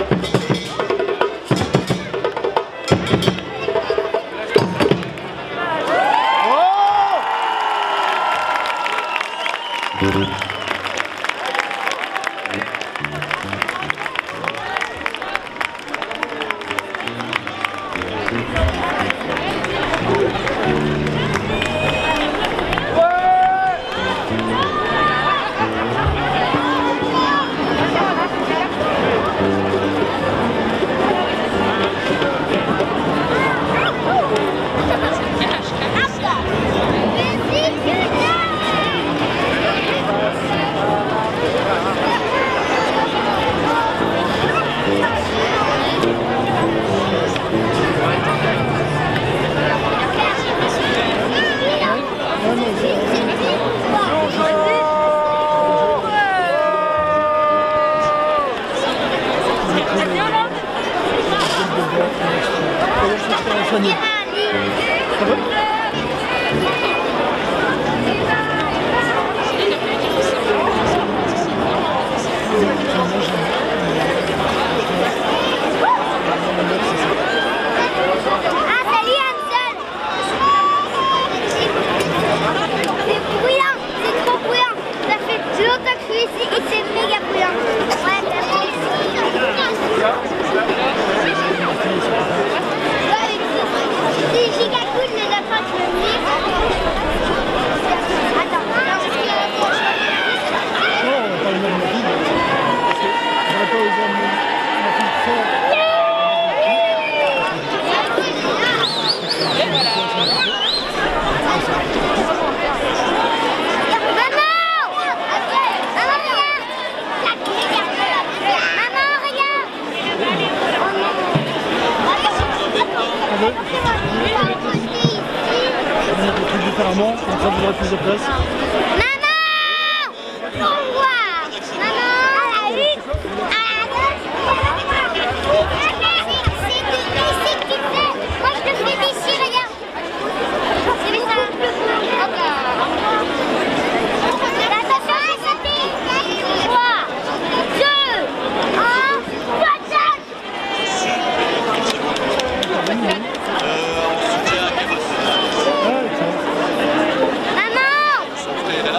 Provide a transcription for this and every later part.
Différemment, comme ça vous aurez plus de place. Maman! Au revoir! Maman! À la 1, à la 2, c'est du basic que tu fais! Moi je te fais d'ici, regarde! C'est ça! Attention, c'est sauté! 3, 2, 1, patate! Maman!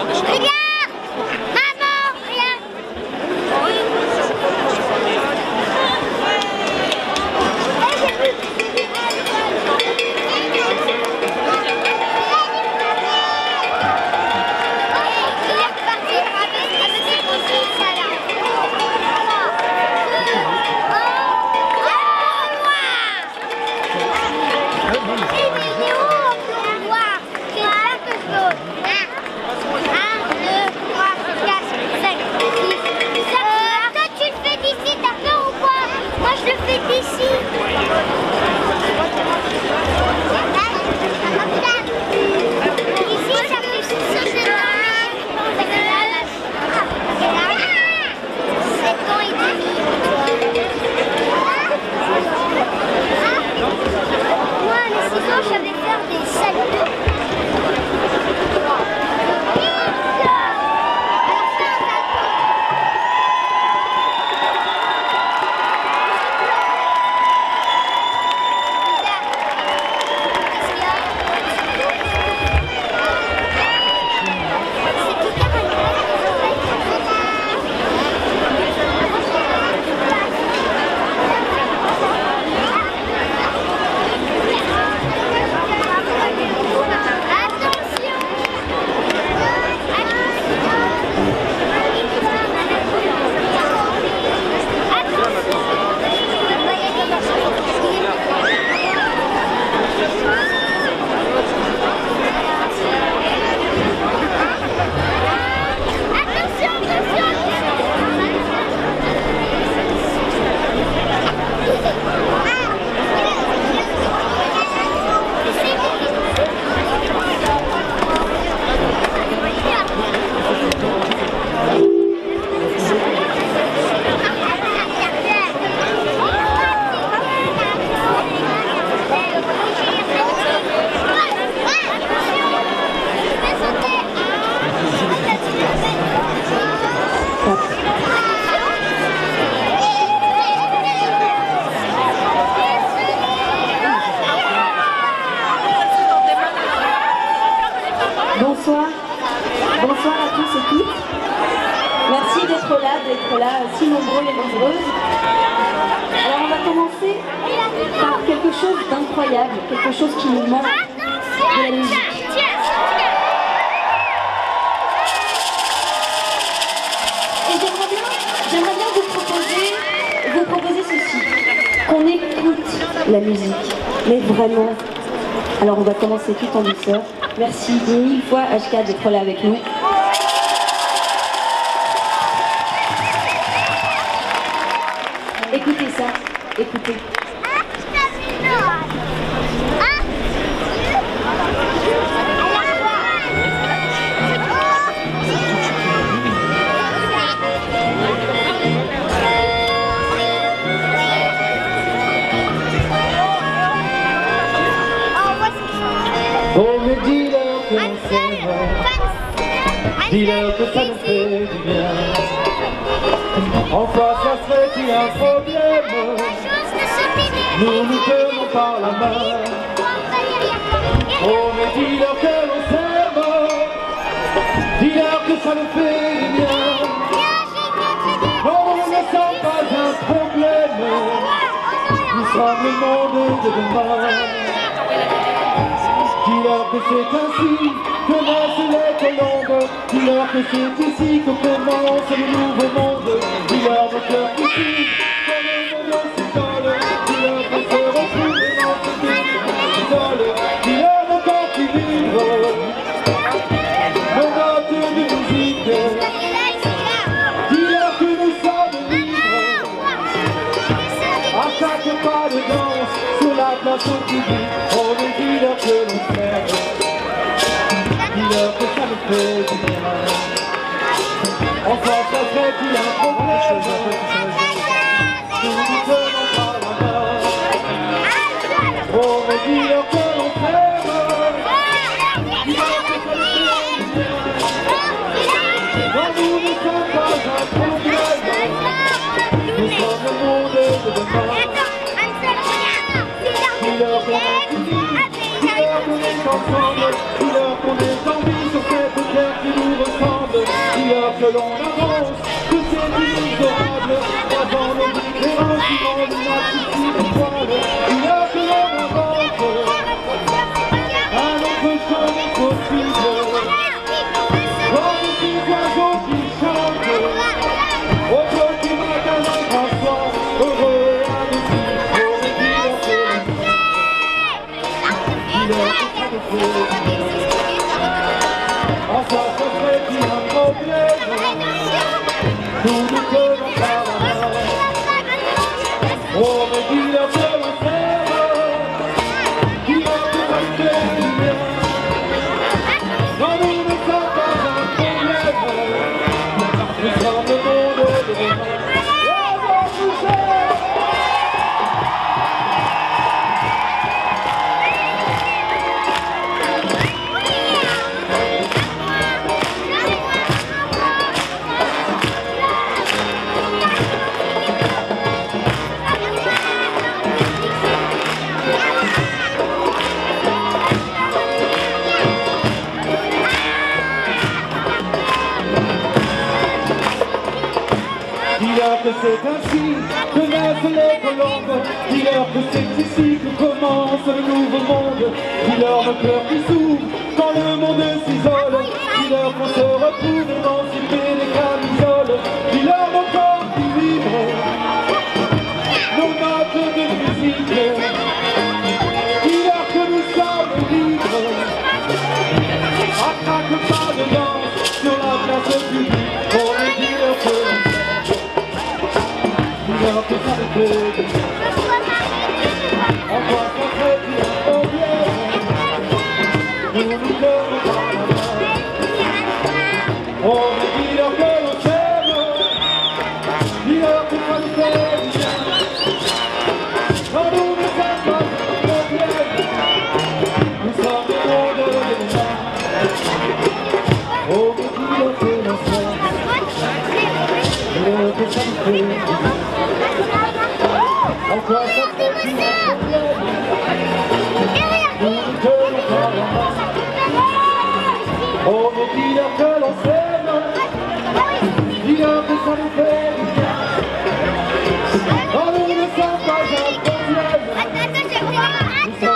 incroyable, quelque chose qui nous manque de la musique. Et j'aimerais bien vous proposer ceci, qu'on écoute la musique, mais vraiment. Alors on va commencer tout en douceur. Merci 1000 fois HK d'être là avec nous. Écoutez ça, écoutez. Oh mais dis-leur que l'on s'aime, dis-leur que ça nous fait du bien. En face, ça serait-il un problème? Nous nous tenons par la main. Oh mais dis-leur que l'on s'aime, dis-leur que ça nous fait du bien. Non, ne sent pas un problème, nous sommes le monde de demain. Dis-leur que c'est ainsi que naissent les colombes. Dis-leur que c'est ici que commence le nouveau monde. Dis-leur nos cœurs qui suivent comme le monde s'isole. Dis-leur qu'on se retrouve dans ce pays s'isole. Dis-leur nos corps qui vibrent, nos notes de musique. Dis-leur que nous sommes libres à chaque pas de danse sur la place au public. Oh mais dis-leur que l'on s'aime, dis-leur que ça nous fait du bien. Enfin ça serait-il un problème? Nous nous tenons par la main. Oh mais dis-leur que l'on s'aime, dis-leur que ça nous fait du bien. Non, nous ne sommes pas un problème, nous sommes le monde de demain. Dis-leur qu'on a fini, dis-leur qu'on est ensemble, dis-leur qu'on est en vie sur cette terre qui nous ressemble. Dis-leur que l'on avance, que c'est inexorable, croisant nos différences, suivant l'inaccessible étoile. Dis-leur que l'on invente un autre chemin possible, comme ces oiseaux qui chantent au petit matin d'un grand soir, heureux et indécis. Oh mais dis-leur que l'on enfin, ça serait-il un problème? Nous nous tenons par la main. Oh, mais dis-leur que l'on s'aime, dis-leur que ça nous fait du bien. Non, nous ne sommes pas un problème, nous sommes le monde de demain. Dis-leur que c'est ainsi que naissent les colombes. Dis-leur que c'est ici que commence le nouveau monde. Dis-leur nos cœurs qui s'ouvrent quand le monde s'isole. Dis-leur qu'on se retrouve émancipés des camisoles. Dis-leur nos corps qui vibrent, nos notes de musique. Dis-leur que nous sommes libres à chaque pas de danse sur la place publique. Oh mais dis-leur que dis-leur que ça nous fait du bien. Enfin ça serait-il un problème? Nous nous tenons par la main. Oh mais dis-leur que l'on s'aime, dis-leur que ça nous fait du bien. Non, nous ne sommes pas un problème, nous sommes le monde de demain. Oh mais dis-leur que l'on s'aime, dis-leur que ça nous fait du bien. Encore ça fait du problème, nous nous tenons par la main. Oh mais dis-leur que l'on s'aime, dis-leur que ça nous fait du bien. Non, nous ne sommes pas un problème, nous sommes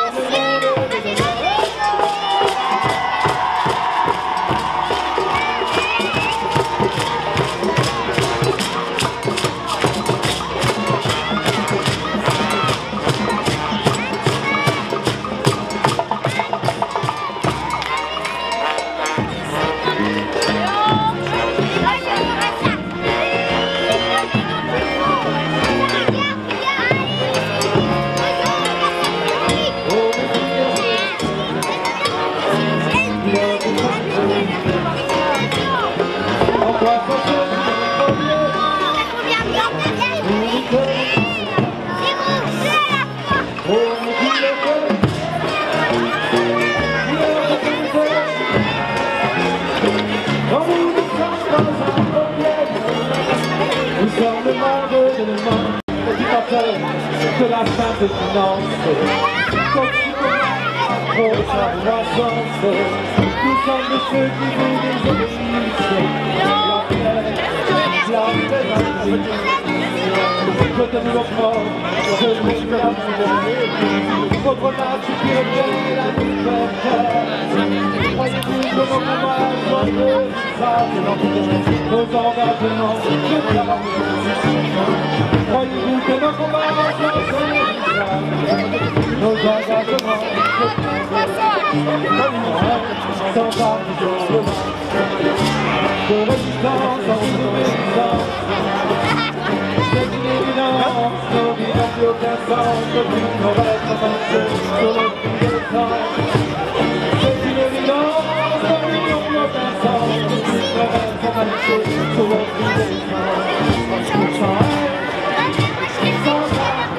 de la fin de finance. Comme si trop sa croissance, nous sommes de ceux qui vous désobéissent. La je te développement, je me suis la votre âge qui revient la nouvelle. Croyez-vous que nos combats joyeux savent nos engagements de travail? Croyez-vous que nos combats joyeux savent nos engagements sans argument de résistance en résistance? C'est une évidence, nos vies n'ont plus aucun sens, depuis nos rêves sont marchés sur le fil de temps. C'est une évidence, nos vies n'ont plus aucun sens, depuis nos rêves sont marchés sur le fil de temps. Sans rêve, sans rêve,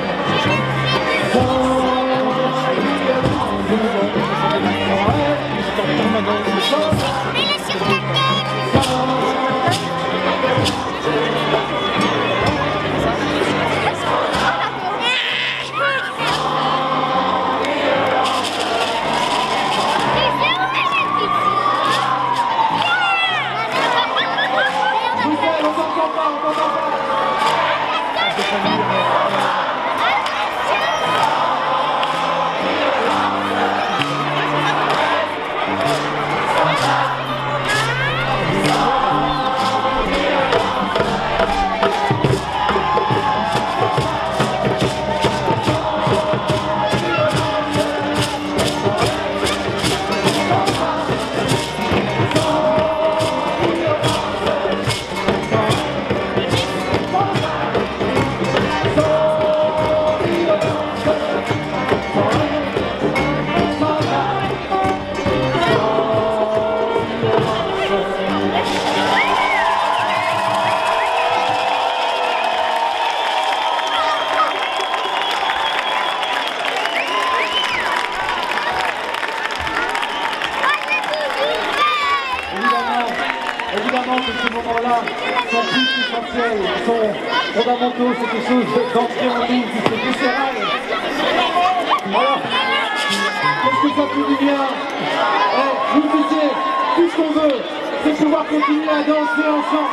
évidemment que ces moments-là sont plus essentiels, sont fondamentaux, c'est quelque chose d'ancré en nous, qui c'est viscéral. Alors, qu'est-ce que ça fait du bien? Vous le disiez, tout ce qu'on veut, c'est pouvoir continuer à danser ensemble.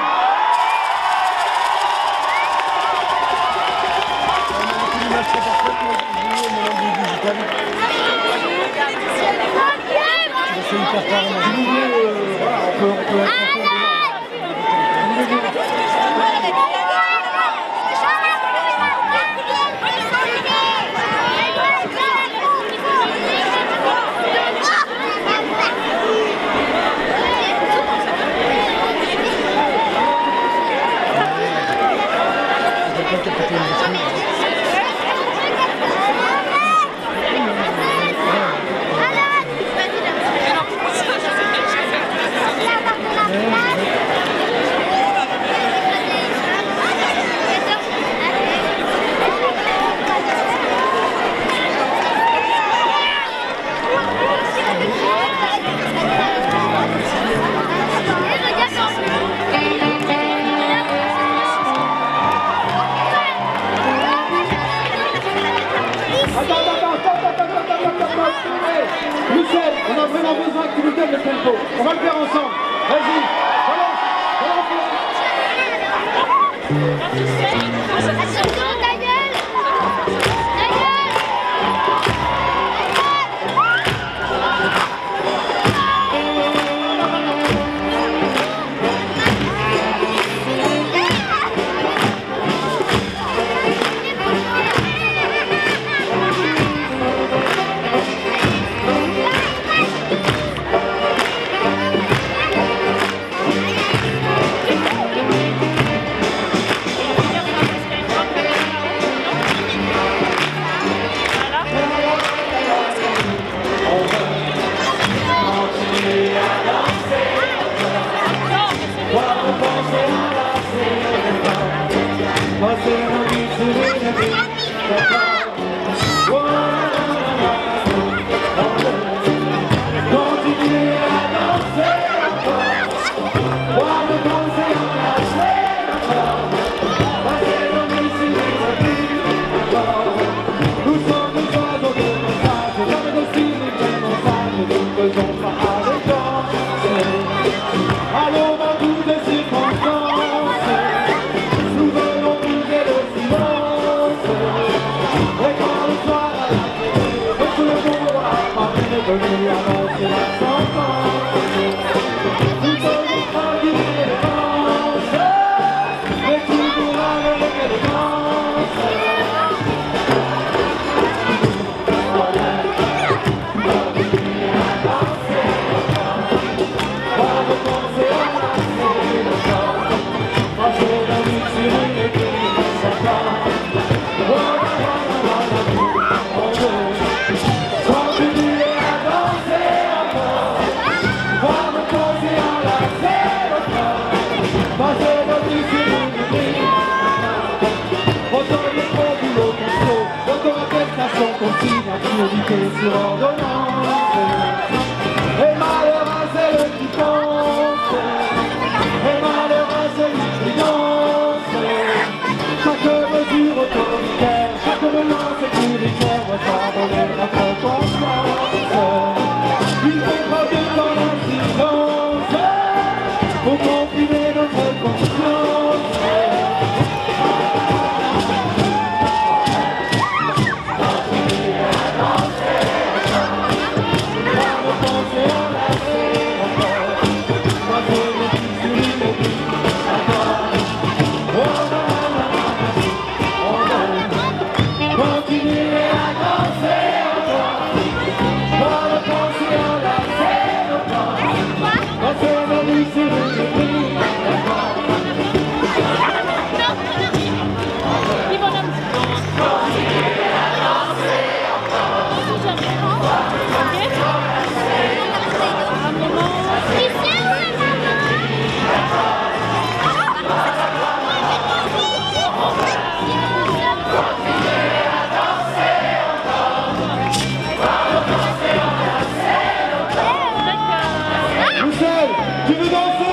C'est hyper carrément. Si vous voulez, voilà, on peut être Michel, on a vraiment besoin que tu nous donnes le tempo. On va le faire ensemble. Vas-y, balance, Et quand le soir a arrivé, et tout le monde a marché, est venu annoncer la sentence. Vous devez tranquille l'élégance, mais toujours avec élégance. Sur ordonnance, et malheur à celle qui pense, et malheur à celle qui danse. Chaque mesure autoritaire, chaque menace sécuritaire doit abandonner notre conscience. Il faut frapper dans la silence pour confiner notre conscience. Tu veux danser?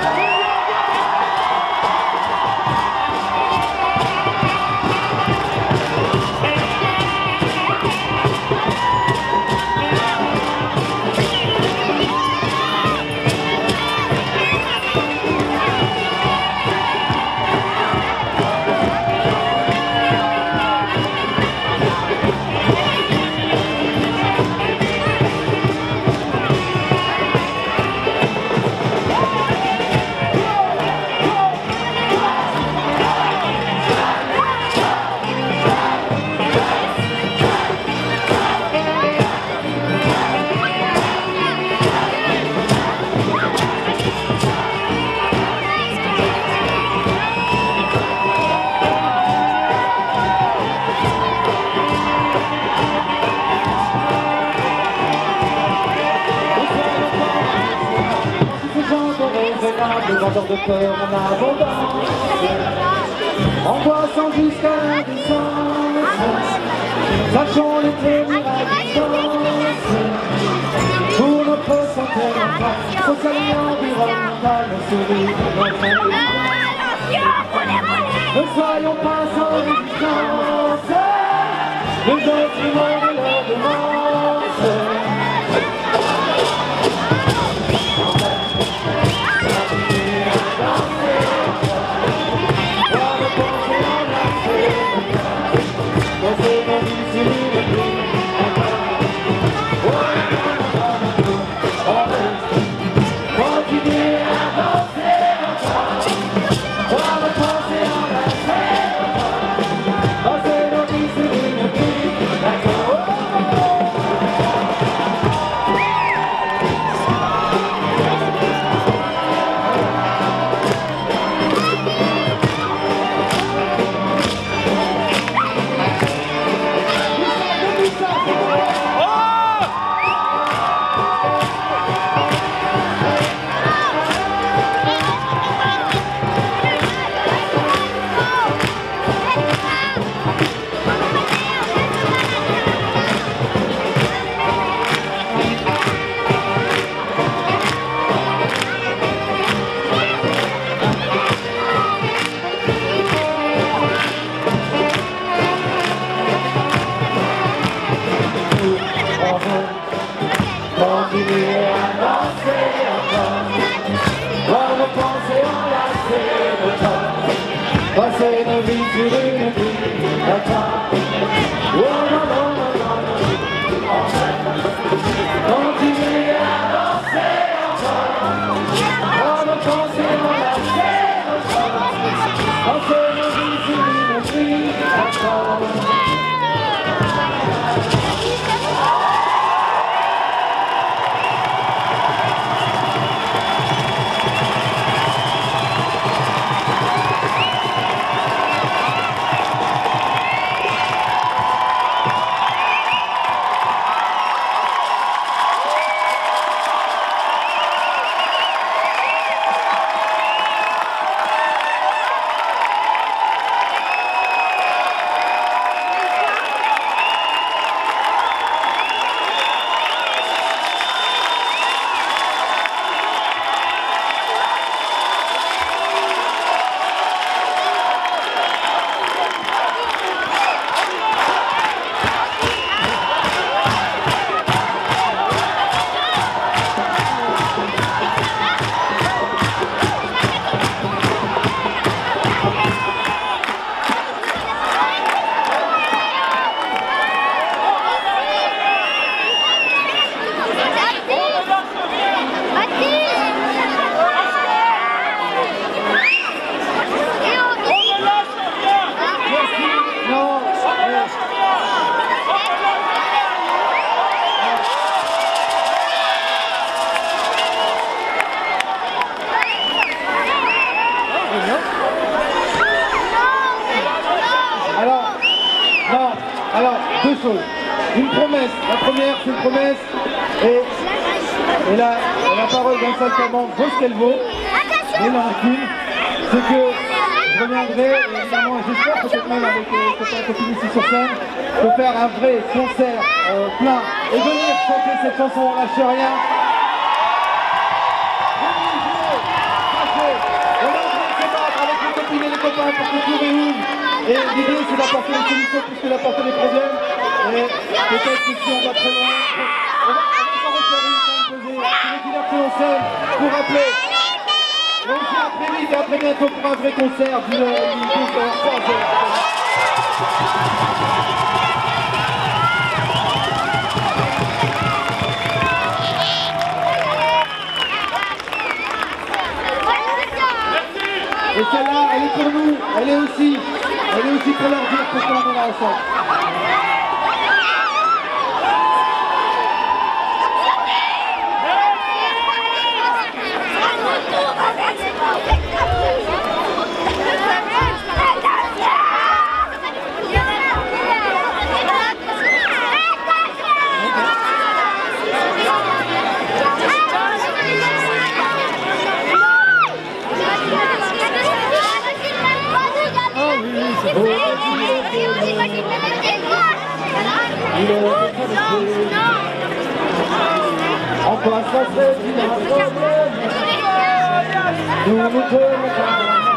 Dans genre de peur en abondance, angoissant jusqu'à l'indécence, sachons les tenir à distance. Pour notre santé mentale, sociale et environnementale, sourire notre intelligence. Ne soyons pas sans résistance, les sentiments de leur demande. Passer nos vies sur une vie. Alors, deux choses. Une promesse. La première, c'est une promesse. Et la parole d'un seul commande vaut ce qu'elle vaut. Et il en a qu'une. C'est que je reviendrai, évidemment, j'espère peut-être même avec copains copines ici sur scène, de faire un vrai concert plein et venir chanter cette chanson On lâche rien. Avec les copines et les copains pour que tout réouvre. Et l'idée c'est d'apporter des solutions plus que d'apporter des problèmes. Et peut-être que si on va très loin, on va s'en refaire une quand même poser. C'est les leaders que l'on scène pour rappeler. Et on se dit à très vite et à très bientôt pour un vrai concert du Et celle-là, elle est pour nous, elle est aussi pour leur dire pourquoi on est là ensemble. En quoi ça serait un problème? Nous nous tenons par la main.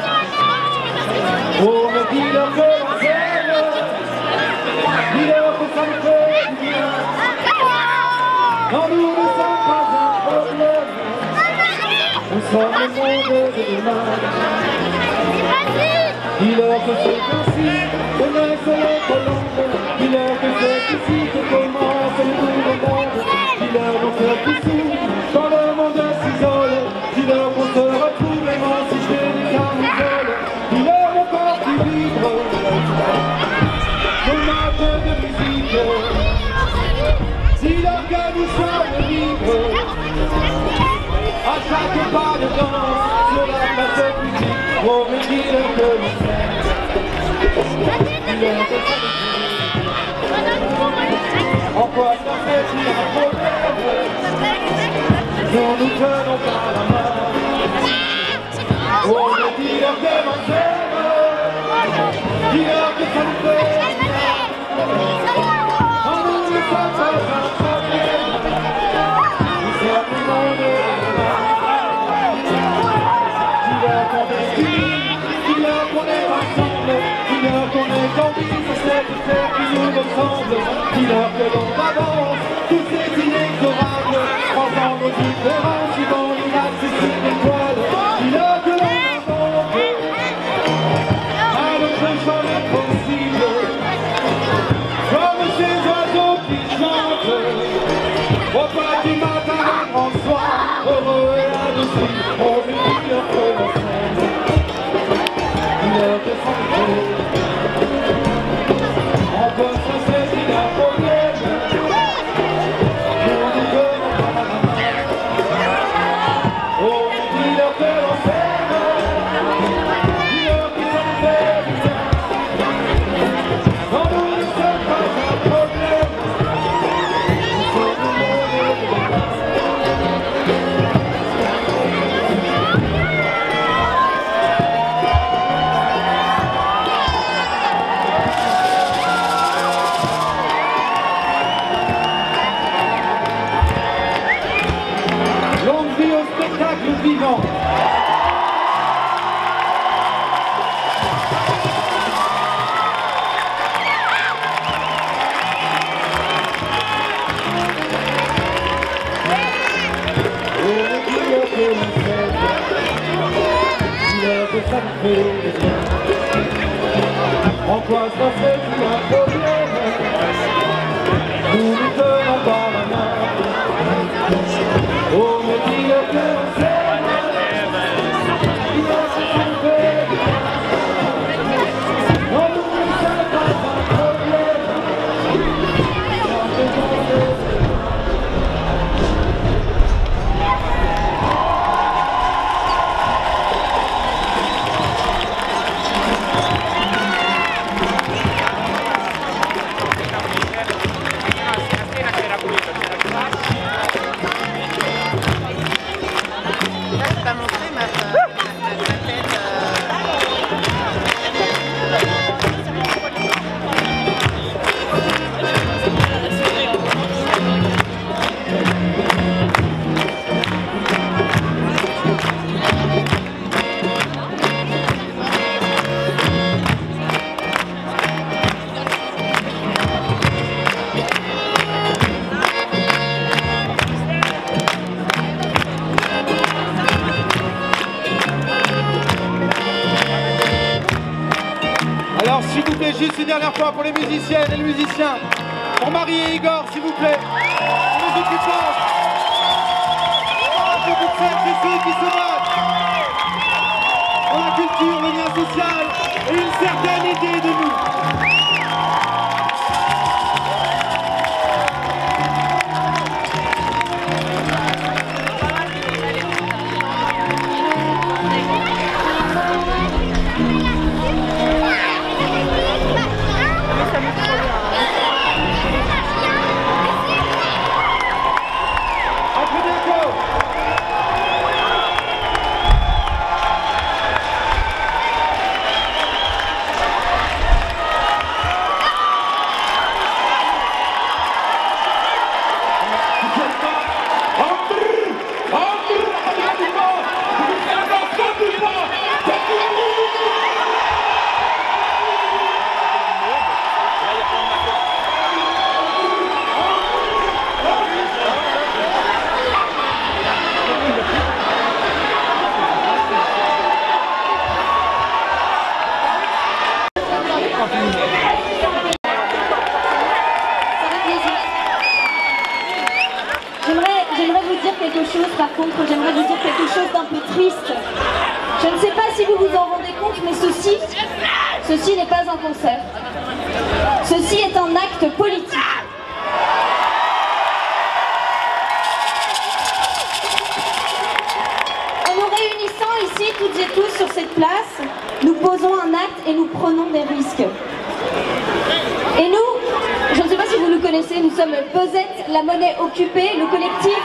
Oh, mais dis-leur que l'on s'aime, dis-leur que ça me fait du bien. Non, nous ne sommes pas un problème, nous sommes le monde de demain. Dis-leur que c'est ainsi que naissent les colombes, dis-leur que c'est ici que commence le nouveau monde. Dis-leur qu'on se dessous quand le monde s'isole, dis-leur qu'on se retrouve émancipé des camisoles. Dis-leur mon corps qui vibre, nos notes de musique. Dis-leur que nous sommes libres, à chaque pas de danse sur la place publique. Oh, mais dis-leur que nous sommes. Dis-leur que c'est en quoi ça fait-il un problème? Nous nous tenons par la main. Oh, mais dis-leur que l'on s'aime, dis-leur que ça nous fait bien. Oh, nous ne sommes pas un problème, nous sommes le monde de demain. Dis-leur qu'on est unis, dis-leur qu'on est ensemble, dis-leur qu'on est en vie sur cette terre qui nous ressemble. Dis-leur que l'on avance, tous ces inexorables, croisant nos différences, suivant l'inaccessible étoile. Dis-leur que l'on invente un autre chemin possible. fait des biens. En quoi ça fait tout un problème? Nous ne tenons pas la main. Oh, mais dire que c'est il y a ce qu'on fait. Non, nous ne sommes pas un problème. Alors s'il vous plaît, juste une dernière fois pour les musiciennes et les musiciens, pour Marie et Igor, s'il vous plaît, pour les occupants, pour toutes celles et ceux qui se battent pour la culture, le lien social et une certaine idée de nous. J'aimerais vous dire quelque chose, par contre, j'aimerais vous dire quelque chose d'un peu triste. Je ne sais pas si vous vous en rendez compte, mais ceci n'est pas un concert. Ceci est un acte politique. En nous réunissant ici, toutes et tous, sur cette place, nous posons un acte et nous prenons des risques. Et nous, je ne sais pas si vous nous connaissez, nous sommes Pesette, la monnaie occupée, le collectif.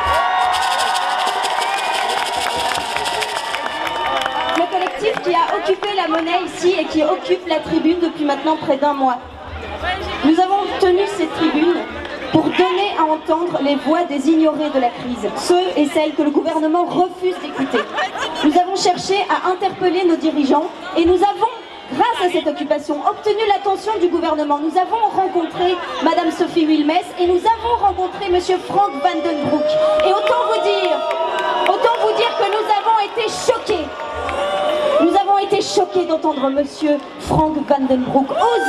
Le collectif qui a occupé la monnaie ici et qui occupe la tribune depuis maintenant près d'1 mois. Nous avons tenu cette tribune pour donner à entendre les voix des ignorés de la crise, ceux et celles que le gouvernement refuse d'écouter. Nous avons cherché à interpeller nos dirigeants et nous avons, grâce à cette occupation, obtenu l'attention du gouvernement. Nous avons rencontré Madame Sophie Wilmès et nous avons rencontré Monsieur Frank Vandenbroek. Et autant vous dire que nous avons été choqués. Nous avons été choqués d'entendre Monsieur Frank Vandenbroek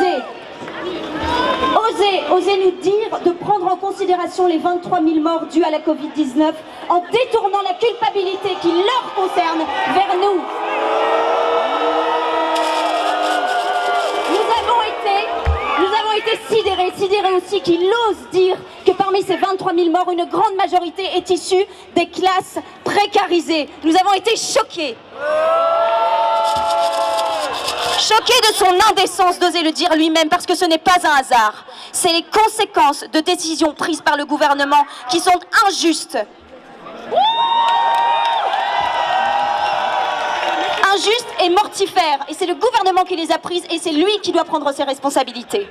oser nous dire de prendre en considération les 23 000 morts dus à la Covid-19 en détournant la culpabilité qui leur concerne vers nous. Nous avons été sidérés aussi qu'il ose dire que parmi ces 23 000 morts, une grande majorité est issue des classes précarisées. Nous avons été choqués. Choqués de son indécence d'oser le dire lui-même, parce que ce n'est pas un hasard. C'est les conséquences de décisions prises par le gouvernement qui sont injustes. Injustes et mortifères. Et c'est le gouvernement qui les a prises et c'est lui qui doit prendre ses responsabilités.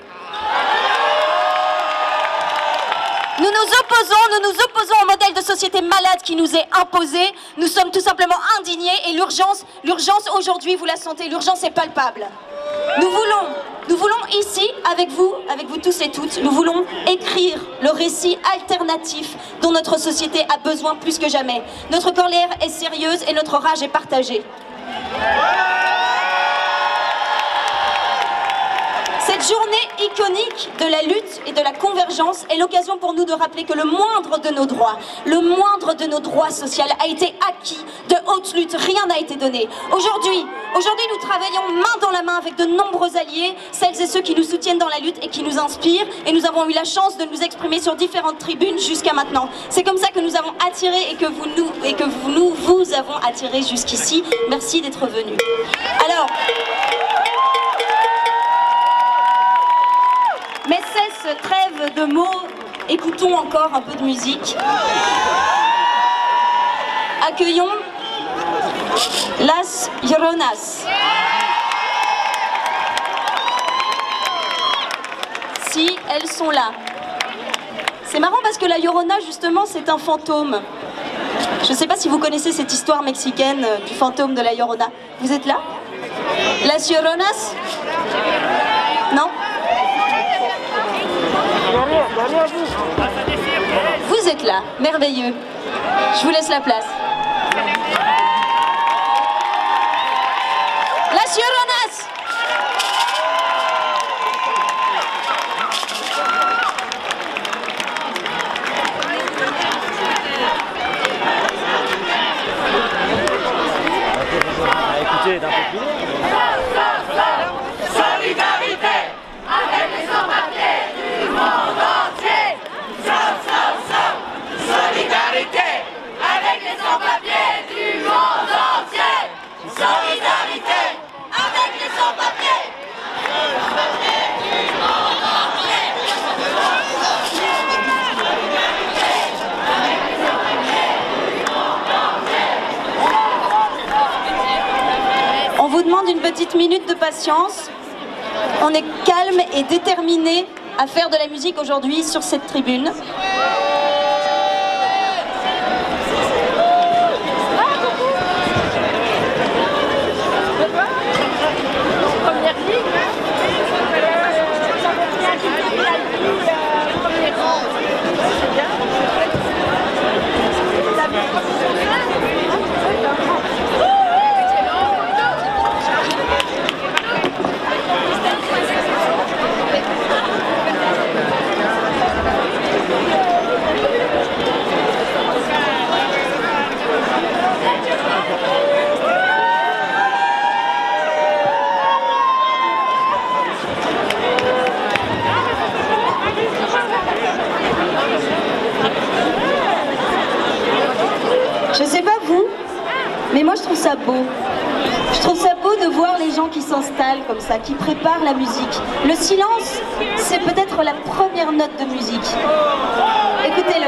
Nous nous opposons au modèle de société malade qui nous est imposé. Nous sommes tout simplement indignés et l'urgence aujourd'hui, vous la sentez, l'urgence est palpable. Nous voulons ici, avec vous tous et toutes, nous voulons écrire le récit alternatif dont notre société a besoin plus que jamais. Notre colère est sérieuse et notre rage est partagée. Cette journée iconique de la lutte et de la convergence est l'occasion pour nous de rappeler que le moindre de nos droits sociaux a été acquis de haute lutte, rien n'a été donné. Aujourd'hui, nous travaillons main dans la main avec de nombreux alliés, celles et ceux qui nous soutiennent dans la lutte et qui nous inspirent, et nous avons eu la chance de nous exprimer sur différentes tribunes jusqu'à maintenant. C'est comme ça que nous avons attiré et que vous avons attiré jusqu'ici. Merci d'être venus. Alors, mais cesse trêve de mots, écoutons encore un peu de musique. Accueillons Las Lloronas. Si elles sont là. C'est marrant parce que la Llorona, justement, c'est un fantôme. Je ne sais pas si vous connaissez cette histoire mexicaine du fantôme de la Llorona. Vous êtes là? Las Lloronas? Non? Vous êtes là, merveilleux. Je vous laisse la place. Las Lloronas! Écoutez, d'un peu plus. Solidarité avec les sans-papiers du monde entier. Solidarité avec les sans-papiers du monde entier. Solidarité avec les sans-papiers. On vous demande une petite minute de patience. On est calme et déterminé à faire de la musique aujourd'hui sur cette tribune. Je sais pas vous, mais moi je trouve ça beau. Je trouve ça beau de voir les gens qui s'installent comme ça, qui préparent la musique. Le silence, c'est peut-être la première note de musique. Écoutez-le.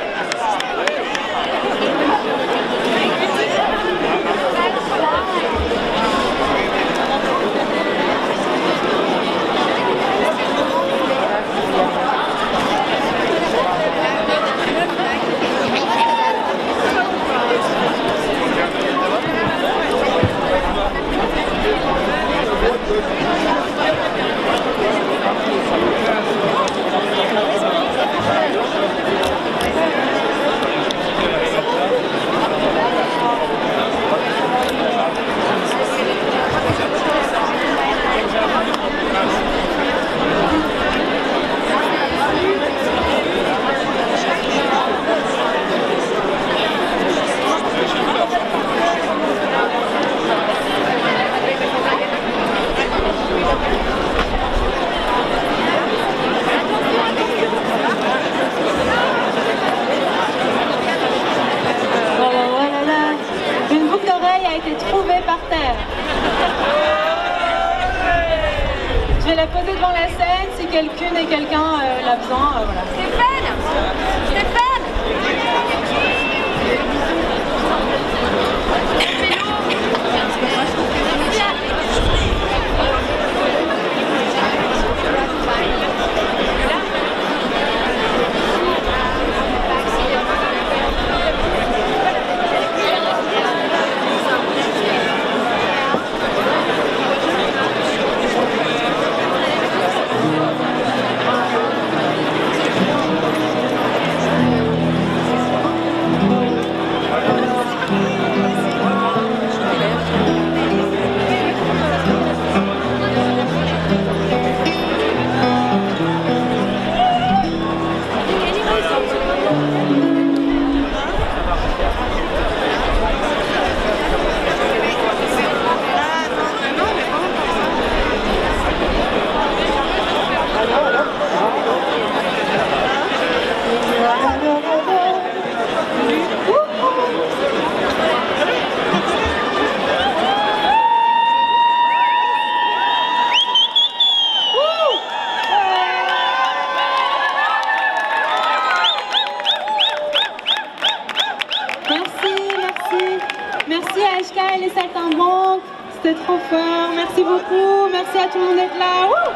Par terre. Je vais la poser devant la scène si quelqu'une et quelqu'un l'a besoin. Voilà. Stéphane! c'était trop fort. Merci beaucoup. Merci à tout le monde d'être là. Wouh!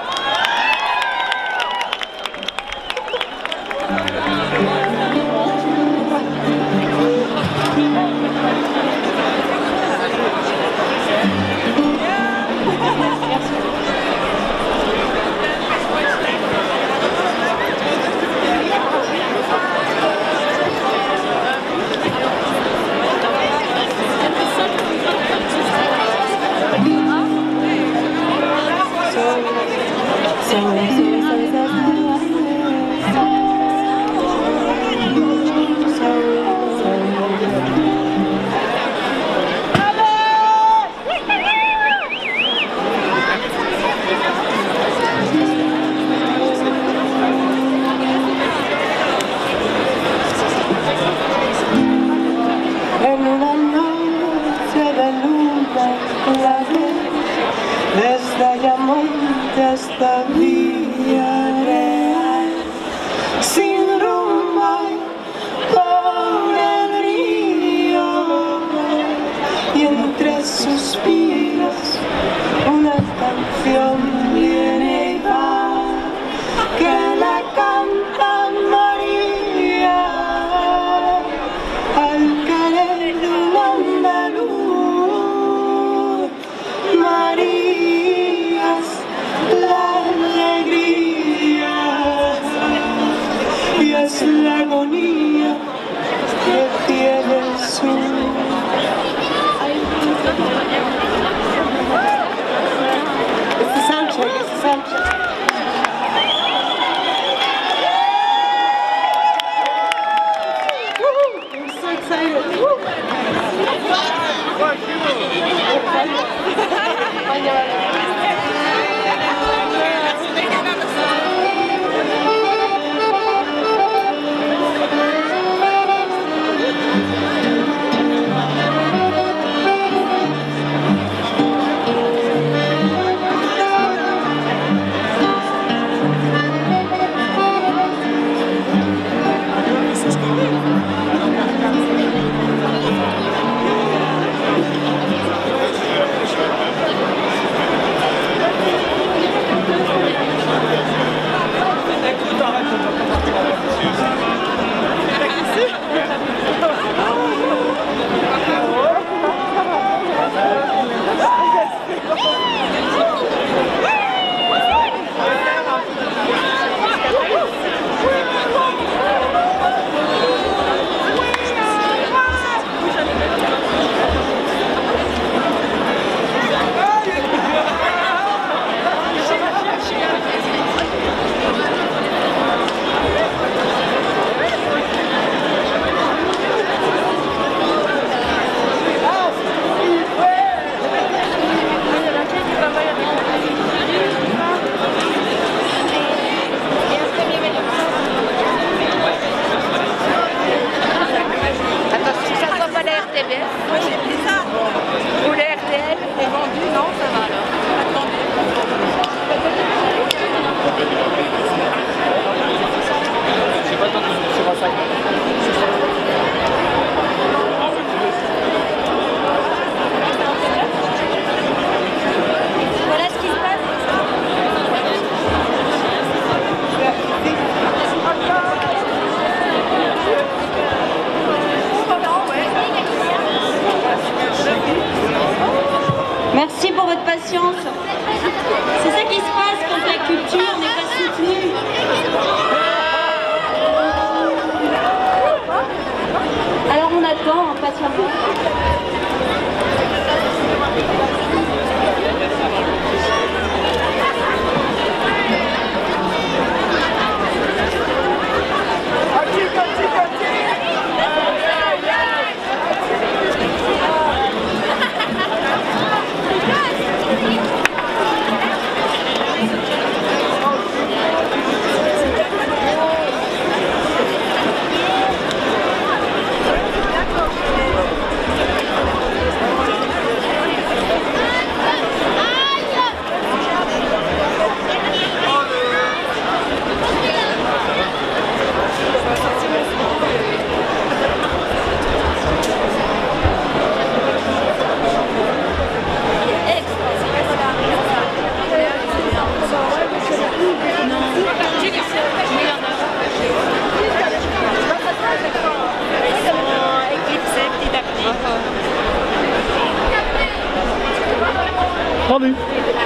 Tendu.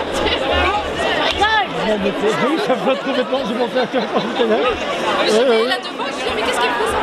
Oui, ça flotte complètement, j'ai pensé à toi quand j'étais là. Là devant, je dis mais qu'est-ce qu'il faut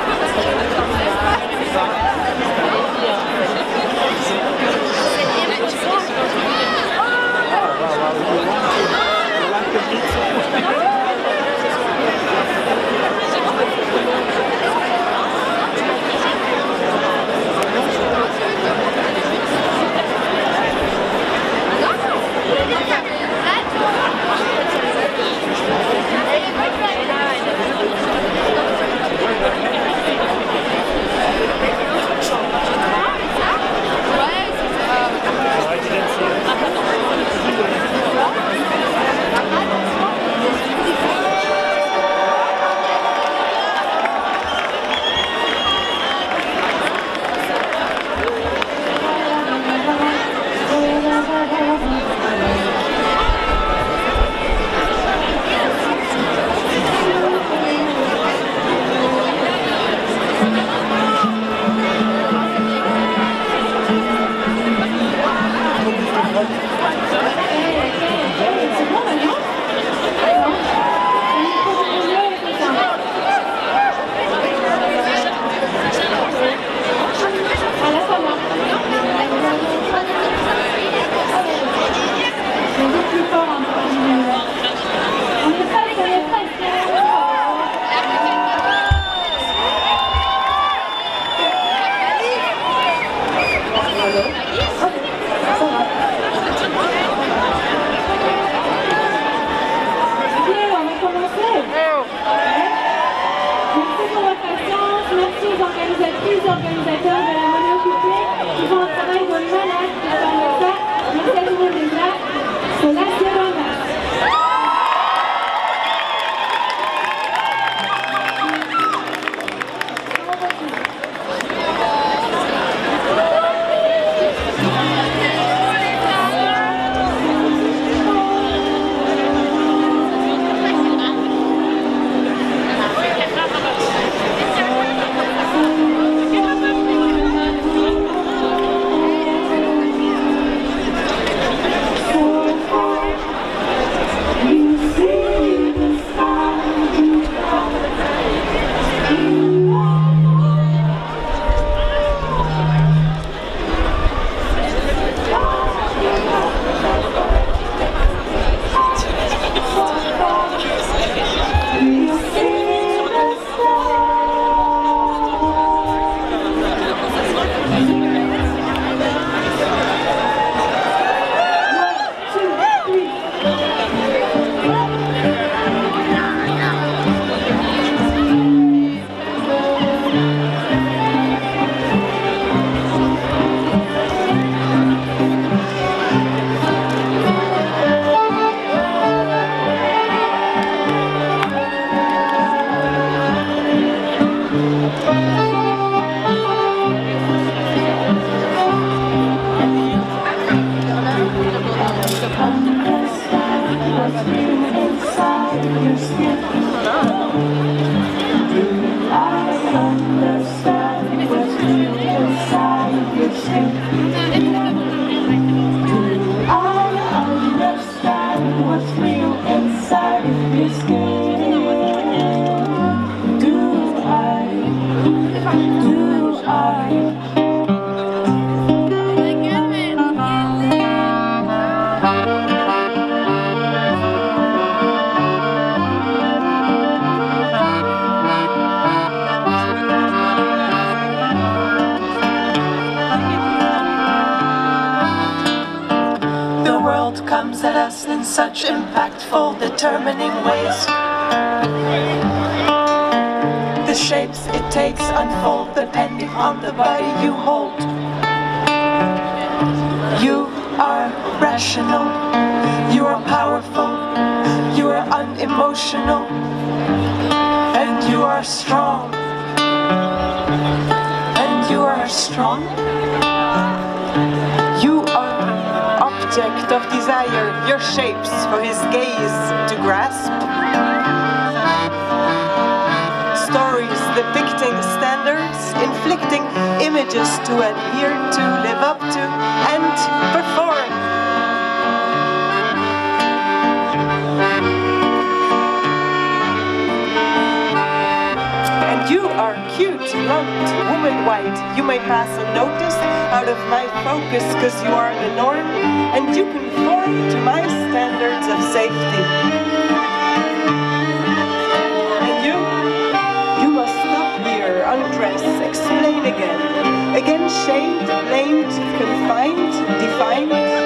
organisateurs de la monnaie occupée qui font un travail de malade qui permet ça. Merci à tout le monde d'être là. C'est la Sierra. Comes at us in such impactful, determining ways. The shapes it takes unfold depending on the body you hold. You are rational, you are powerful, you are unemotional, and you are strong. And you are strong. You are object of desire, your shapes for his gaze to grasp. Stories depicting standards, inflicting images to adhere to, live up to, and perform. blunt, woman white, you may pass unnoticed out of my focus because you are the norm and you conform to my standards of safety. And you must stop here, undress, explain again. Again shamed, blamed, confined, defined.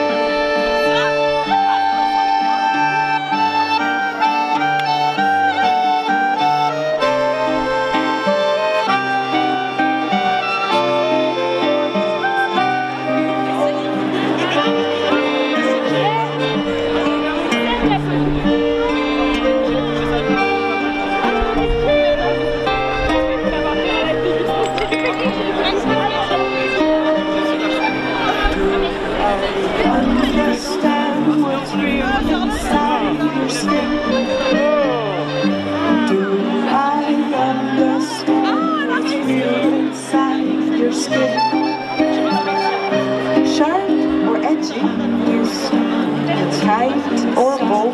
Tight or bold,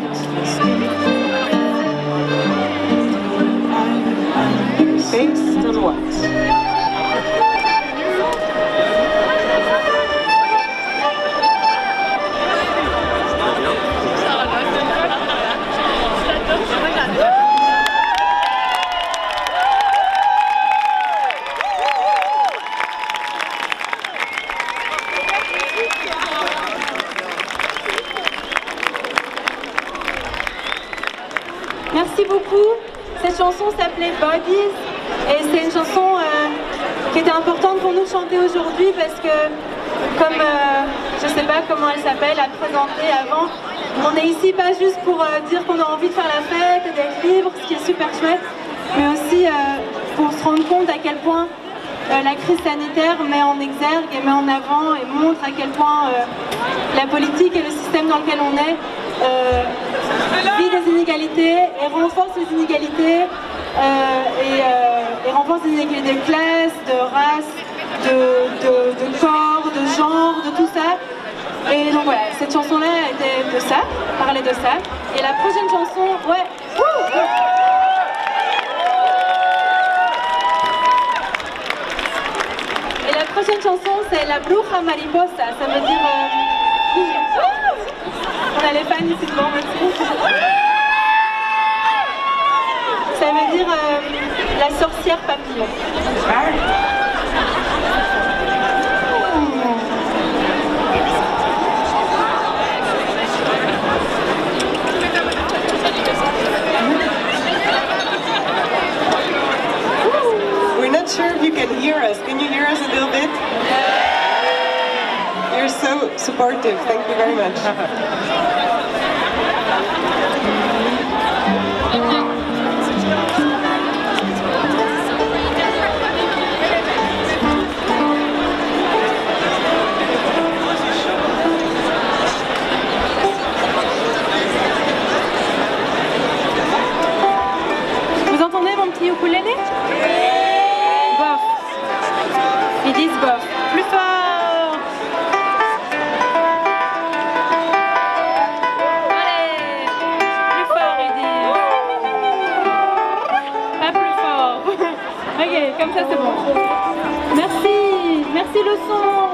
based on what? Merci beaucoup. Cette chanson s'appelait Bodies et c'est une chanson qui était importante pour nous de chanter aujourd'hui parce que comme je sais pas comment elle s'appelle, à présenter avant, on est ici pas juste pour dire qu'on a envie de faire la fête et d'être libre, ce qui est super chouette, mais aussi pour se rendre compte à quel point la crise sanitaire met en exergue et met en avant et montre à quel point la politique et le système dans lequel on est vit des inégalités et renforce les inégalités et renforce les inégalités de classe, de race, de corps, de genre, de tout ça. Et donc voilà, cette chanson-là était de ça, parlait de ça. Et la prochaine chanson, ouais. Et la prochaine chanson, c'est La Bruja Mariposa. Ça veut dire... On a les fans ici devant, merci. Ça veut dire la sorcière papillon. We're not sure if you can hear us. Can you hear us a little bit? You're so supportive. Thank you very much. Vous entendez mon petit ukulélé? Bof. Ils disent bof. Plus fort. Allez. Plus fort, ils disent. Pas plus fort. Ok, comme ça c'est bon. Merci. Merci le son.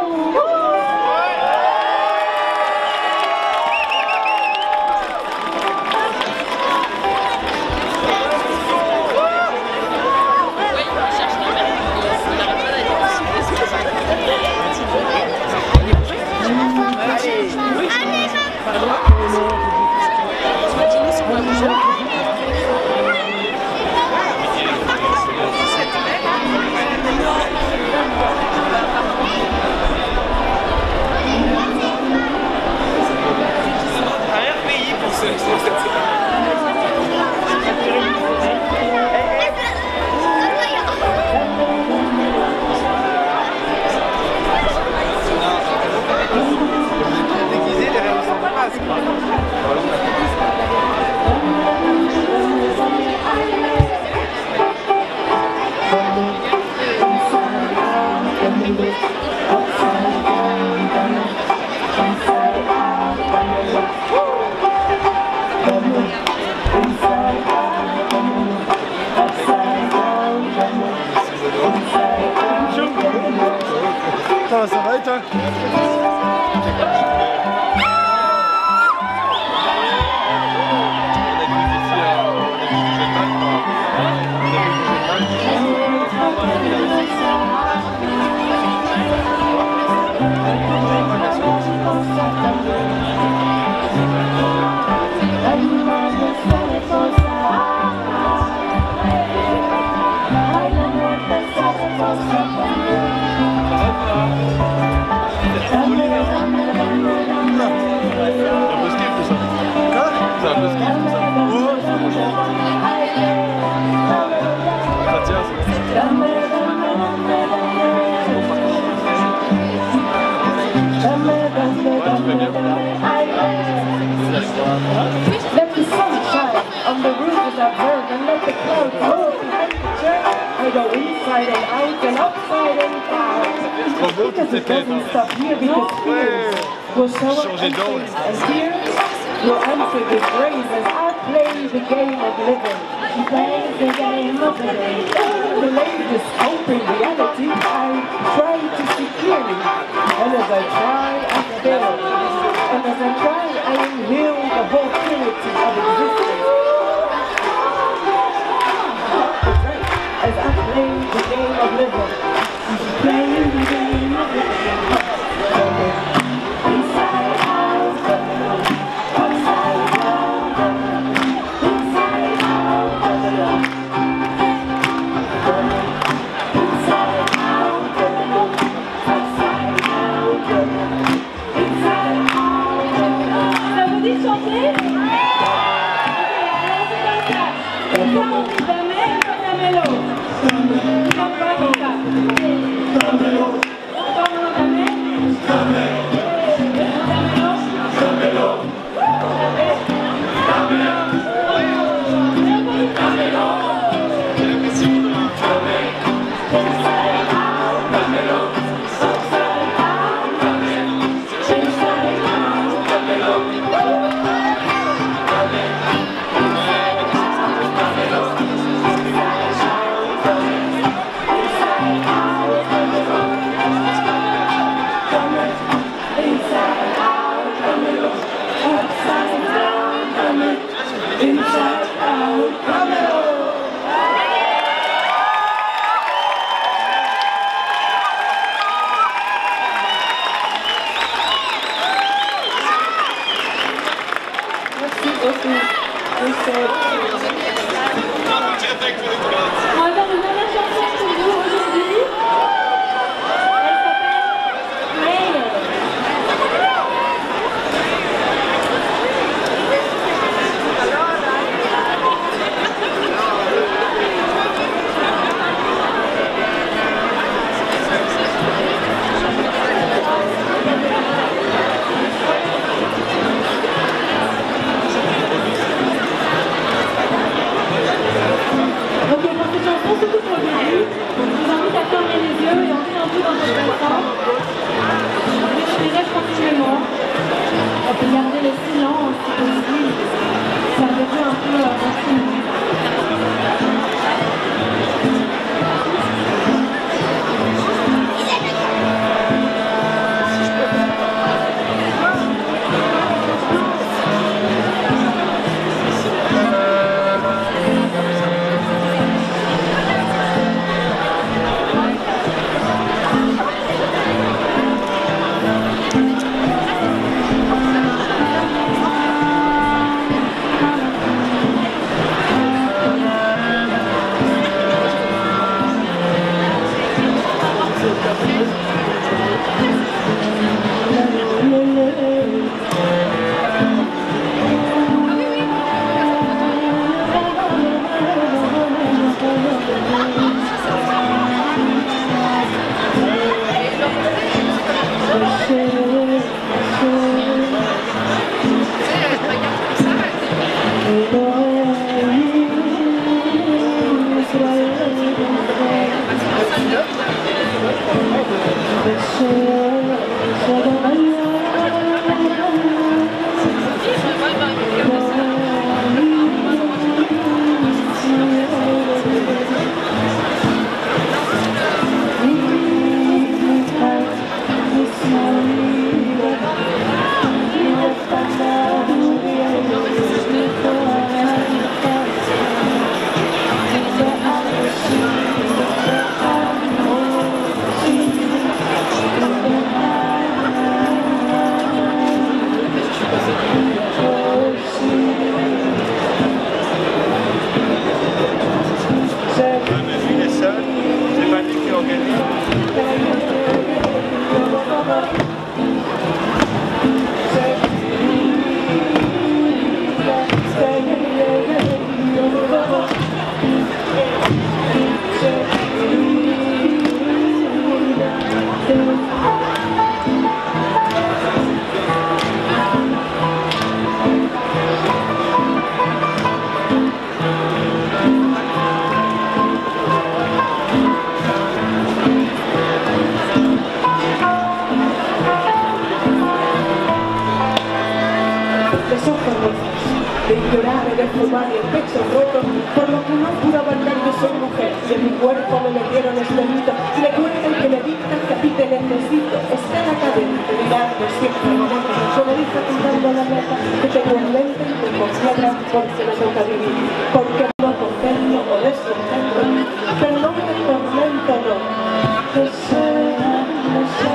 I go inside and out and upside and down. Because it doesn't stop here, because fears will show up and fade. And fears will answer with grace as I play the game of living. He plays the game of living. The latest open reality, I try to see clearly. And as I try, I fail. And as I try, I inhale the whole purity of existence. As I play the game of living, playing the game of living. Inside out, upside down, inside out, inside out, upside down, inside out. Ça vous dit de chanter? Alors c'est comme ça. On part en jamais, comme la mélo. Comme ça, comme ça. On part en jamais. cuerpo me metieron este mito. Recuerden que la dicta capite necesito. Estar acá dentro, mirando siempre el momento. Como dice apuntando la meta, que tengo en mente y me concierra porque me toca vivir. Porque no contento o descontento, pero no me tormento, no. No sé, no sé.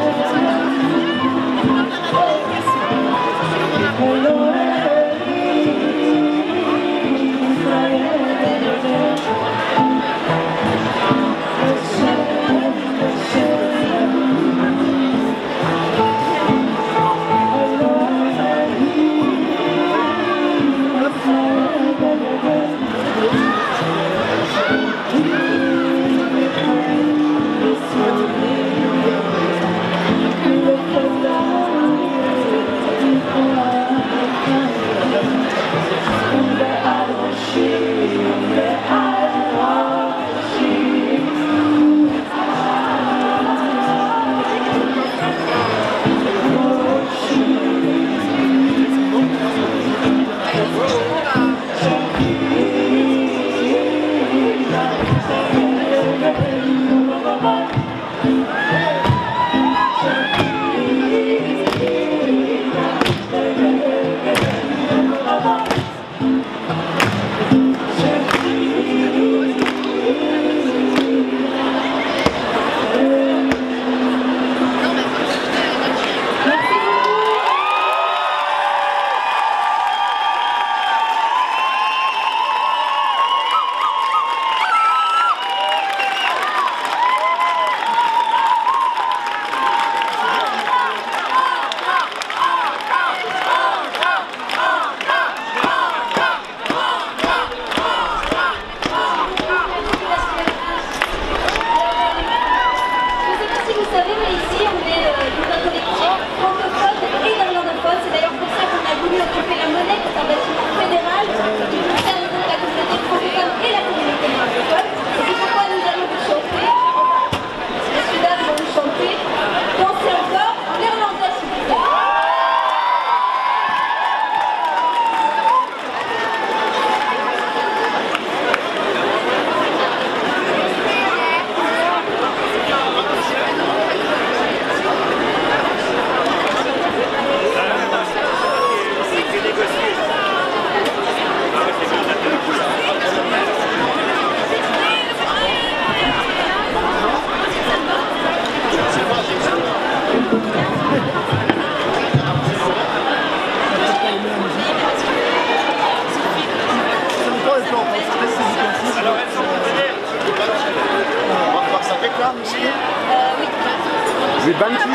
With Banksy?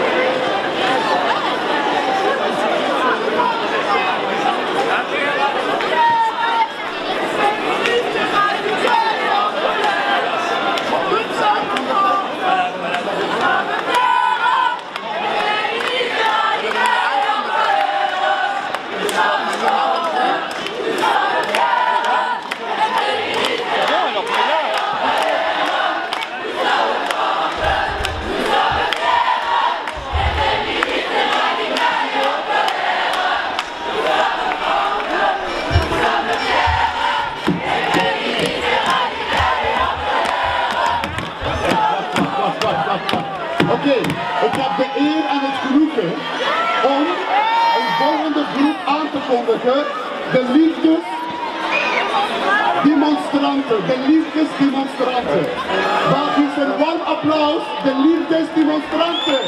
Oké, ik heb de eer en het genoegen om een volgende groep aan te kondigen. De liefdesdemonstranten. De liefdesdemonstranten. Wacht eens een warm applaus. De liefdesdemonstranten.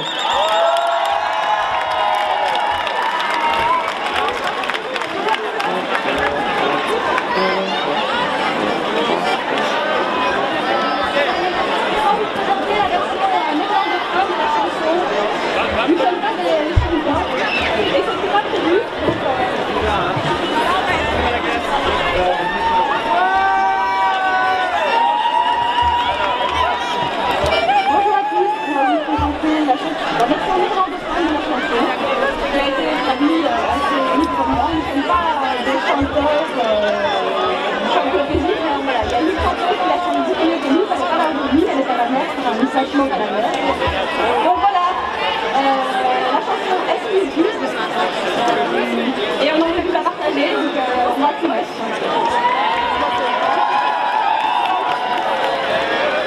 Bonjour à tous, on va vous présenter la version néerlandophone de la chanson, qui a été traduite assez librement. Nous ne sommes pas des chanteurs physiques, mais voilà, il y a une chanteuse qui l'a chanté beaucoup mieux que nous, parce qu'elle est aujourd'hui, elle est à la mer, c'est un message à la mer. Donc voilà, la chanson Excuse et on aurait pu la partager, donc on va tout mettre.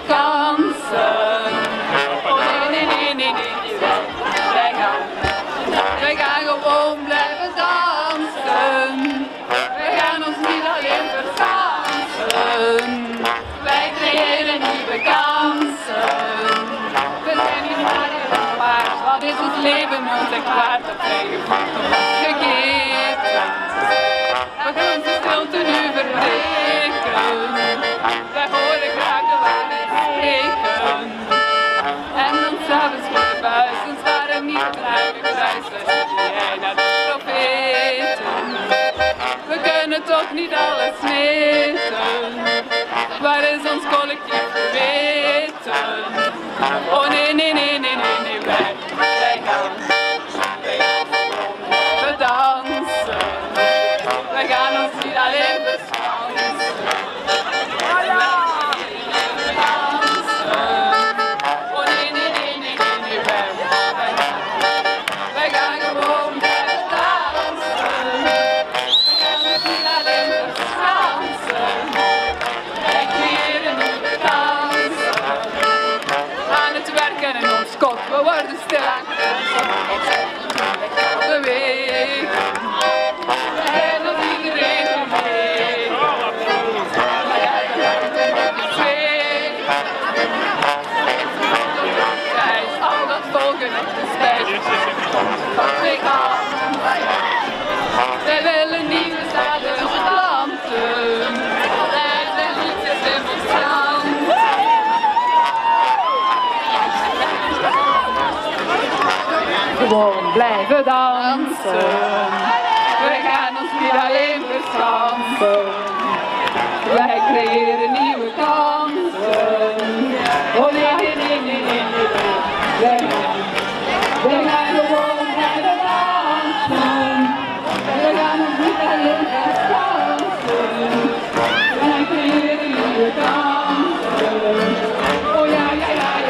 kansen. Oh nee, nee, nee, nee, nee, wij gaan gewoon blijven dansen. We gaan ons niet alleen verdansen. Wij creëren nieuwe kansen. We zijn niet maar in paard, wat is ons leven ons echt waard dat wij gevoerd op ons gegeven. We gaan de stilte nu verbreken. Wij horen graag de waarheid spreken. En dan s'avonds voor de buis, ons waren niet blijven kruisen. Jij naar de profeten. We kunnen toch niet alles weten. Waar is ons collectief geweten? Oh nee, nee, nee, nee, nee, nee, wij gaan we dansen. Wij gaan ons niet alleen verschansen. Oh nee, nee, nee, nee, nee, nee, wij gaan gewoon blijven dansen. We gaan ons niet alleen verschansen. Wij creëren nieuwe kansen. Aan het werken in ons kop, we worden stilaan. Bewegen. We hebben iedereen bewegen. Maar ja, we hebben het twee. Kijk, al dat volken op de spijt. Wij willen nieuwe zaden planten. Wij zijn liefdes demonstranten. Gewoon blijven dansen. We gaan ons niet alleen verschansen. Wij creëren nieuwe kansen. Oh nee, nee, nee, nee, nee, nee. We gaan gewoon blijven dansen. We gaan ons niet alleen verschansen. Wij creëren nieuwe kansen. Oh ja, ja, ja, ja.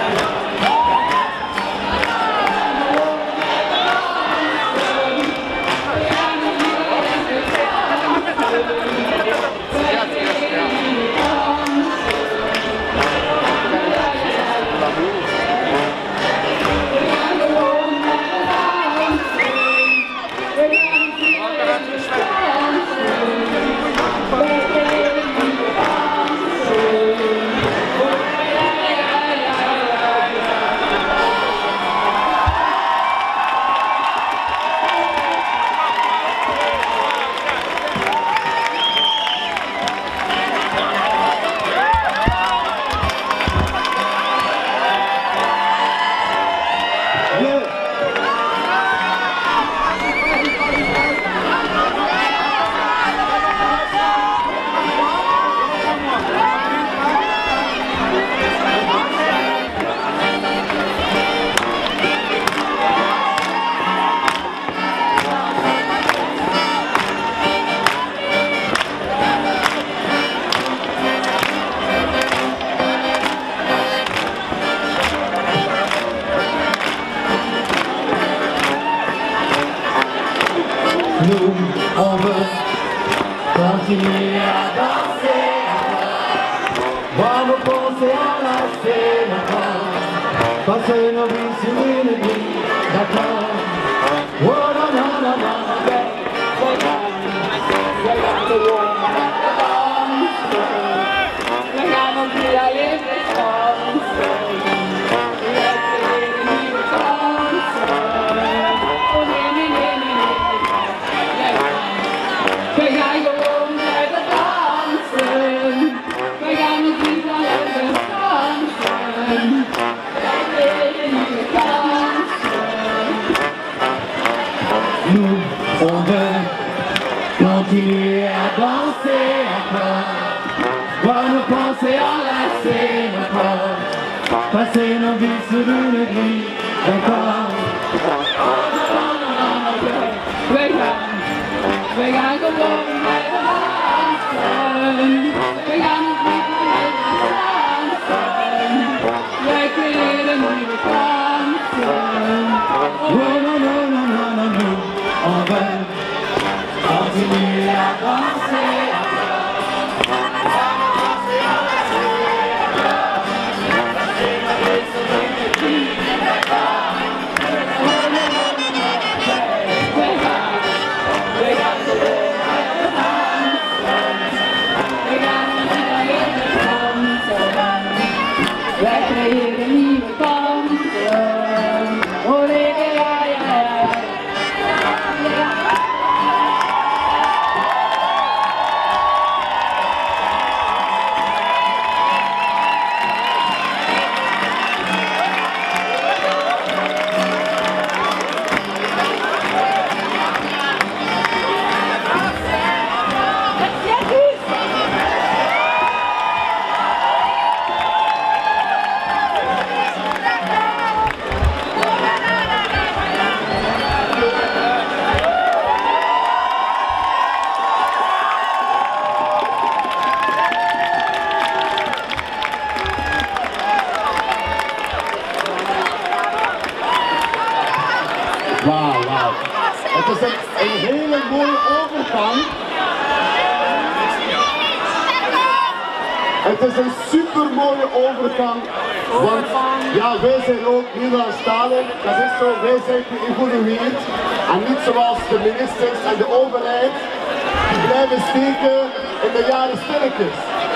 Nous, on veut continuer à danser, voir nos pensées enlacer maintenant, passer nos vies sur une grille d'accord. Oh non, non, non, non, We gaan ons niet alleen verschansen. Wij creëren nieuwe kansen. Oh nee, nee, nee, nee, nee. We gaan gewoon blijven dansen. We gaan ons niet alleen verschansen. Wij creëren nieuwe kansen. nous, on veut continuer à danser encore, voir nos pensées enlacer encore, passer nos vies sur une grille d'accord. We gaan gewoon blijven dansen. We gaan ons niet alleen dansen. Wij creëren nieuwe kansen. Oh non, non, non, non, non, nous, on veut continuer à danser encore, voir nos pensées enlacer encore, uitgehaald. Het is een hele mooie overgang. Het is een super mooie overgang, want ja, wij zijn ook Nederlandstalig, dat is zo, wij zijn geëvolueerd en niet zoals de ministers en de overheid die blijven steken in de jaren stilletjes.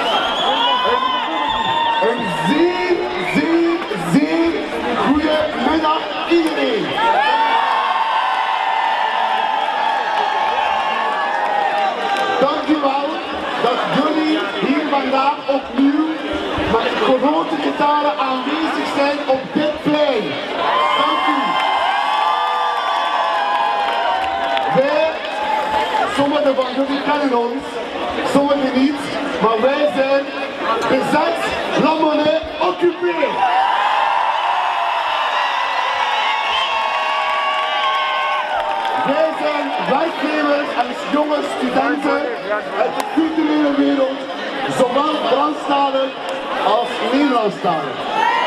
Een zeer, zeer, zeer goede middag iedereen. Dank u wel dat jullie hier vandaag opnieuw met grote getalen aanwezig zijn op dit plein. Dank u. Wij, sommigen van jullie kennen ons, sommigen niet, maar wij zijn bezet, la monnaie, occupé. Wij zijn werknemers en jonge studenten uit de culturele wereld, zowel Franstalig als Nederlandstalig.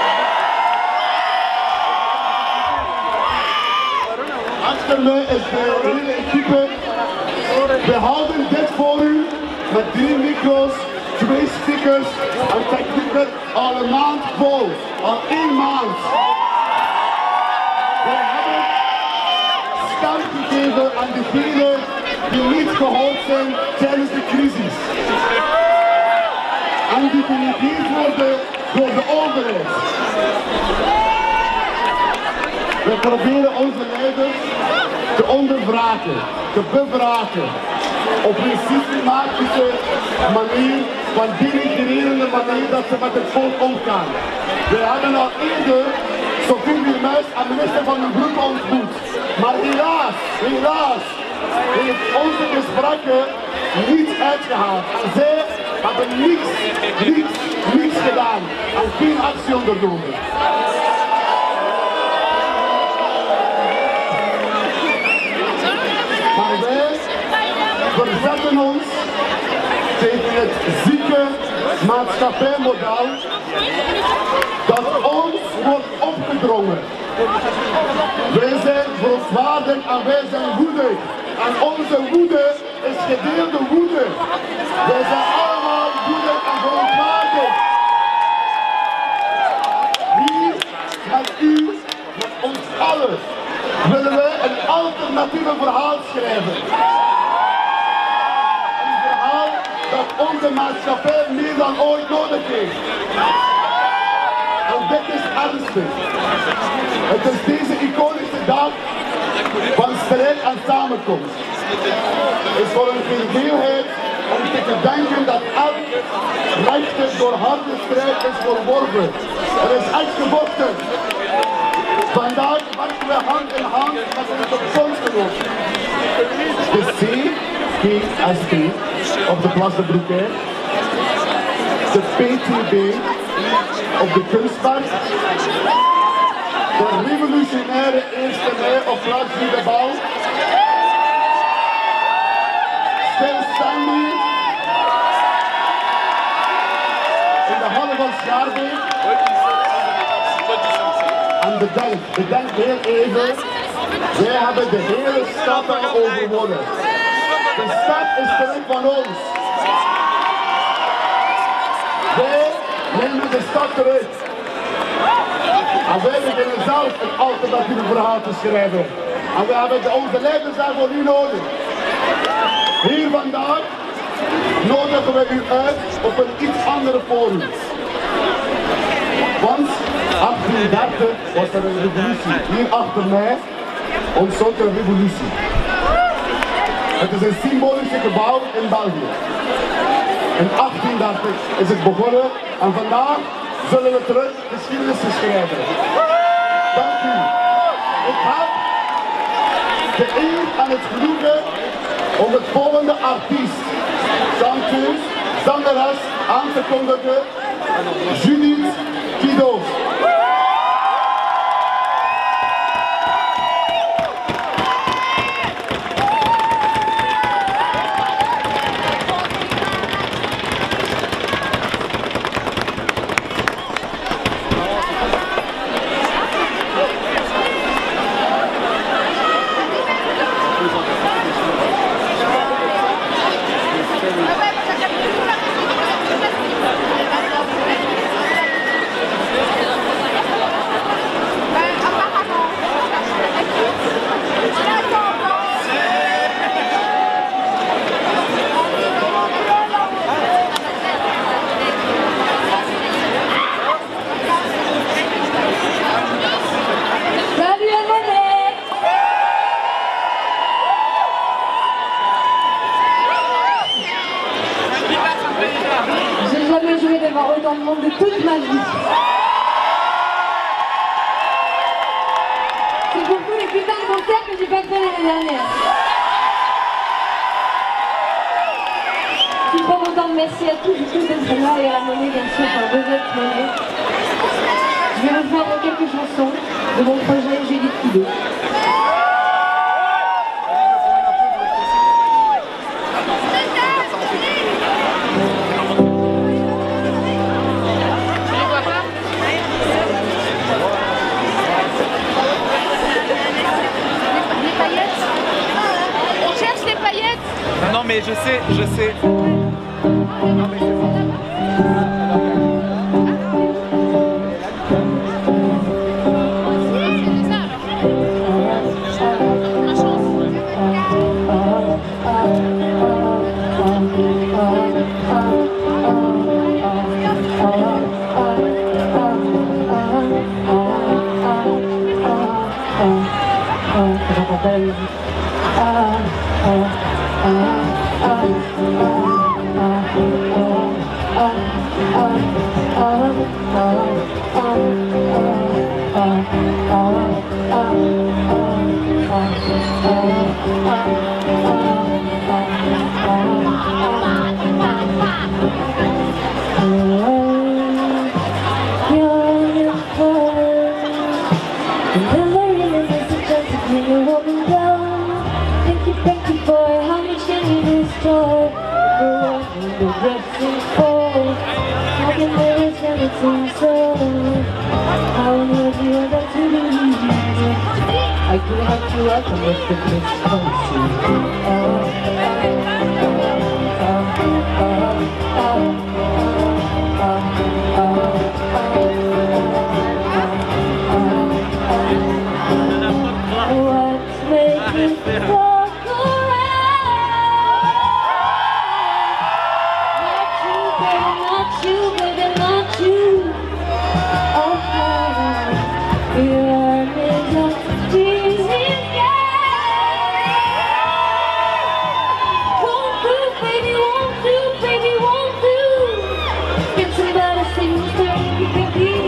Achter mij is de hele equipe. We houden dit voor u met 3 micro's, 2 speakers en technieken al een maand vol, al 1 maand. We hebben stem gegeven aan degenen die niet gehoord zijn tijdens de crisis. En die genegeerd worden door de overheid. We proberen onze leiders te ondervragen, te bevragen. Op een systematische manier, van denigrerende manier dat ze met het volk omgaan. We hebben al eerder Sophie Wilmuis en minister van de Broek ontmoet. Maar helaas heeft onze gesprekken niet uitgehaald. En zij hebben niets gedaan en geen actie ondernomen. Maar wij verzetten ons tegen het zieke maatschappijmodel dat ons wordt opgedrongen. Wij zijn verontwaardigd en wij zijn woedend. En onze woede is gedeelde woede. Wij zijn allemaal woedend en verontwaardigd. Hier met u, met ons allen, willen wij een alternatieve verhaal schrijven. Een verhaal dat onze maatschappij meer dan ooit nodig heeft. En dit is ernstig. Het is deze iconische dag van strijd en samenkomst. Het is voor een veelheid om te gedenken dat elk recht door harde strijd is verworven. Er is echt gevochten. Vandaag werken we hand in hand met onze bondgenoten. De CGSP op de Place de Broekheim, de PTB op de Kunstpark, de revolutionaire 1 mei op Place de Bal, stilstaande in de Halle van Schaarbeek en bedenk heel even, wij hebben de hele stad al overwonnen. De stad is terug van ons. Wij nemen de stad terug. En wij beginnen zelf een alternatieve verhaal te schrijven. En we hebben onze leiders daarvoor nu nodig. Hier vandaag nodigen we u uit op een iets andere forum. Want 1830 was er een revolutie. Hier achter mij ontstond een revolutie. Het is een symbolische gebouw in België. In 1830 is het begonnen en vandaag zullen we terug geschiedenis schrijven. Dank u. Ik heb de eer en het genoegen om het volgende artiest, zangeres, zangeres aan te kondigen, Judith Kido. les putains de concerts que j'ai pas fait l'année dernière. Je suis trop contente, merci à tous d'être là et à la monnaie bien sûr, par Bosette Monnaie. Je vais vous faire quelques chansons de mon projet Judith Kido. Non mais je sais. Non mais c'est bon. I could have you up and let the kids what's making walk around? Not you, baby, not you. Oh, you're made of Jesus, yeah. Won't do, baby, won't do, baby, won't do. Get somebody sing the song, baby.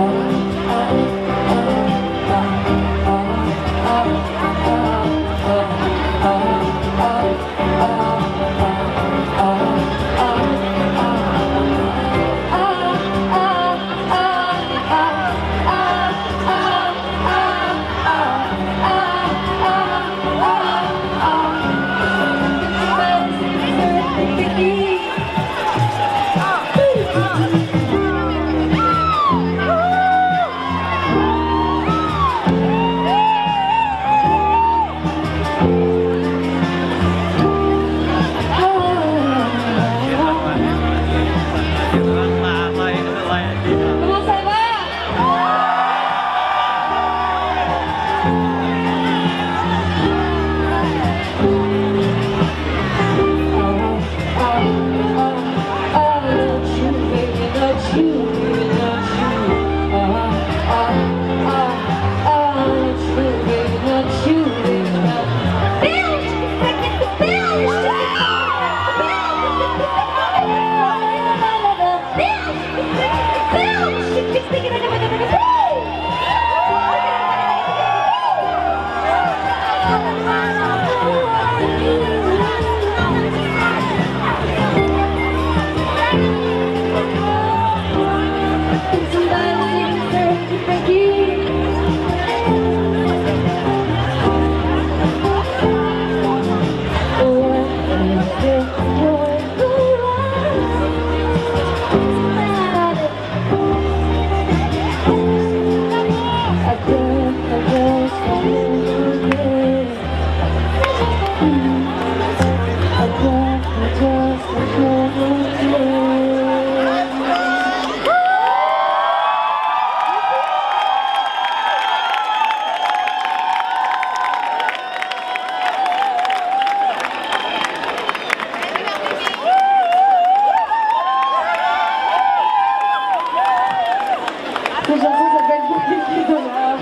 Cette chanson s'appelle Pour quelques dollars.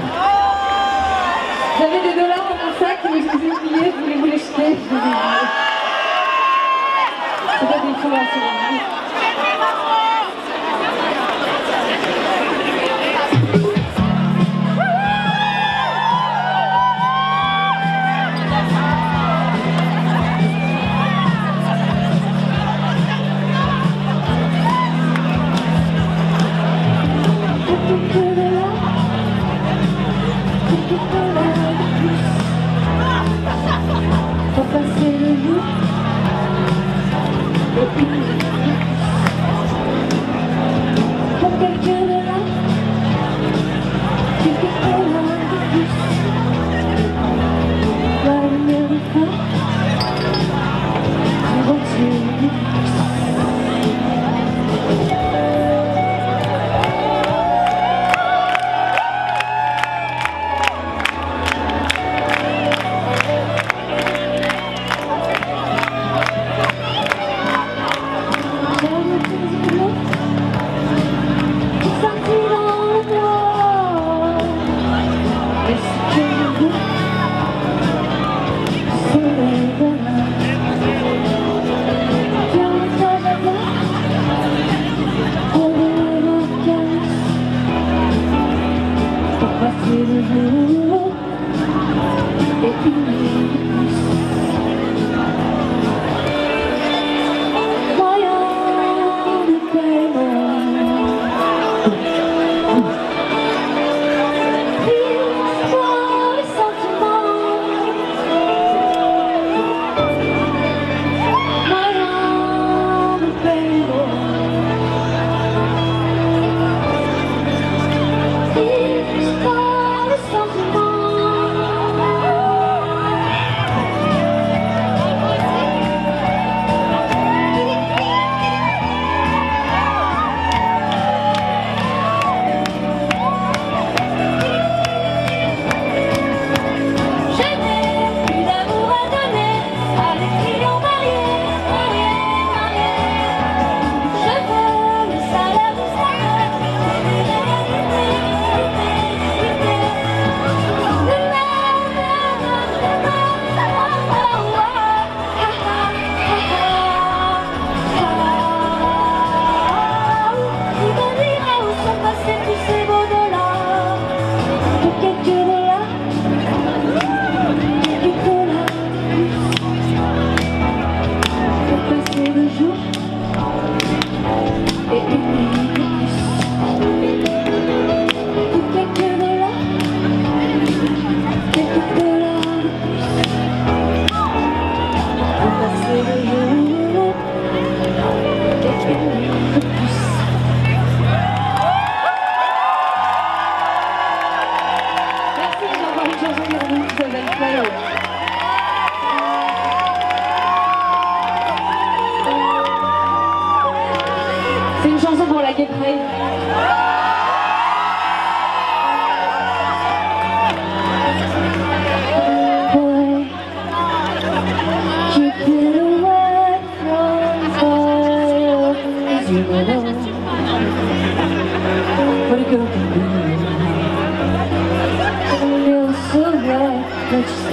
J'avais des dollars dans mon sac, mais je les ai oubliés, voulez-vous les jeter? C'est pas des fous, c'est vrai.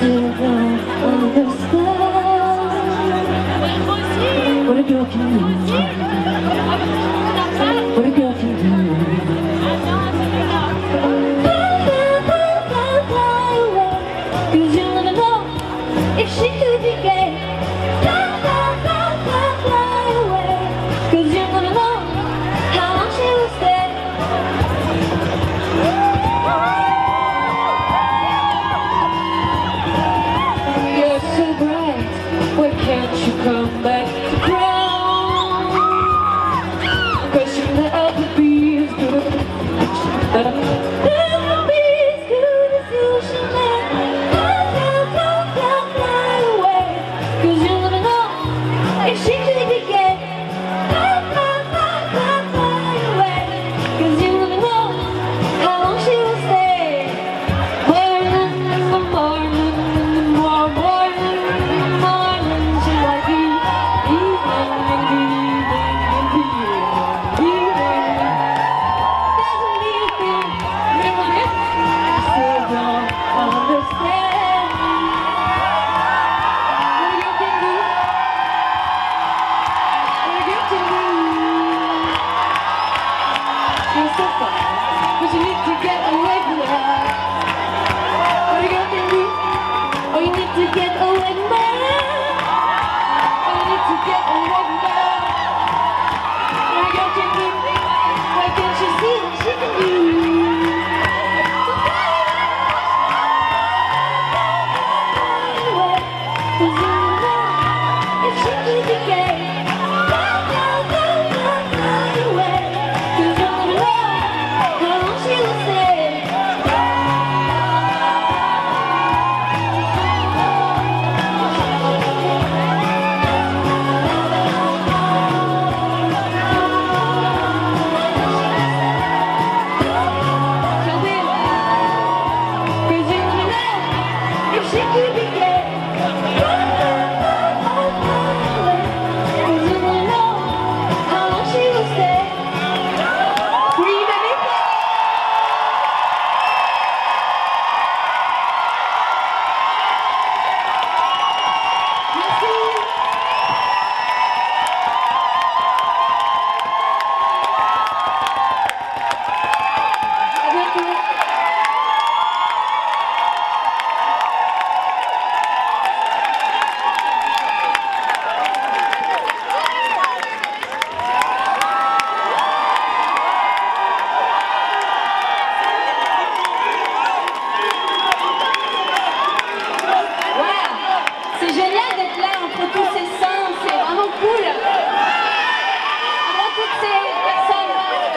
still don't understand what a girl can do. What a girl can do. Fly away, 'cause you'll never know if she could be gay. Fly away, 'cause you'll never know how long she will stay. You're so bright, why can't you come back to ground? 'Cause you'll never be as good. Never be as good as you should let. Fly away, 'cause you'll never know if she could be gay. Fly away, 'cause you'll never know how long she will stay. Morning in the morning, morning, she might be evening and evening and evening. Doesn't mean a thing, remember it? Still don't understand what you can do. What you can do. You're so fine, but you need to get away from that. What you can do. Oh, you need to get away from that. Oh, you need to get away from that. What you can do. Why can't you see what she can do? So fly away, 'cause you know if she could be gay. Fly away, 'cause you never know how long she will stay. C'est génial d'être là entre tous ces saints, c'est vraiment cool. Avant toutes ces personnes.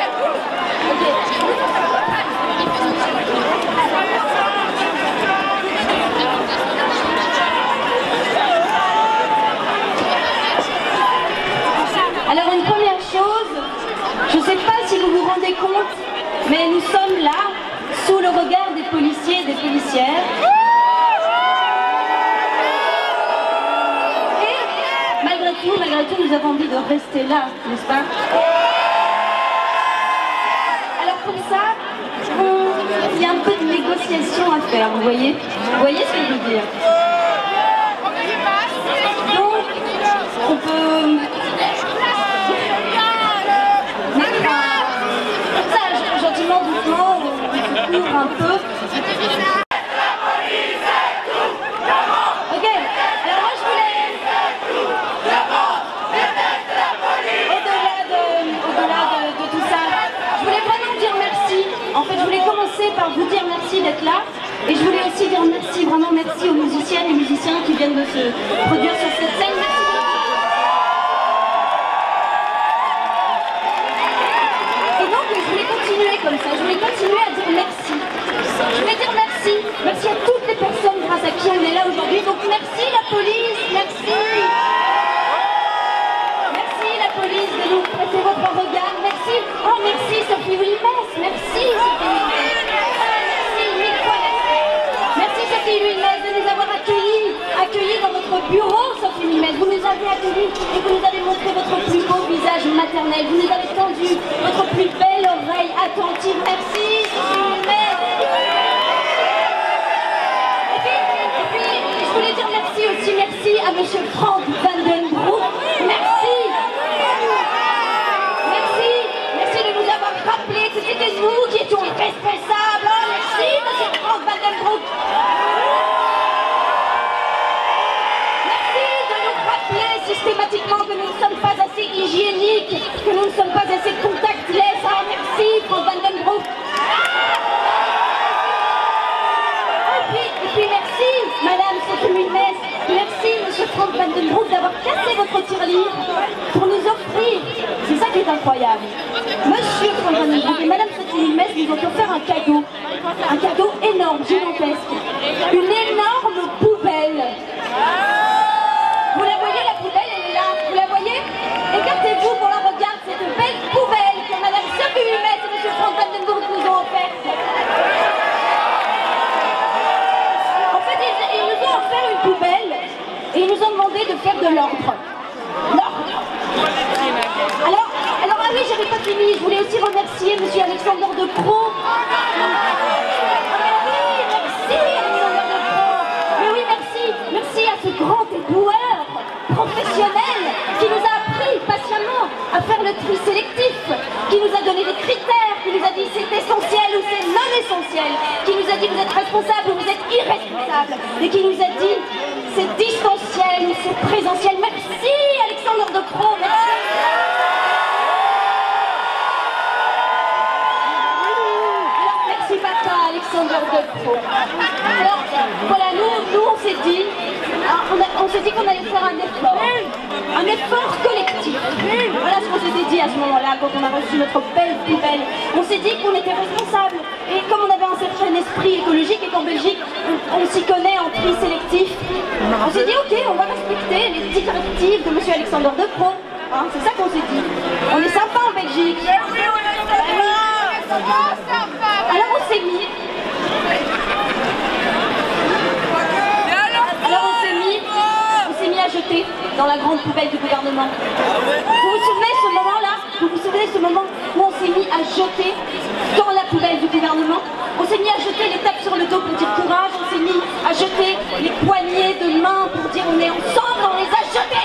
Alors une première chose, je ne sais pas si vous vous rendez compte, mais nous sommes là, sous le regard des policiers et des policières. Malgré tout, nous avons envie de rester là, n'est-ce pas? Alors pour ça, il y a un peu de négociation à faire, vous voyez? Vous voyez ce que je veux dire? Donc, on peut mettre ça gentiment, doucement, on court un peu. Par vous dire merci d'être là et je voulais aussi dire merci, vraiment merci aux musiciennes et musiciens qui viennent de se produire sur cette scène. Merci beaucoup. Et donc je voulais continuer comme ça, je voulais continuer à dire merci. Je voulais dire merci, merci à toutes les personnes grâce à qui on est là aujourd'hui. Donc merci la police, merci. Merci la police de nous prêter votre regard, merci. Oh merci Sophie Wilmès, merci Sophie Wilmès. De nous avoir accueillis dans votre bureau, Sophie Wilmès. Vous nous avez accueillis et vous nous avez montré votre plus beau visage maternel. Vous nous avez tendu votre plus belle oreille attentive. Merci, Sophie Wilmès. Et puis, Monsieur Frank Vandenbroek. Merci. Merci de nous avoir rappelé que c'était nous qui étions les responsables. Oh, merci, Monsieur Frank Vandenbroek. Merci de nous rappeler systématiquement que nous ne sommes pas assez hygiéniques, que nous ne sommes pas assez contactless. Oh, merci, Frank Vandenbroek. Et puis merci, Madame Sophie-Milmès, merci, Monsieur Frank Vandenbroek, d'avoir cassé votre tirelire pour nous offrir, c'est ça qui est incroyable. Monsieur Frank Vandenbroek et Madame Sophie-Milmès nous ont offert un cadeau énorme, gigantesque, une énorme poubelle. Vous la voyez, la poubelle, elle est là, vous la voyez? Écartez-vous pour la regarder, cette belle poubelle que Madame Sophie-Milmès et Monsieur Frank Vandenbroek nous ont offerte. Ils nous ont offert une poubelle et ils nous ont demandé de faire de l'ordre. Alors ah oui, j'avais pas fini, je voulais aussi remercier Monsieur Alexander De Croo. Merci à ce grand éboueur professionnel qui nous a appris patiemment à faire le tri sélectif, qui nous a donné des critères, qui nous a dit c'est essentiel ou c'est non essentiel, qui nous a dit vous êtes responsable ou vous êtes irresponsable, et qui nous a dit c'est distanciel ou c'est présentiel. Merci Alexander De Croo, merci. Merci papa Alexander De Croo. Alors voilà, nous on s'est dit qu'on allait faire un effort collectif. Voilà ce qu'on s'était dit à ce moment-là, quand on a reçu notre belle poubelle. On s'est dit qu'on était responsable. Et comme on avait un certain esprit écologique et qu'en Belgique, on s'y connaît en tri sélectif, on s'est dit ok, on va respecter les directives de Monsieur Alexander De Croo. Hein, c'est ça qu'on s'est dit. On est sympa en Belgique. Alors on s'est mis. À jeter dans la grande poubelle du gouvernement. Vous vous souvenez ce moment-là? Vous vous souvenez ce moment où on s'est mis à jeter dans la poubelle du gouvernement? On s'est mis à jeter les tapes sur le dos pour dire courage, on s'est mis à jeter les poignées de main pour dire on est ensemble, on les a jetés.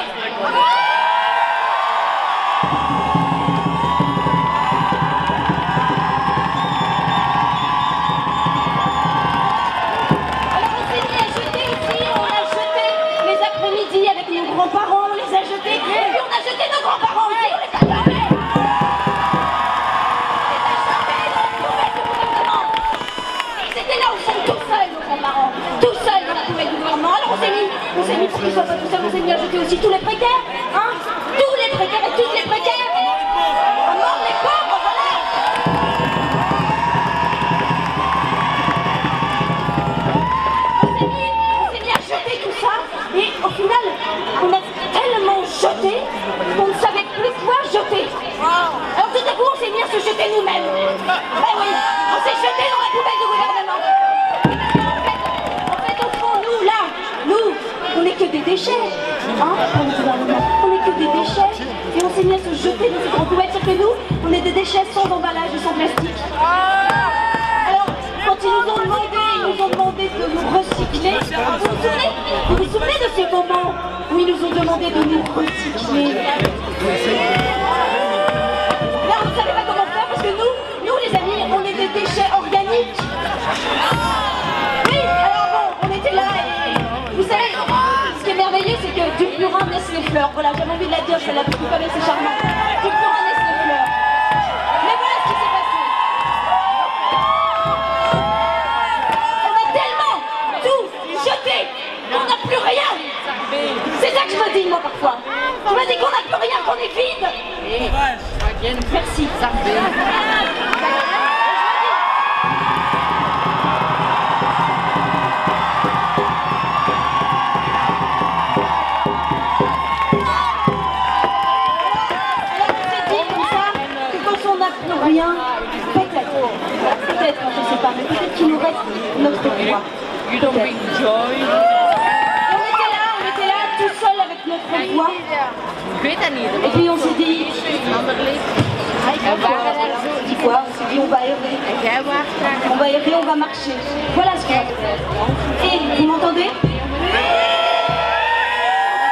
Avec nos grands-parents, on les a jetés, et puis on a jeté nos grands-parents aussi, on les a jetés. Ils étaient là, on sont tout seuls, nos grands-parents, tout seuls dans la poubelle du gouvernement. Alors on s'est mis pour qu'ils soient pas tout seuls, on s'est mis à jeter aussi tous les précaires, hein, tous les précaires et toutes les précaires. À mort les pauvres, voilà. On s'est mis à jeter tout ça. Et au final, on a tellement jeté qu'on ne savait plus quoi jeter. Alors tout à coup, on s'est mis à se jeter nous-mêmes. Ben oui, on s'est jeté dans la poubelle du gouvernement. En fait, au fond, nous, on n'est que des déchets. Hein, pour le gouvernement. On n'est que des déchets. Et on s'est mis à se jeter dans ces grandes poubelles. C'est que nous, on est des déchets sans emballage et sans plastique. Alors, quand ils nous ont demandé de nous recycler. Vous vous souvenez de ces moments où ils nous ont demandé de nous recycler? Là, on ne savait pas comment faire parce que nous les amis, on est des déchets organiques. Oui, alors bon, on était là et vous savez, ce qui est merveilleux, c'est que du purin naissent les fleurs. Voilà, j'avais envie de la dire, celle-là, parce que quand même c'est charmant. Du purin naissent les fleurs. Mais voilà ce qui s'est passé. Jeté, on n'a plus rien. C'est ça que je me dis moi parfois. Je me dis qu'on n'a plus rien, qu'on est vide. Merci. Alors on s'est dit comme ça que quand on n'a plus rien, peut-être, je ne sais pas, mais peut-être qu'il nous reste notre voix. You don't bring joy. On était là tout seul avec notre voix. Et puis on s'est dit, quoi? On s'est dit on va errer. On va errer, on va marcher. Voilà ce qu'on va faire. Et vous m'entendez?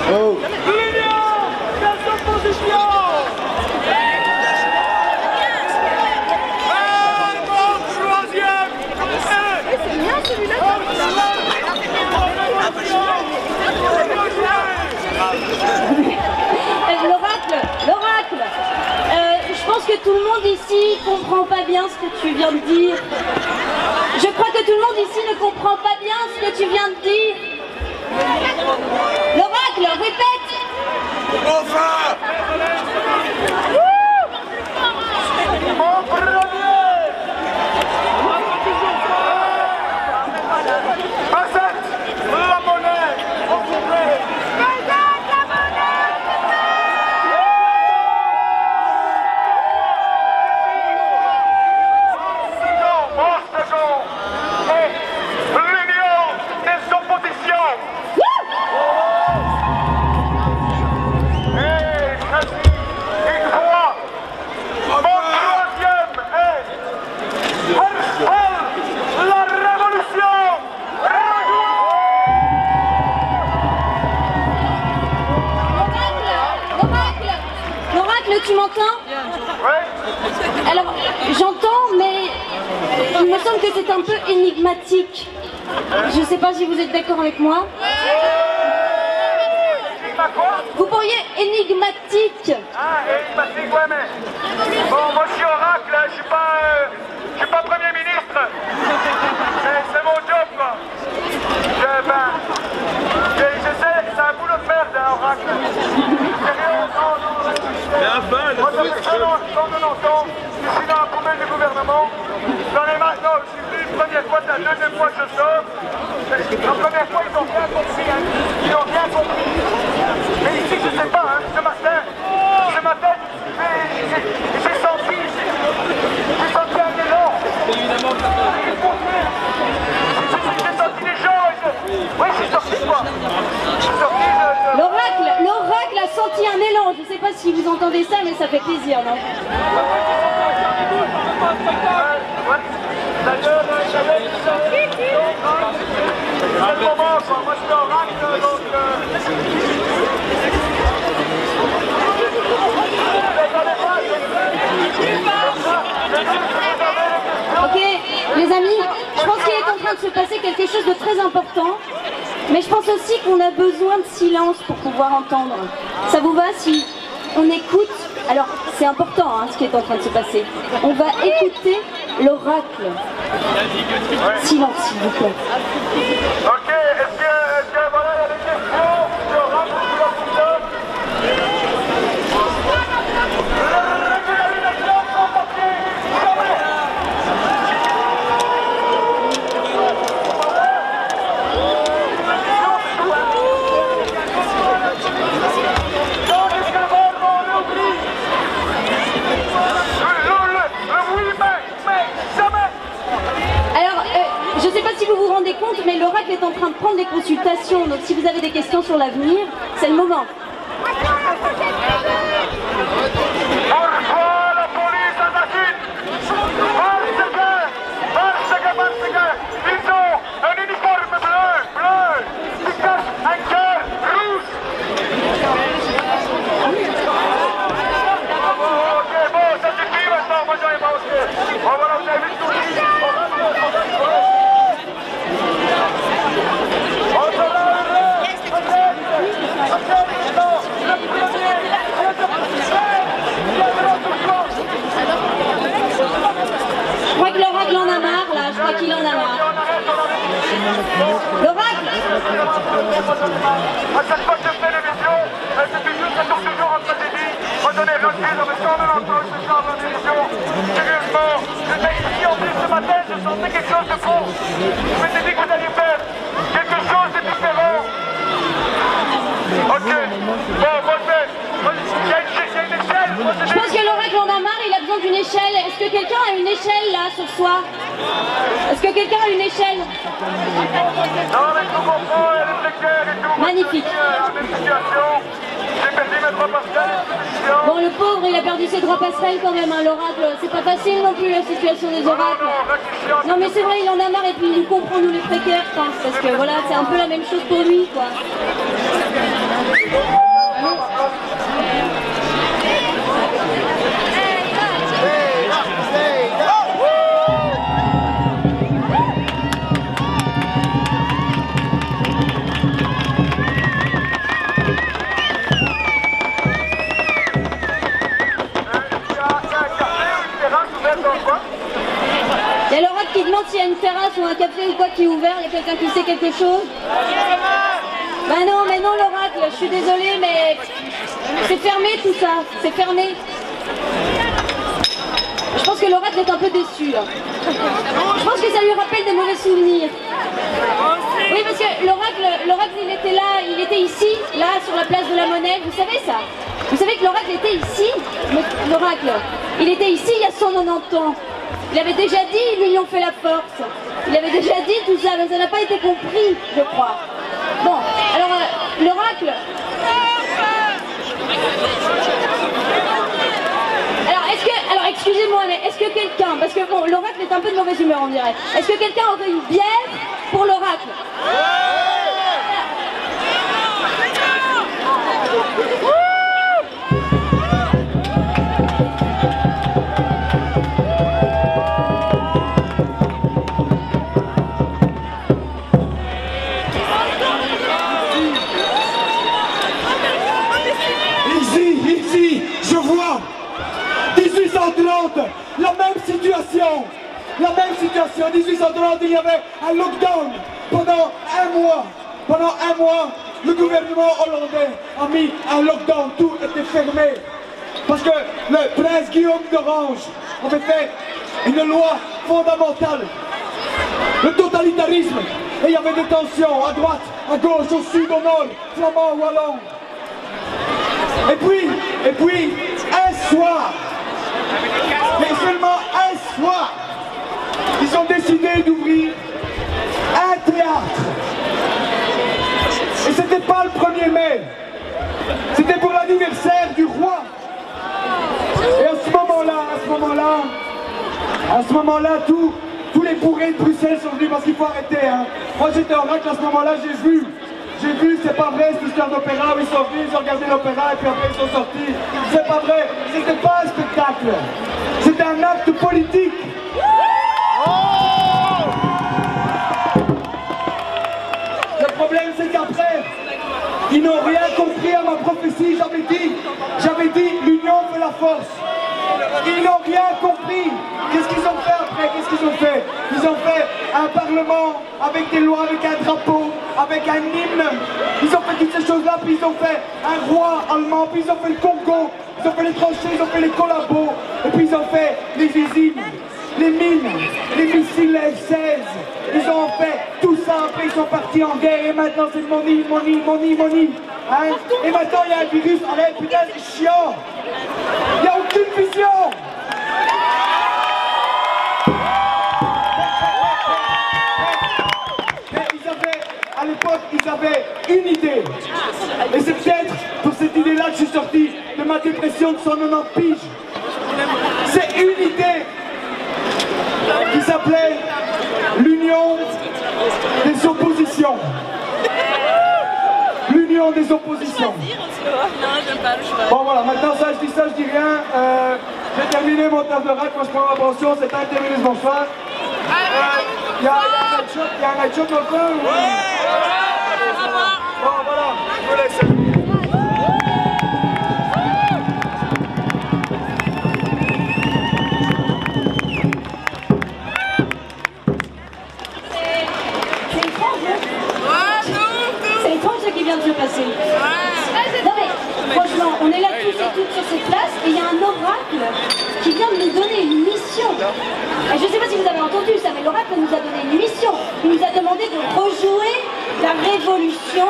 L'oracle, je pense que tout le monde ici comprend pas bien ce que tu viens de dire. Je crois que tout le monde ici ne comprend pas bien ce que tu viens de dire. L'oracle, répète. Enfin! Tu m'entends? Oui. Alors, j'entends, mais il me semble que c'est un peu énigmatique. Je ne sais pas si vous êtes d'accord avec moi. Vous pourriez énigmatique. Ah, énigmatique, ouais, mais... Bon, moi je suis oracle, je suis pas Premier ministre. C'est mon job, quoi. J'essaie, c'est un boulot de merde, un oracle. Moi, ça fait 1 an, je suis dans la promesse du gouvernement. J'en ai maintenant, je suis venu une première fois, c'est la deuxième fois que je sors. La première fois, ils n'ont rien compris, hein. Ils n'ont rien compris. Mais ici, je sais pas, hein, ce matin, j'ai senti un élan. Évidemment, j'ai senti les gens, oui, je suis sorti, quoi. Je suis sorti de... L'oracle a senti un élan. Je ne sais pas si vous entendez ça, mais ça fait plaisir, non? À le moment, quoi. Moi je suis oracle, donc... Ok, les amis, je pense qu'il est en train de se passer quelque chose de très important. Mais je pense aussi qu'on a besoin de silence pour pouvoir entendre. Ça vous va si on écoute? Alors, c'est important hein, ce qui est en train de se passer. On va écouter l'oracle. Silence, s'il vous plaît. Ok, est-ce que voilà, il y a des questions? L'oracle, compte, mais l'oracle est en train de prendre des consultations, donc si vous avez des questions sur l'avenir, c'est le moment. Ils ont un uniforme bleu, qui cache un cœur rouge. Ok, bon, ça suffit maintenant, moi j'en ai pas aussi. Bon voilà, vous avez vu tout. Je crois que l'oracle en a marre là, je crois qu'il en a marre. L'oracle! À chaque fois que je fais l'émission, ça tourne toujours en tragédie. Moi j'en ai reçu, j'en ai 190 ans, je suis en émission. Sérieusement, j'étais ici en plus ce matin, je sentais quelque chose de faux. Je m'étais dit que vous alliez faire quelque chose de différent. Ok, bon, moi je vais. Il y a une échelle. Je pense que l'oracle en a marre, il a besoin d'une échelle. Est-ce que quelqu'un a une échelle là ce soir? Est-ce que quelqu'un a une échelle? Non mais je comprends, elle est précaire et tout. Magnifique. J'ai perdu mes 3 passerelles. Bon, le pauvre, il a perdu ses 3 passerelles quand même, hein, l'oracle. C'est pas facile non plus la situation des oracles. Non mais c'est vrai, il en a marre et puis il nous comprend nous les précaires, je pense. Parce que voilà, c'est un peu la même chose pour lui, quoi. s'il y a une terrasse ou un café ou quoi qui est ouvert? Il y a quelqu'un qui sait quelque chose? Bah non, mais non, l'oracle, je suis désolée, mais c'est fermé tout ça, c'est fermé. Je pense que l'oracle est un peu déçu là. Je pense que ça lui rappelle des mauvais souvenirs. Oui, parce que l'oracle il était là, il était ici, là, sur la place de la Monnaie, vous savez ça? Vous savez que l'oracle était ici? L'oracle, il était ici il y a 190 ans. Il avait déjà dit, l'union fait la force. Il avait déjà dit tout ça, mais ça n'a pas été compris, je crois. Bon, alors, l'oracle... Alors, excusez-moi, mais est-ce que quelqu'un, parce que bon, l'oracle est un peu de mauvaise humeur, on dirait. Est-ce que quelqu'un aurait une bière pour l'oracle? Ici, je vois 1830, la même situation. 1830, il y avait un lockdown pendant un mois. Pendant un mois, le gouvernement hollandais a mis un lockdown, tout était fermé. Parce que le prince Guillaume d'Orange avait fait une loi fondamentale. Le totalitarisme. Et il y avait des tensions à droite, à gauche, au sud, au nord, flamand, wallon. Et puis, un soir, mais seulement un soir, ils ont décidé d'ouvrir un théâtre. Et c'était pas le 1er mai, c'était pour l'anniversaire du roi. Et à ce moment-là, tous les bourrés de Bruxelles sont venus parce qu'il faut arrêter. Hein. Moi j'étais en Oracle à ce moment-là, j'ai vu, c'est pas vrai cette histoire d'opéra où ils sont venus, ils ont regardé l'opéra et puis après ils sont sortis. C'est pas vrai, c'était pas un spectacle, c'était un acte politique. Le problème c'est qu'après, ils n'ont rien compris à ma prophétie, j'avais dit l'union fait la force. Ils n'ont rien compris. Qu'est-ce qu'ils ont fait après? Ils ont fait un parlement avec des lois, avec un drapeau, avec un hymne. Ils ont fait toutes ces choses-là, puis ils ont fait un roi allemand, puis ils ont fait le Congo, ils ont fait les tranchées, ils ont fait les collabos, et puis ils ont fait les usines, les mines, les missiles, les F-16. Ils ont fait tout ça, après ils sont partis en guerre, et maintenant c'est money. Hein? Et maintenant il y a un virus, allez putain c'est chiant. Il n'y a aucune vision. À l'époque, ils avaient une idée. Et c'est peut-être pour cette idée-là que je suis sorti de ma dépression de 190 piges. C'est une idée qui s'appelait l'union des oppositions. L'union des oppositions. Bon voilà, maintenant ça, je dis rien. J'ai terminé mon taf de rack, moi je prends ma pension, c'est terminé ce bonsoir. Il y a un night shop dans le coin ou... Bon voilà, je vous laisse. C'est étrange ce qui vient de se passer. Non mais, franchement, on est là tous et toutes sur cette place et il y a un oracle qui vient de nous donner une mission. Et je ne sais pas si vous avez entendu ça, mais l'oracle nous a donné une mission. Il nous a demandé de rejouer la révolution,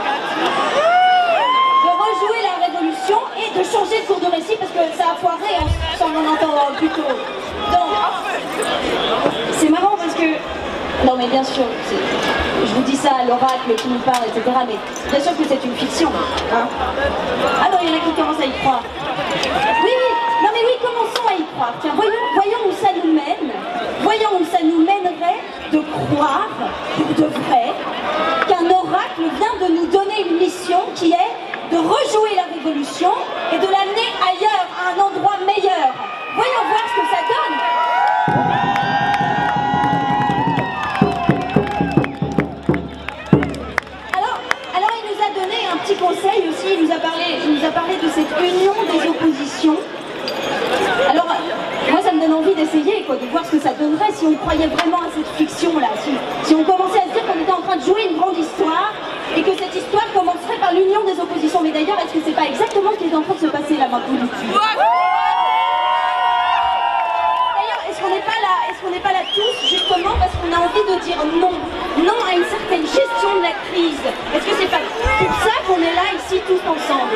et de changer de cours de récit parce que ça a foiré, sans en entendre plus tôt. Donc, c'est marrant parce que... Non mais bien sûr, je vous dis ça, l'oracle qui nous parle, etc. Mais bien sûr que c'est une fiction. Hein. Ah non, il y en a qui commencent à y croire. Oui, non mais oui, commençons à y croire. Tiens, voyons où ça nous mène. Voyons où ça nous mènerait de croire, pour de vrai, qu'un oracle vient de nous donner une mission qui est de rejouer la révolution et de l'amener ailleurs, à un endroit meilleur. Voyons voir ce que ça donne. Conseil aussi, il nous a parlé de cette union des oppositions. Alors, moi ça me donne envie envie d'essayer, quoi, de voir ce que ça donnerait si on croyait vraiment à cette fiction-là, si on commençait à se dire qu'on était en train de jouer une grande histoire et que cette histoire commencerait par l'union des oppositions. Mais d'ailleurs, est-ce que c'est pas exactement ce qui est en train de se passer là maintenant? D'ailleurs, est-ce qu'on n'est pas là tous justement parce qu'on a envie de dire non, non à une certaine gestion de la crise? Est-ce que c'est pas pour ça qu'on est là ici tous ensemble?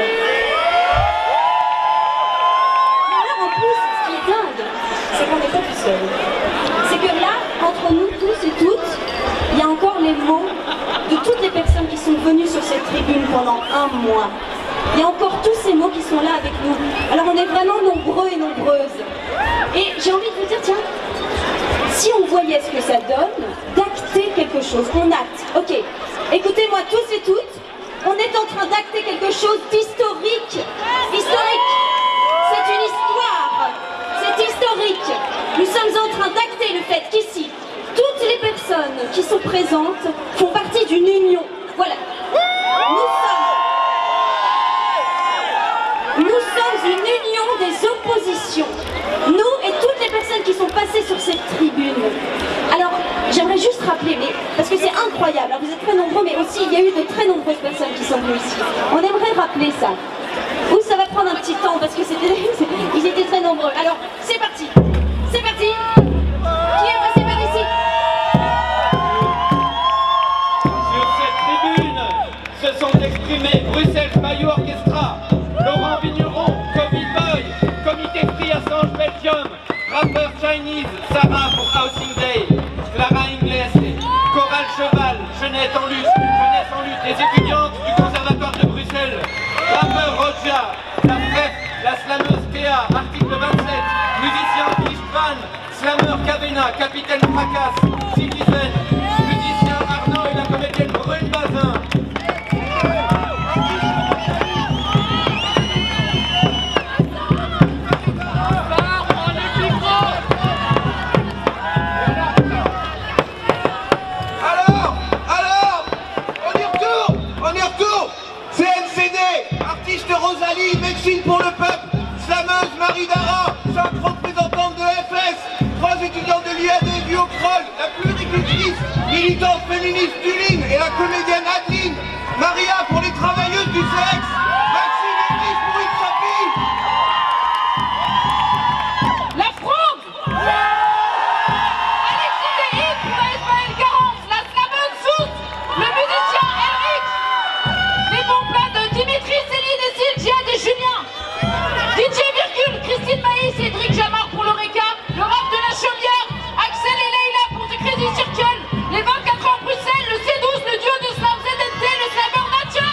C'est qu'on n'est pas tout seul. C'est que là, entre nous tous et toutes, il y a encore les mots de toutes les personnes qui sont venues sur cette tribune pendant un mois. Il y a encore tous ces mots qui sont là avec nous. Alors on est vraiment nombreux et nombreuses. Et j'ai envie de vous dire, tiens, si on voyait ce que ça donne, d'acter quelque chose, on acte. Ok, écoutez-moi tous et toutes, on est en train d'acter quelque chose d'historique. Historique. C'est une histoire. C'est historique. Nous sommes en train d'acter le fait qu'ici, toutes les personnes qui sont présentes font partie d'une union. Voilà. Nous sommes une union des oppositions. Nous et toutes les personnes qui sont passées sur cette tribune. Alors, j'aimerais juste rappeler, mais parce que c'est incroyable, alors vous êtes très nombreux, mais aussi il y a eu de très nombreuses personnes qui sont venues ici. On aimerait rappeler ça. Ou ça va prendre un petit temps parce que ils étaient très nombreux. Alors, c'est parti. C'est parti. Qui est passé par ici? Sur cette tribune se sont exprimés Bruxelles Bayou Orchestra, Laurent Vigneron, Kobe Boy, Comité Free Assange Belgium, rappeur Chinese, Sarah pour Housing Day, Clara Inglés, Coral Cheval, Jeunesse en lutte, les étudiantes du Conservatoire de Bruxelles, rappeur Roja, la FREF, la slameuse Théa, article 27, musicien Istvan, slameur Kavena, capitaine Fracasse, Citizen, musicien Arnaud et la comédienne Brune Bazin. Rosalie, médecine pour le peuple, slameuse Marie Dara, 5 représentantes de FS, 3 étudiantes de l'IAD du Haut-Kroll, la pluricultrice, militante féministe Tuline et la comédienne Adeline, Maria pour les travailleuses du sexe, Maxime et Brice pour une sapie. La fraude Alexis Dehid pour la SPL 40, la slameuse Sout, le musicien Elric, les bons plats de Dimitri, Céline et Sylvia et Julien, DJ Virgule, Christine Maïs, Cédric Jamar pour l'Oreca, le rap de la Chaumière, Axel et Leïla pour The Crazy Circle, les 24 heures Bruxelles, le C12, le duo de Slam ZNT, le slammer Natia.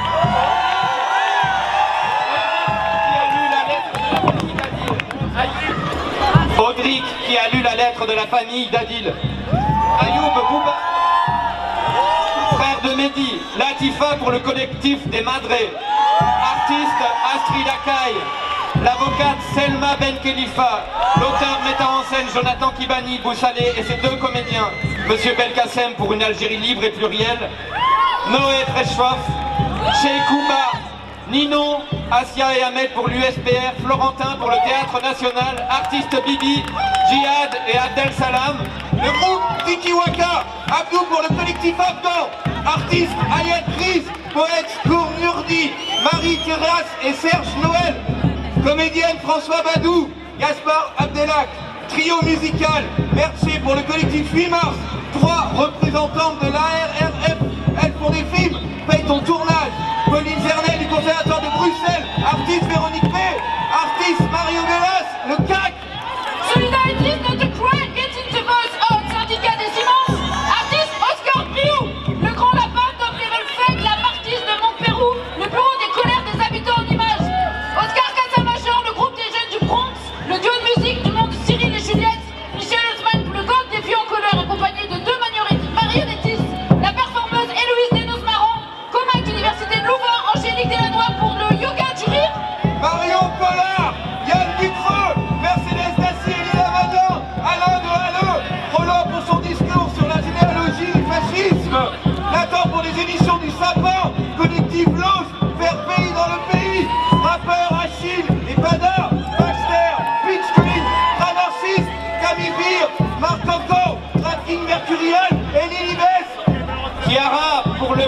Audric qui a lu la lettre de la famille d'Adil. Ayoub Bouba, frère de Mehdi. Latifa pour le collectif des Madrés. Artiste Astrid Akaï. L'avocate Selma Ben Khelifa. L'auteur metteur en scène Jonathan Kibani Boussalé et ses 2 comédiens. Monsieur Belkacem pour une Algérie libre et plurielle. Noé Freshfoff. Cheikh Kouba. Ninon, Asia et Ahmed pour l'USPR, Florentin pour le Théâtre National, artiste Bibi, Djihad et Abdel Salam. Le groupe Tiki Waka, Abdou pour le collectif Afghan, artiste Ayat Chris, poète Kour Nurdi, Marie Terrasse et Serge Noël, comédienne François Badou, Gaspard Abdelak, trio musical, Mercier pour le collectif 8 mars, 3 représentantes de l'ARRF, elles font des films, paye ton tournage, Pauline Zernel du Conservatoire de Bruxelles, artiste Véronique P, artiste Mario Velas, le CAC. Solidarité not a crime, get into voice out, syndicat des immenses, artiste Oscar Priou, le grand lapin Tom Levelfeld, la marquise de Montpérou, le bureau des colères des habitants en images, Oscar Casamajor, le groupe des jeunes du Bronx, le duo de musique du monde Cyril et Juliette, Michel Osman pour le gang des vieux en couleur accompagné de 2 marionnettistes, la performeuse Héloïse Desnos-Marant, Comac Université de Louvain, Angélique Delanois pour le yoga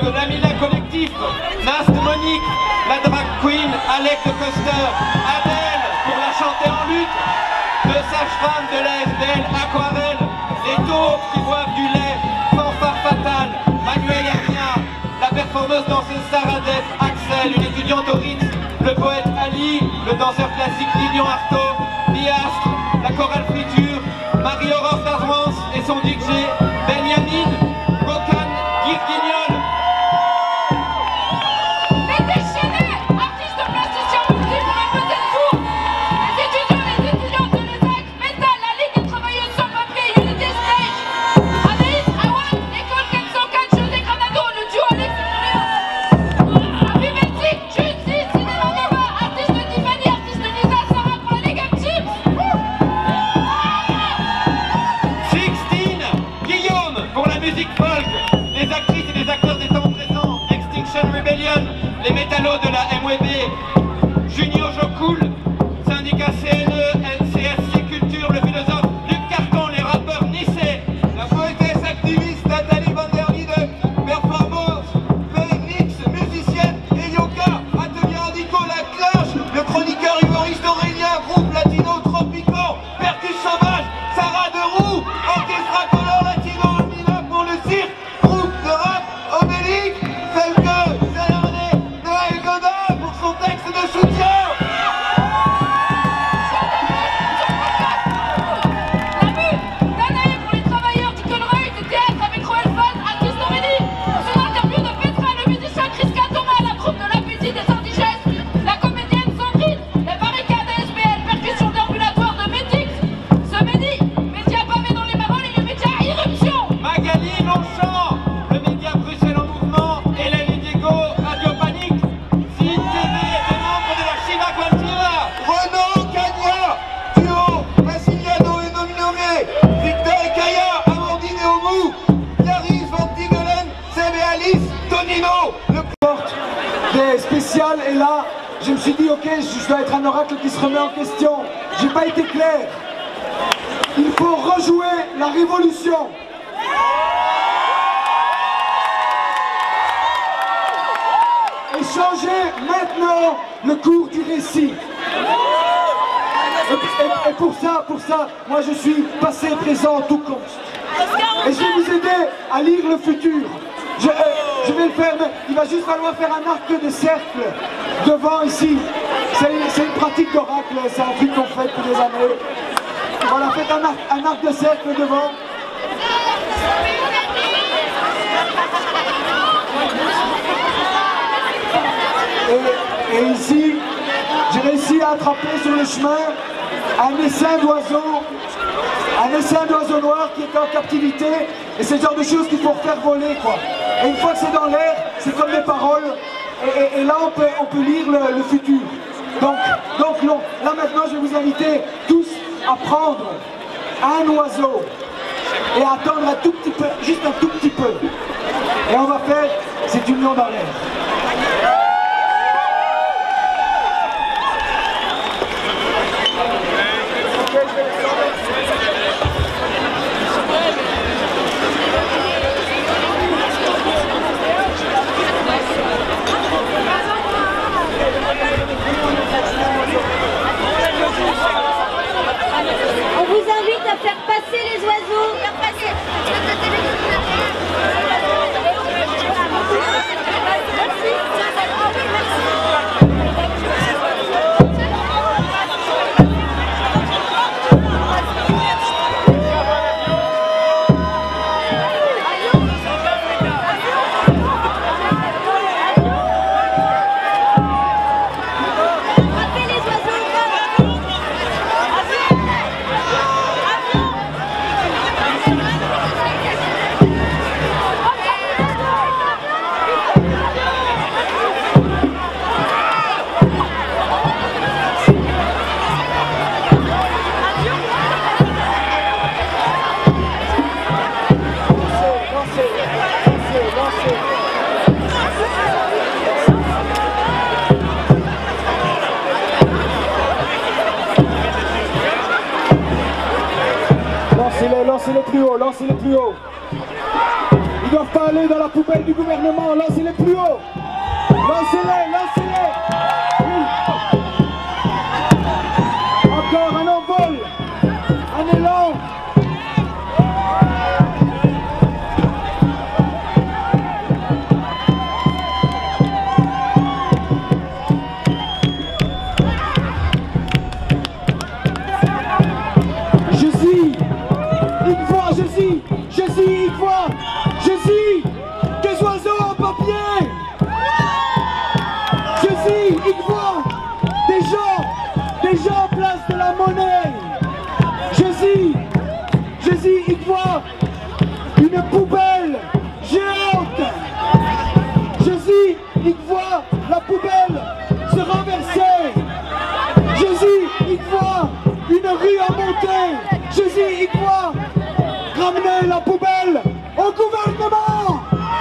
Lamina Collectif, Nast Monique, la drag queen Alec de Coster, Adèle pour la chanter en lutte, deux sages-femmes de la FDL, Aquarelle, les taupes qui boivent du lait, Fanfare Fatale, Manuel Hernia, la performeuse danseuse Saradette, Axel, une étudiante au Ritz, le poète Ali, le danseur classique Lilian Artaud, Liastre, la chorale Friture, Marie-Aurore Darwans et son DJ Benjamin Gokan Guirguignol. Les déchaînés, artistes plasticiens multiples pour la petite tour. Les étudiantes de l'ESAC, Métal, la Ligue des travailleuses sans papier, Unity Stage. Anaïs, Awan, l'école 404, José Granado, le duo Alex et Léon. Abimeltic, Justice, Cinéma Nova, artiste de Tiffany, artiste de Lisa, Sarah pour la Ligue Active. 16, Guillaume pour la musique folk, les actrices et les acteurs des temps présents, Extinction Rebellion, les métallos de la MWB, Junio Jocool, syndicat CNE, NCSC Culture, le philosophe Luc Carton, les rappeurs Nissé, la poétesse activiste Nathalie Van der Lieden, performance, Phoenix, musicienne et yoga, atelier Indico, la clash, le chroniqueur humoriste Aurélien, groupe latino tropico, Percus Sauvage, Sarah Deroux, orchestra color latino, Amina pour le cirque, groupe de rap, Obélique, Felke, Salerné, Noël Godin pour son texte de soutien. La mue, Danae pour les travailleurs du Colreuil, du théâtre avec Roel Fan, artiste Aurélie. Son interview de Petra, le musicien Chris Thomas, la troupe de l'appétit des indigestes, la comédienne Sandrine, les barricades SBL, percussion d'ambulatoire de Métix, ce Mehdi, média pavé dans les paroles et le média Irruption. Magali Longchamp, le média Bruxelles en mouvement, Hélène Diego, Radio Panique, Cine TV, des membres de la Shiva Quantiva, Renaud Cagna, Duo, Massiliano et Nominomé, Victor et Kaya, Amandine et Oumou, Yaris, Van Tigelen, Seb et Alice, Tonino, le porte des spéciales et là je me suis dit ok, je dois être un oracle qui se remet en question. J'ai pas été clair. Il faut rejouer la révolution. Et changer maintenant le cours du récit. Et pour ça, moi je suis passé, présent, tout compte. Et je vais vous aider à lire le futur. Je vais le faire, mais il va juste falloir faire un arc de cercle devant ici. C'est une pratique d'oracle, c'est un truc qu'on fait depuis des années. Voilà, faites un arc de cercle devant. Et ici, j'ai réussi à attraper sur le chemin un essaim d'oiseau noir qui était en captivité, et c'est le genre de choses qu'il faut faire voler, quoi. Et une fois que c'est dans l'air, c'est comme des paroles, et là on peut lire le futur. Donc non, là maintenant je vais vous inviter tous à prendre un oiseau et à attendre un tout petit peu, juste un tout petit peu. Et on va faire cette union dans l'air. On vous invite à faire passer les oiseaux. Lancez-le plus haut, lancez-le plus haut. doivent pas aller dans la poubelle du gouvernement. Lancez-les plus haut. Lancez-les, lancez-les. Oui. Encore un envol, un élan. Des oiseaux en papier. Je suis, il voit des gens place de la monnaie. Je suis, il voit une poubelle géante. Je suis, il voit la poubelle se renverser. Je suis, il voit une rue en montée. Je suis, il voit ramener la poubelle au gouvernement.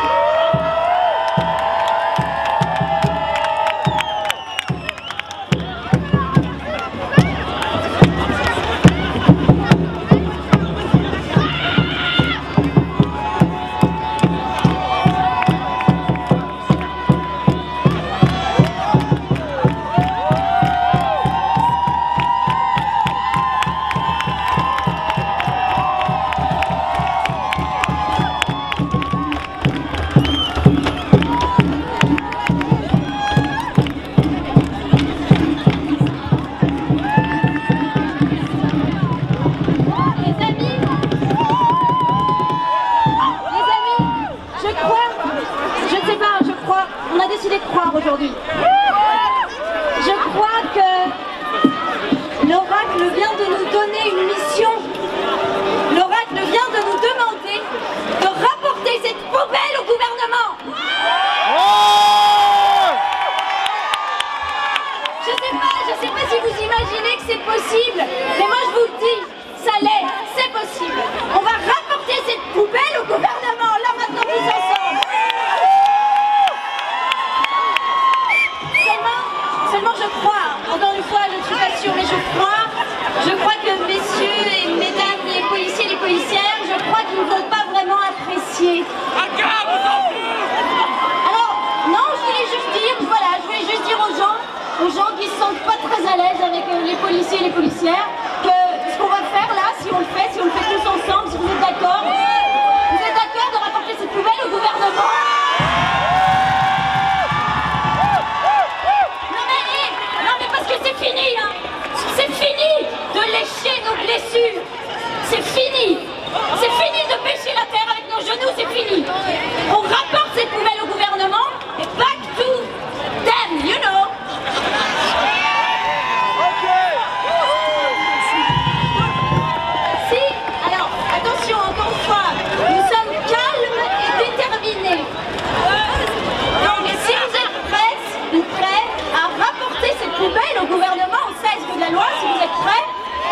Aujourd'hui. Je crois que l'oracle vient de nous donner une mission. L'oracle vient de nous demander de rapporter cette poubelle au gouvernement. Je sais pas si vous imaginez que c'est possible, mais moi je vous le dis, ça l'est, c'est possible. On va rapporter cette poubelle au gouvernement, là maintenant tous ensemble. Seulement je crois, encore une fois je ne suis pas sûre, mais je crois que messieurs et mesdames les policiers et les policières, je crois qu'ils ne vont pas vraiment apprécier. Alors, non, je voulais juste dire aux gens qui se sentent pas très à l'aise avec les policiers et les policières, que ce qu'on va faire là, si on le fait tous ensemble, si vous êtes d'accord de rapporter cette poubelle au gouvernement? C'est fini, hein. C'est fini de lécher nos blessures. C'est fini. C'est fini de bêcher la terre avec nos genoux, c'est fini. On rapporte cette poubelle au gouvernement et back to them, you know. Si, alors, attention, encore une fois, nous sommes calmes et déterminés. Donc, si vous êtes prêts à rapporter cette poubelle au gouvernement au 16 de la loi, si vous êtes prêts,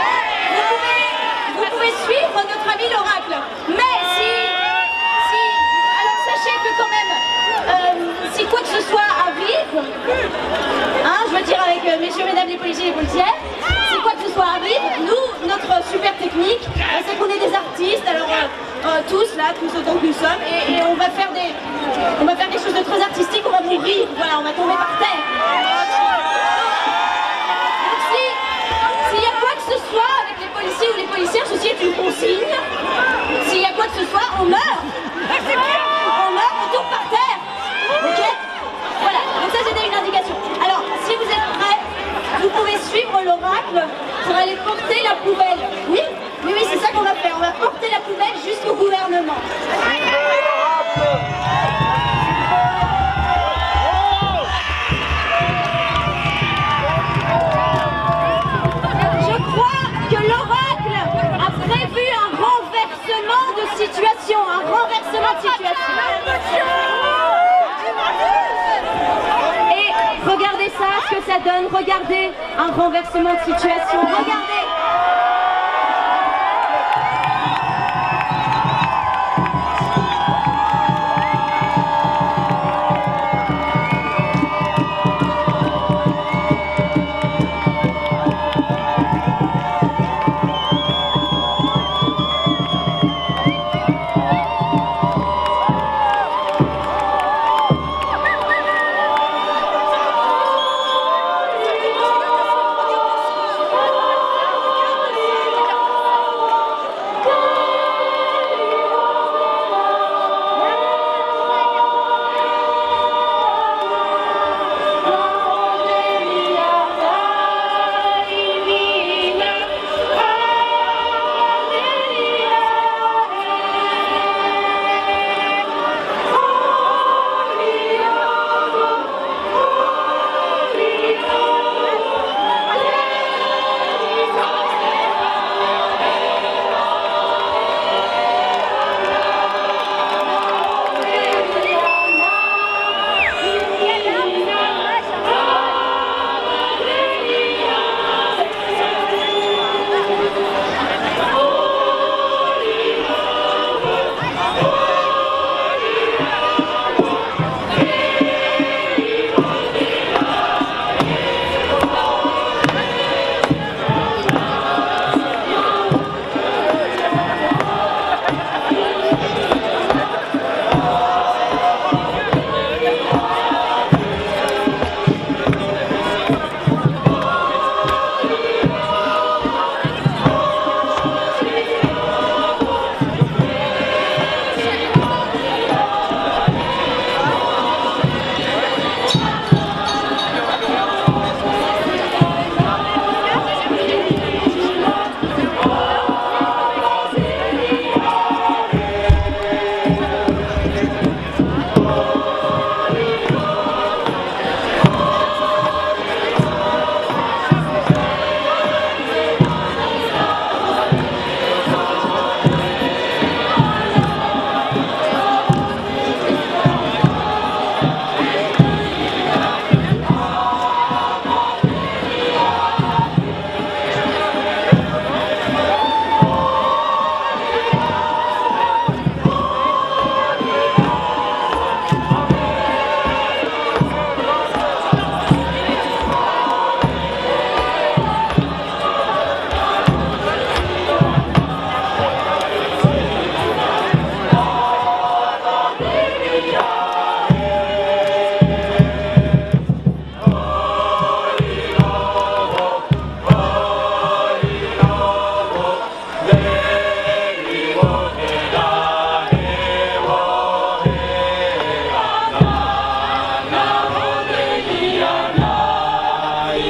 vous pouvez suivre notre ami l'oracle. Mais alors sachez que quand même, si quoi que ce soit arrive, hein, je veux dire avec messieurs, mesdames les policiers et les policières, si quoi que ce soit arrive, nous, notre super technique, c'est qu'on est des artistes, alors tous autant que nous sommes, et on va faire des choses de très artistiques, on va mourir, voilà, on va tomber par terre. S'il y a quoi que ce soit avec les policiers ou les policières, ceci est une consigne. S'il y a quoi que ce soit, on meurt. On tombe par terre. Ok? Voilà, donc ça c'était une indication. Alors, si vous êtes prêts, vous pouvez suivre l'oracle pour aller porter la poubelle. Oui, c'est ça qu'on va faire. On va porter la poubelle jusqu'au gouvernement. Et regardez ça, ce que ça donne. Regardez un renversement de situation. Regardez.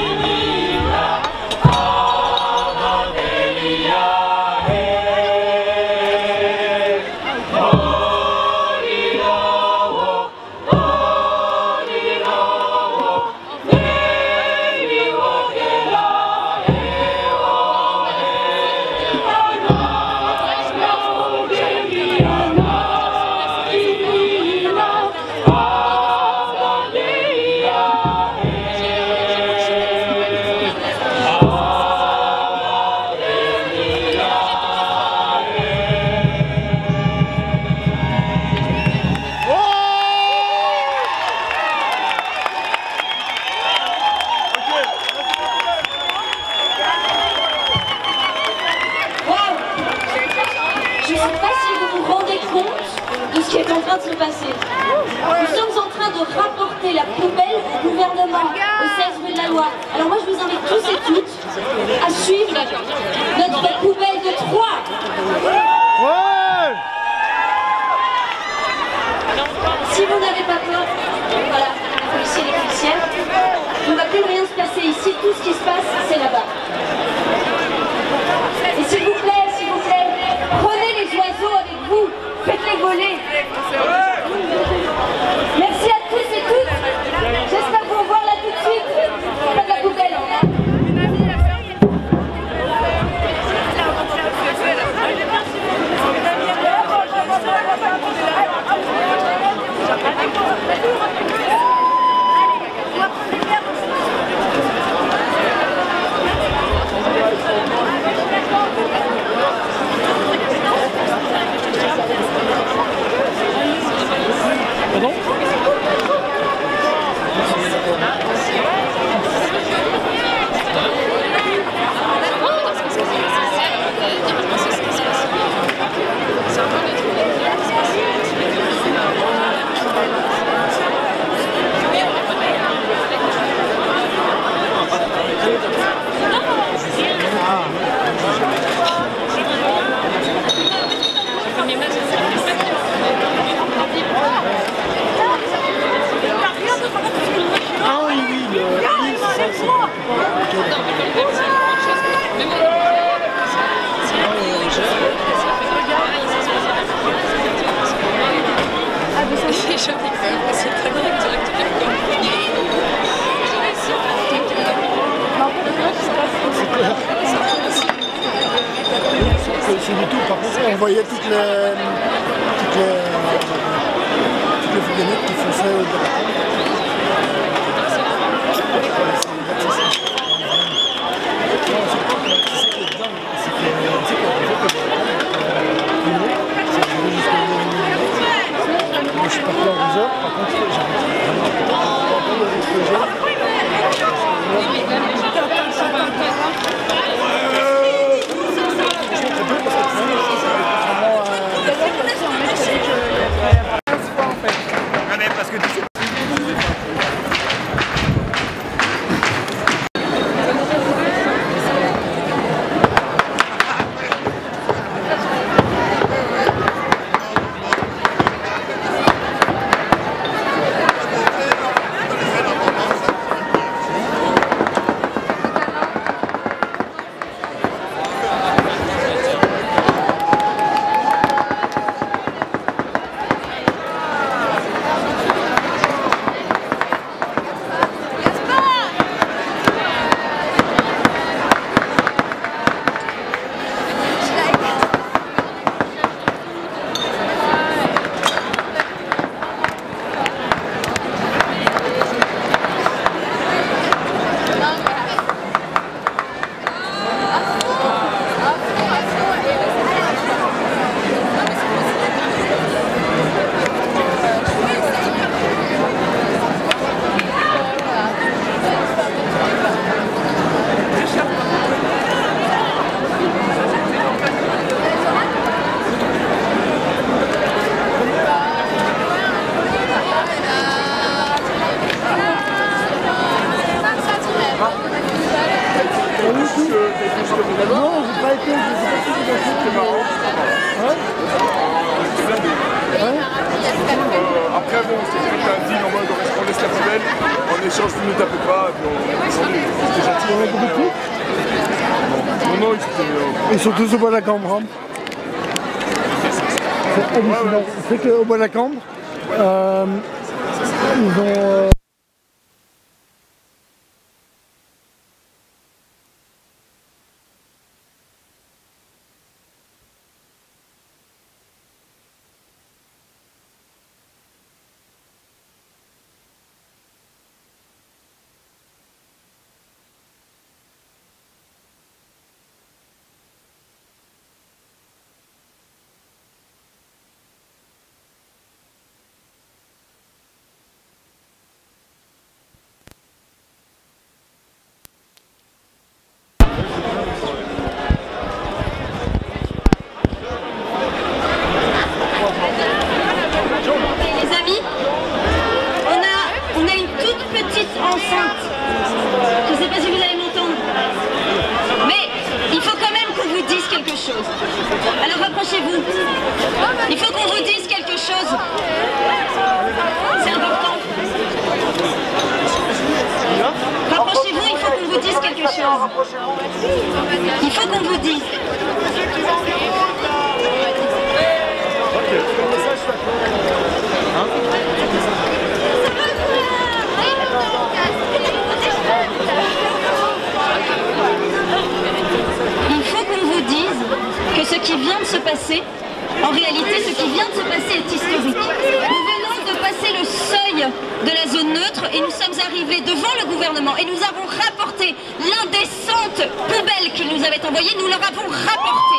qui est en train de se passer. Nous sommes en train de rapporter la poubelle au gouvernement, au 16 rue de la Loi. Alors moi je vous invite tous et toutes à suivre notre poubelle de Troyes. Si vous n'avez pas peur, voilà, les policiers et les policières, il ne va plus rien se passer ici, tout ce qui se passe, c'est là-bas. Et s'il vous plaît, prenez les oiseaux avec vous, faites-les voler. Merci à tous et toutes, j'espère vous revoir là tout de suite, pas de la poubelle. C'est du tout, par contre on voyait toutes les fourgonnettes qui fonçaient au delà. Moi je suis parti en 12 heures, par contre j'arrive Non, j'ai pas été, je sais pas si c'est marrant. Ouais. Ouais. Après, bon, c'était un deal en mode on laisse la poubelle, en échange tu ne tapes pas, et puis on descendu. C'était gentil. Il y en a beaucoup de trucs. Non, ils sont tous au bois de la Cambre. Hein. C'est hallucinant. C'est qu'au bois de la Cambre, ils ont... Alors rapprochez-vous. Il faut qu'on vous dise quelque chose. C'est important. Rapprochez-vous, il faut qu'on vous dise quelque chose. Il faut qu'on vous dise. Il faut qu'on vous dise que ce qui vient de se passer, en réalité, ce qui vient de se passer est historique. Nous venons de passer le seuil de la zone neutre et nous sommes arrivés devant le gouvernement et nous avons rapporté l'indécente poubelle qu'ils nous avaient envoyée, nous leur avons rapporté.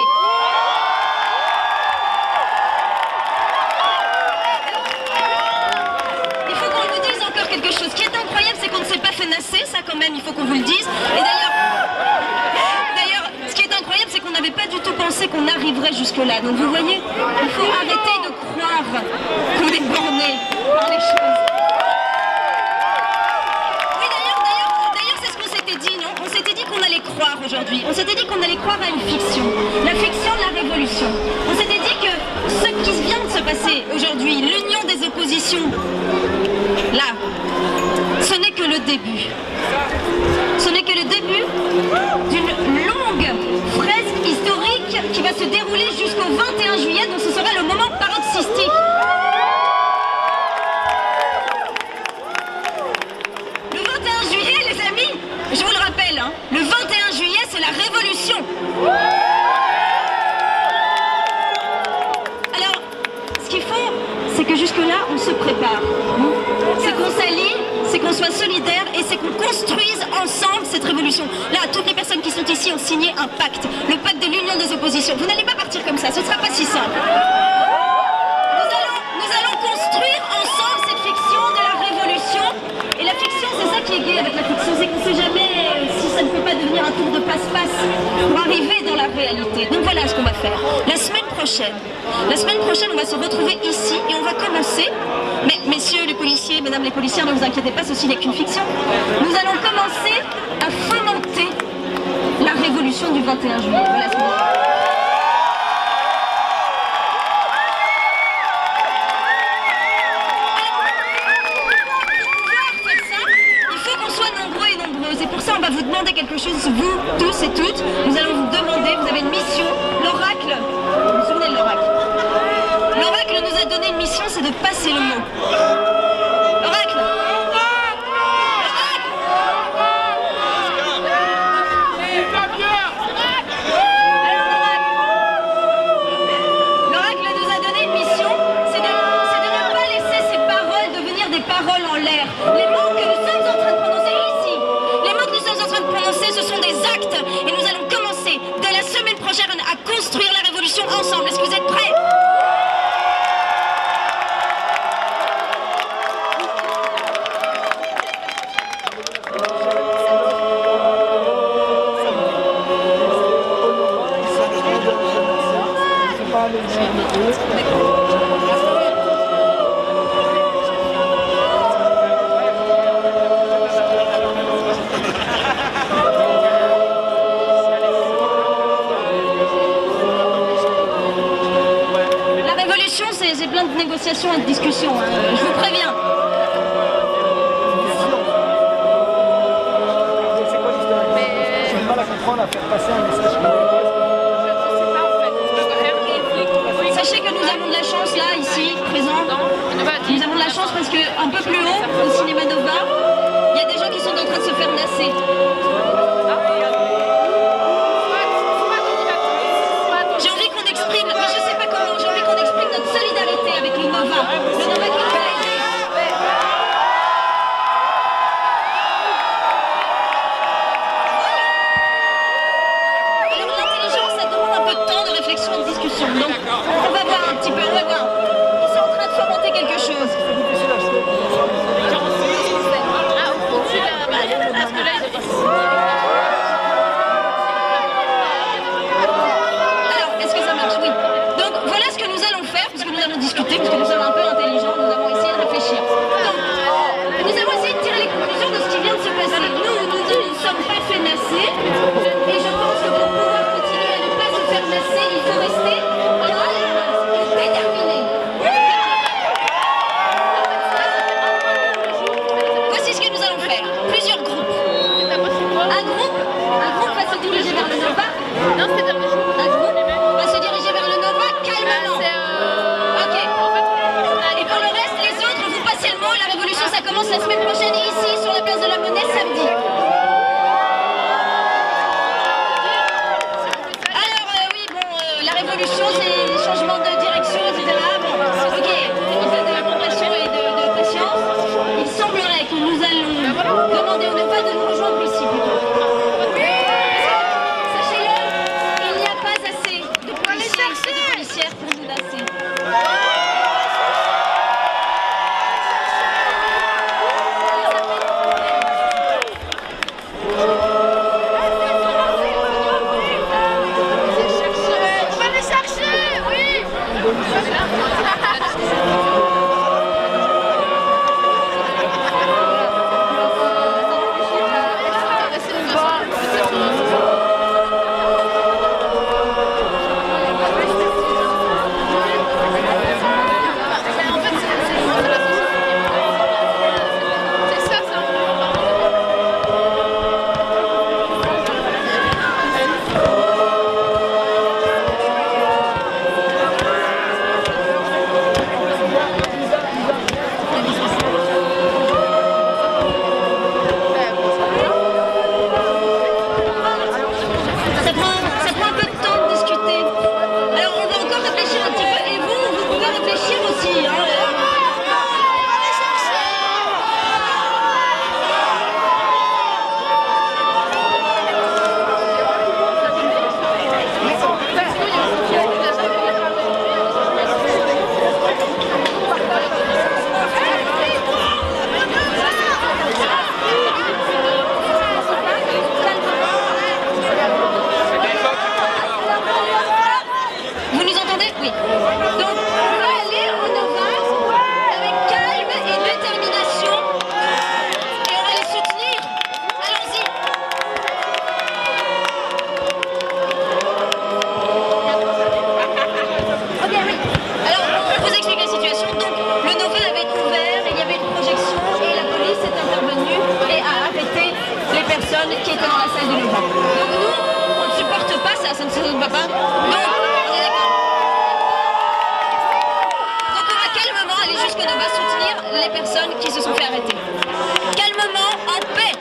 Il faut qu'on nous dise encore quelque chose. Ce qui est incroyable, c'est qu'on ne s'est pas fait nasser, ça quand même, il faut qu'on vous le dise. Et d'ailleurs, ce qui est incroyable, c'est qu'on n'avait pas du tout pensé qu'on arriverait jusque-là. Donc vous voyez, il faut arrêter de croire qu'on est borné par les choses. Oui, d'ailleurs, c'est ce qu'on s'était dit, non? On s'était dit qu'on allait croire aujourd'hui. On s'était dit qu'on allait croire à une fiction. La fiction de la révolution. On s'était dit que ce qui vient de se passer aujourd'hui, l'union des oppositions, là, ce n'est que le début. Ce n'est que le début d'une longue fresque historique qui va se dérouler jusqu'au 21 juillet, donc ce sera le moment paroxystique. Le 21 juillet, les amis, je vous le rappelle, hein, le 21 juillet, c'est la révolution. Alors, ce qu'il faut, c'est que jusque-là, on se prépare. C'est qu'on s'allie, c'est qu'on soit solidaire et c'est qu'on construise ensemble cette révolution. Là, toutes les personnes qui sont ici ont signé un pacte, le pacte de l'union des oppositions. Vous n'allez pas partir comme ça, ce ne sera pas si simple. Nous allons construire ensemble cette fiction de la révolution. Et la fiction, c'est ça qui est gai avec la fiction, c'est qu'on ne sait jamais si ça ne peut pas devenir un tour de passe-passe pour arriver dans la réalité. Donc voilà ce qu'on va faire. La semaine prochaine, on va se retrouver ici et on va commencer. Mais messieurs les policiers, mesdames les policières, ne vous inquiétez pas, ceci n'est qu'une fiction. Nous allons commencer à fomenter la révolution du 21 juillet. Voilà ce qu'on va faire. Et pour ça, on va vous demander quelque chose, vous, tous et toutes. Nous allons vous demander, vous avez une mission, l'oracle. Vous vous souvenez de l'oracle? L'oracle nous a donné une mission, c'est de passer le mot. L'oracle. L'oracle nous a donné une mission, c'est de ne pas laisser ces paroles devenir des paroles en l'air. Les mots que nous sommes en train de prononcer ici, ce sont des actes et nous allons commencer dès la semaine prochaine à construire la révolution ensemble. Est-ce que vous êtes prêts? négociation et de discussion, hein, je vous préviens. C'est quoi l'histoire? J'ai du mal à comprendre, à faire passer un message. Sachez que nous avons de la chance là, ici, présents. Nous avons de la chance parce qu'un peu plus haut, au cinéma Nova, il y a des gens qui sont en train de se faire nasser. J'ai envie qu'on exprime, mais je sais pas comment, j'ai envie qu'on exprime notre solidarité avec le Nova. Le Nova qui nous a aidés. Alors l'intelligence, ça demande un peu de temps, de réflexion et de discussion. Donc on va voir un petit peu, on va voir. Ils sont en train de fomenter quelque chose. Alors, est-ce que ça marche? Oui. Donc voilà ce que nous allons faire, puisque nous allons discuter, puisque nous sommes un peu intelligents, nous avons essayé de réfléchir. Donc, nous avons essayé de tirer les conclusions de ce qui vient de se passer. Nous ne sommes pas fait nasser, et je pense que pour pouvoir continuer à ne pas se faire nasser, il faut rester calme et déterminé. Voici ce que nous allons faire. Plusieurs groupes. Un groupe va se diriger vers le Nova. Un groupe va se diriger vers le Nova calmement. Ok. Et pour le reste, les autres, vous passez le mot. La révolution, ça commence la semaine prochaine ici, sur la place de la Monnaie, samedi. Alors, oui, bon, la révolution, c'est les changements de direction, etc. Bon, ok, un peu de compassion et de patience. Il semblerait que nous allons demander au Nova de nous rejoindre ici plutôt. Sachez-le, il n'y a pas assez de policiers et de policières pour nous nasser. On va les chercher, oui. Ça prend un peu de temps de discuter. Alors on va encore réfléchir un petit peu. Et vous pouvez réfléchir aussi. Hein. Vous nous entendez? Oui. Donc, on va aller au Nova avec calme et détermination. Et on va les soutenir. Allons-y. Ok, oui. Alors, on vous explique la situation. Donc, le Nova avait été ouvert, il y avait une projection et la police est intervenue et a arrêté les personnes qui étaient dans la salle du Nova. Donc, nous, on ne supporte pas ça, ça ne se va pas. Donc, on est d'accord. Donc on va calmement aller jusqu'au Nova soutenir les personnes qui se sont fait arrêter. Calmement, en paix.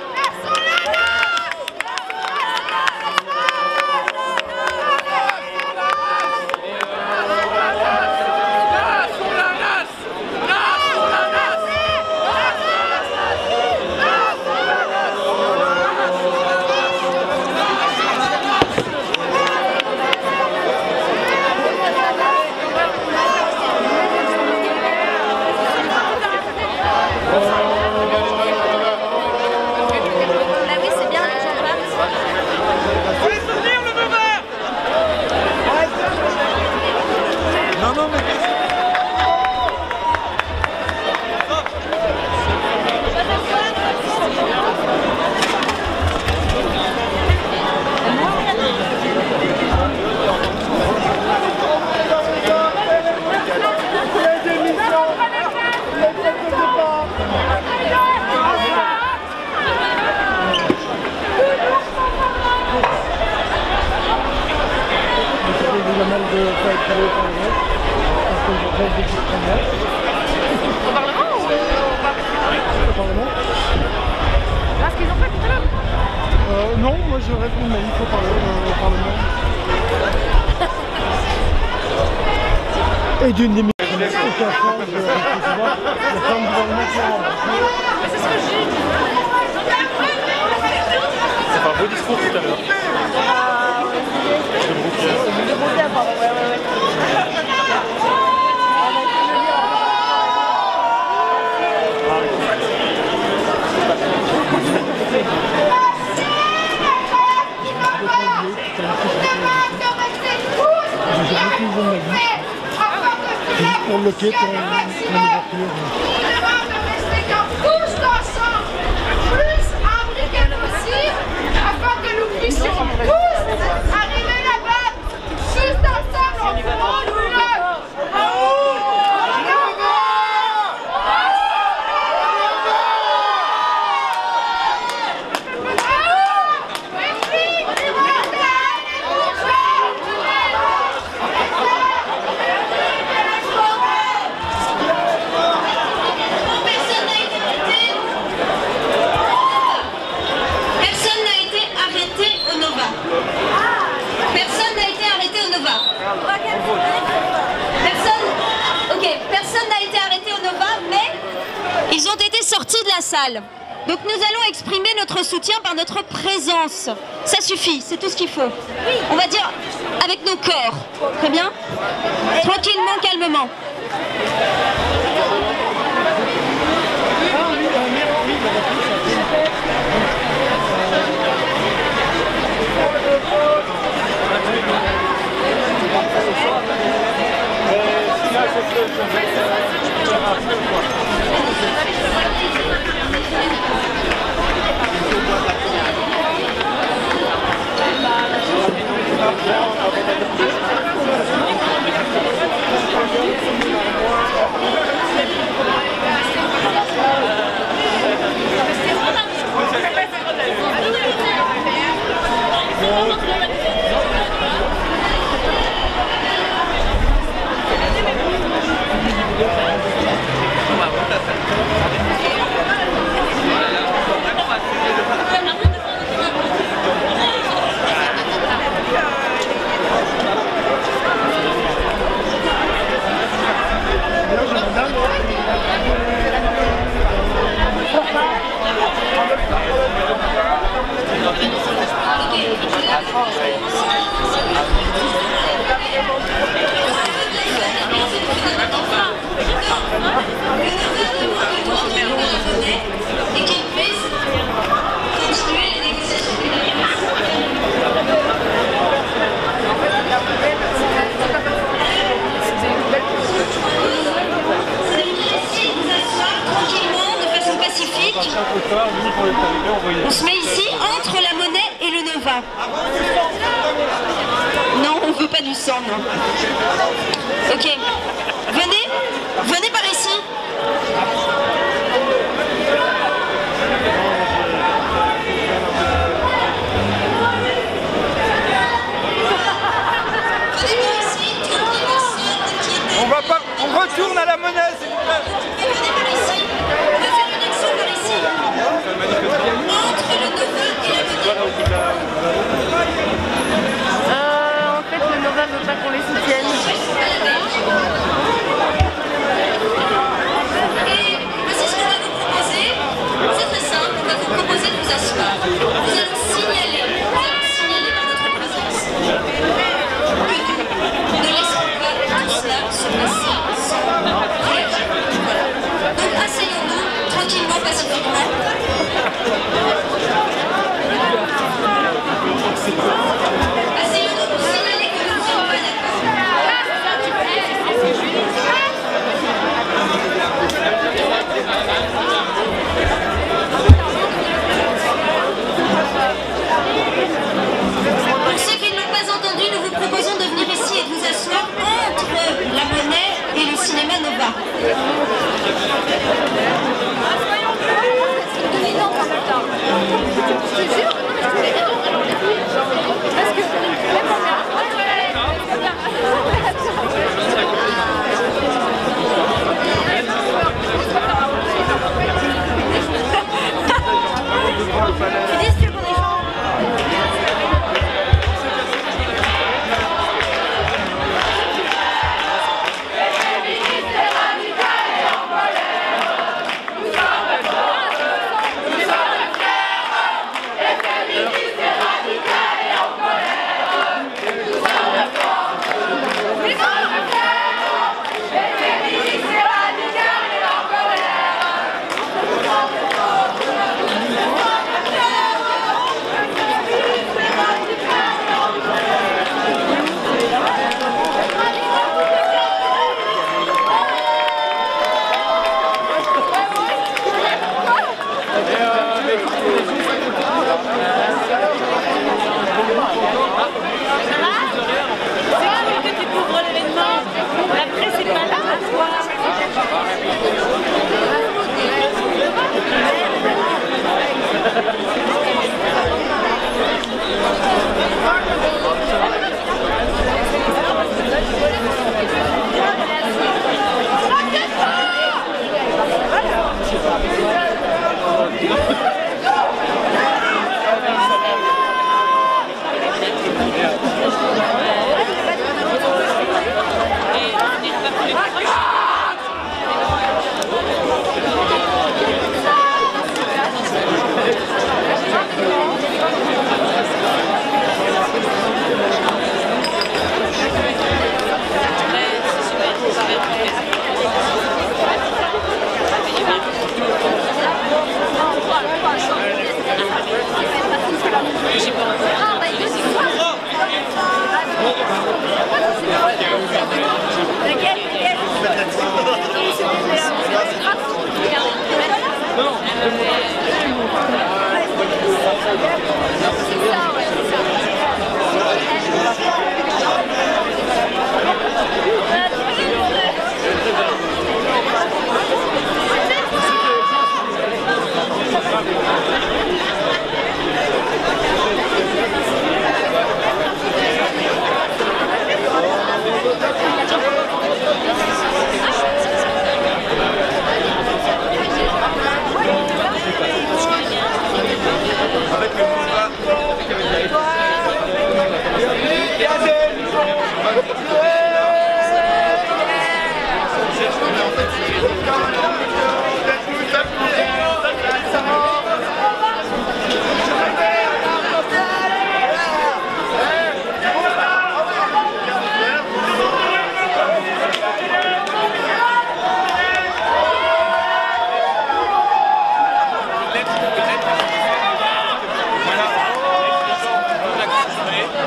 Au Parlement ou Au Parlement. Là, ce qu'ils ont fait tout à l'heure. Non, moi je réponds, mais il faut parler au Parlement. Et d'une des aucun sens, la forme gouvernementale. Mais c'est ce que j'ai dit. Ça fait un beau discours tout à l'heure. De Brouquier, pardon, ouais. Pour bloquer ton ouverture. Tous ensemble, plus imbriqués possible, afin que nous puissions tous arriver là-bas, juste ensemble, en courant New York. Personne n'a été arrêté au Nova, mais ils ont été sortis de la salle. Donc nous allons exprimer notre soutien par notre présence. Ça suffit, c'est tout ce qu'il faut. On va dire avec nos corps. Très bien? Tranquillement, calmement. On se met ici entre la monnaie et le Nova. Non, on veut pas du sang, non. Ok. Venez par ici. On retourne à la monnaie, s'il vous plaît. Venez par ici. On va faire une action par ici. Entre le Nova et la monnaie. En fait, le Nova veut pas qu'on les soutienne.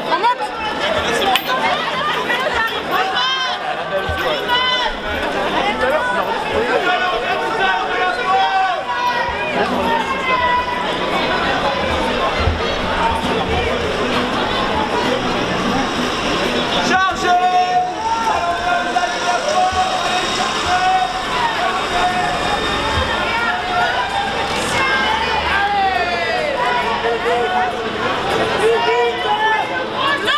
En note. Non,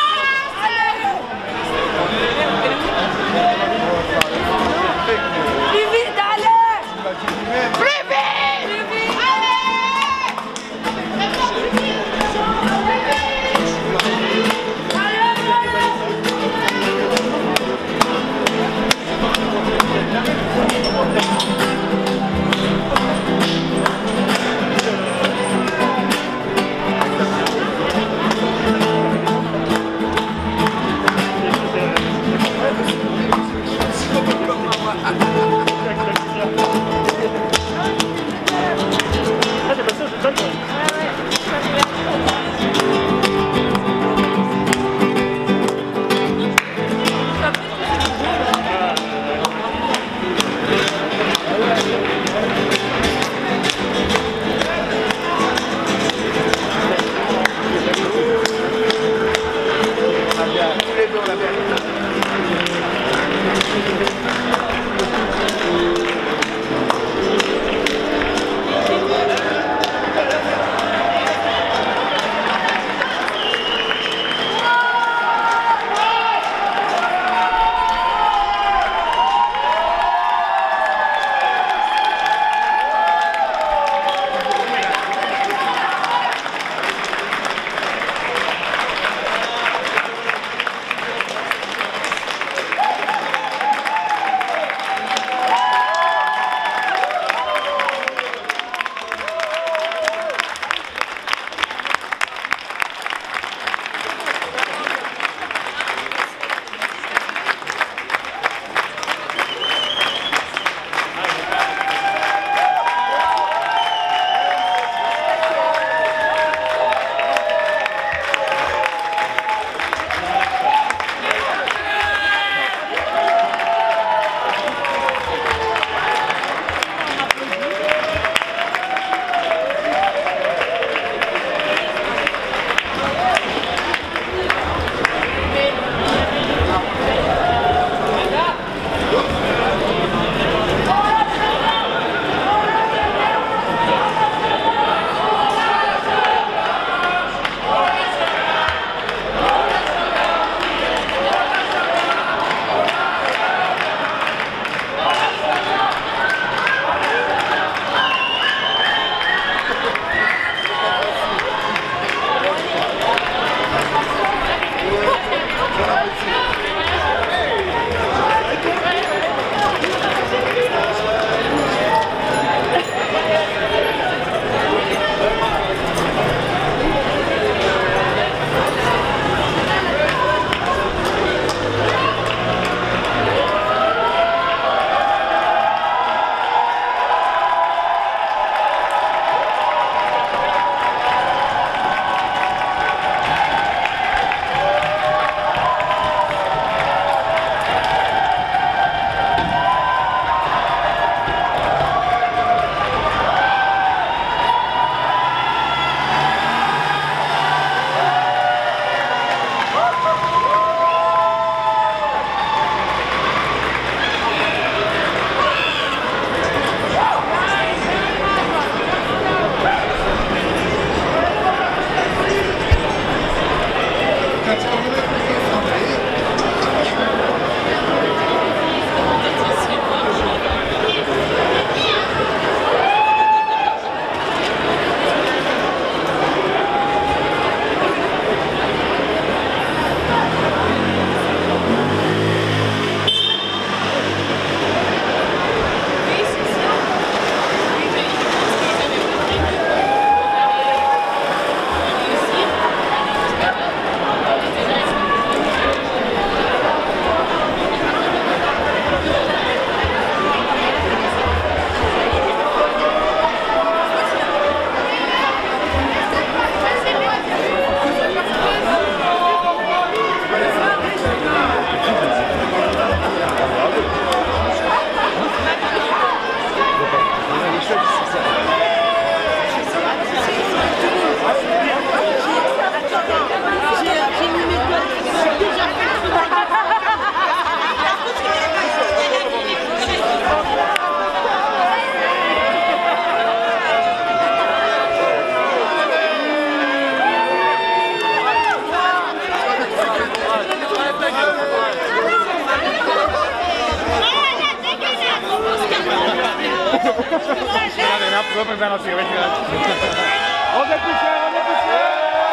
voorlopig zijn als je weggaat. On est poussière, on est poussière.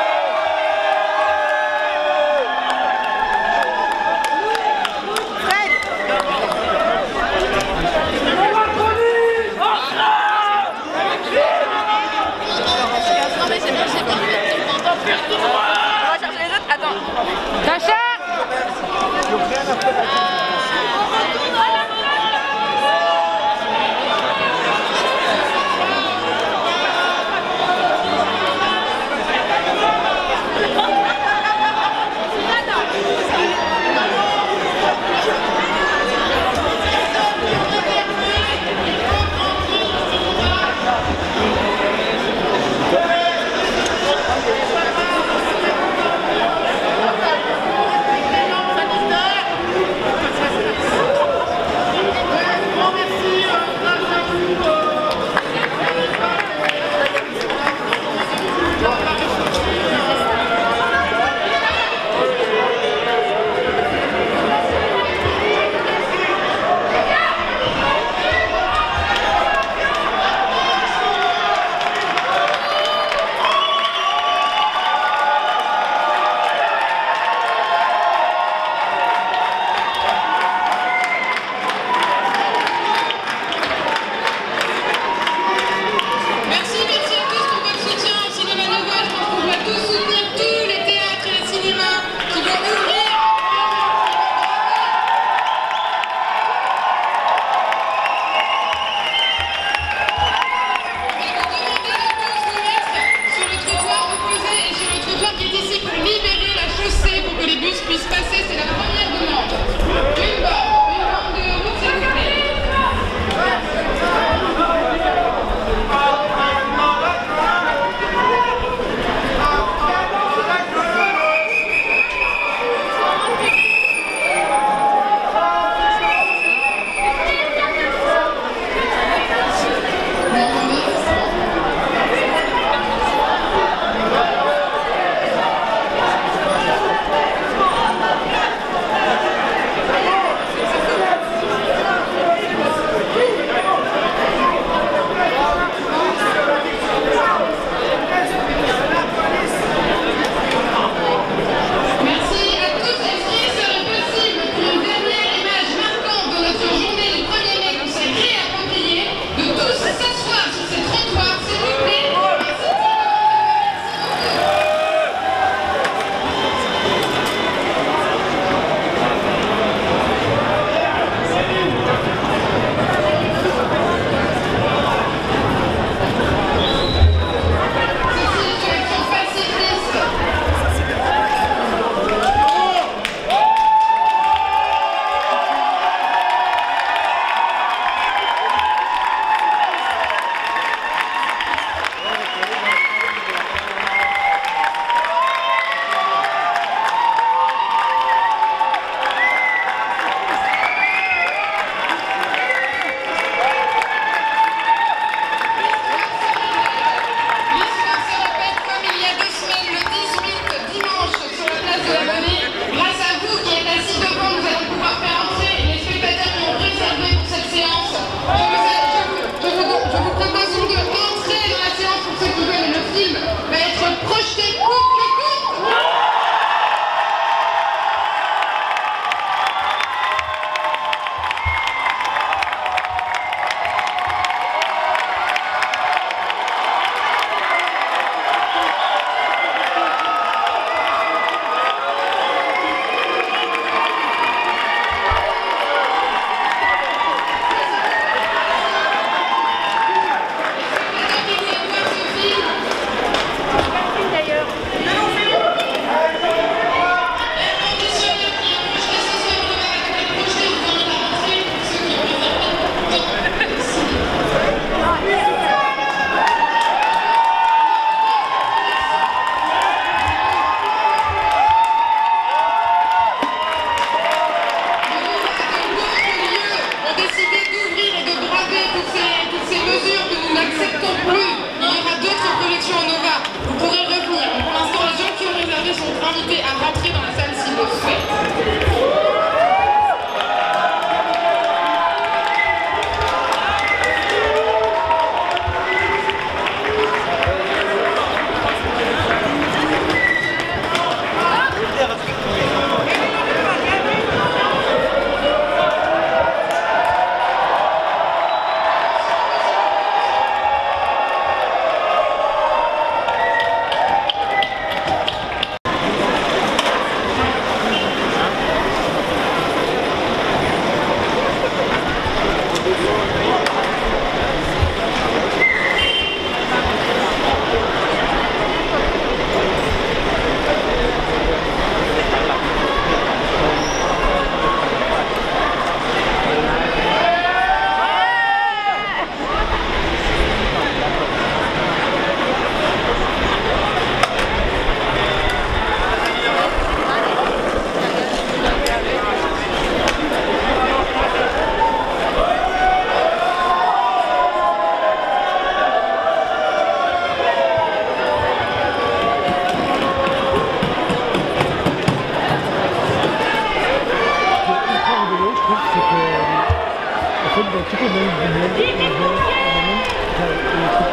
Sacha!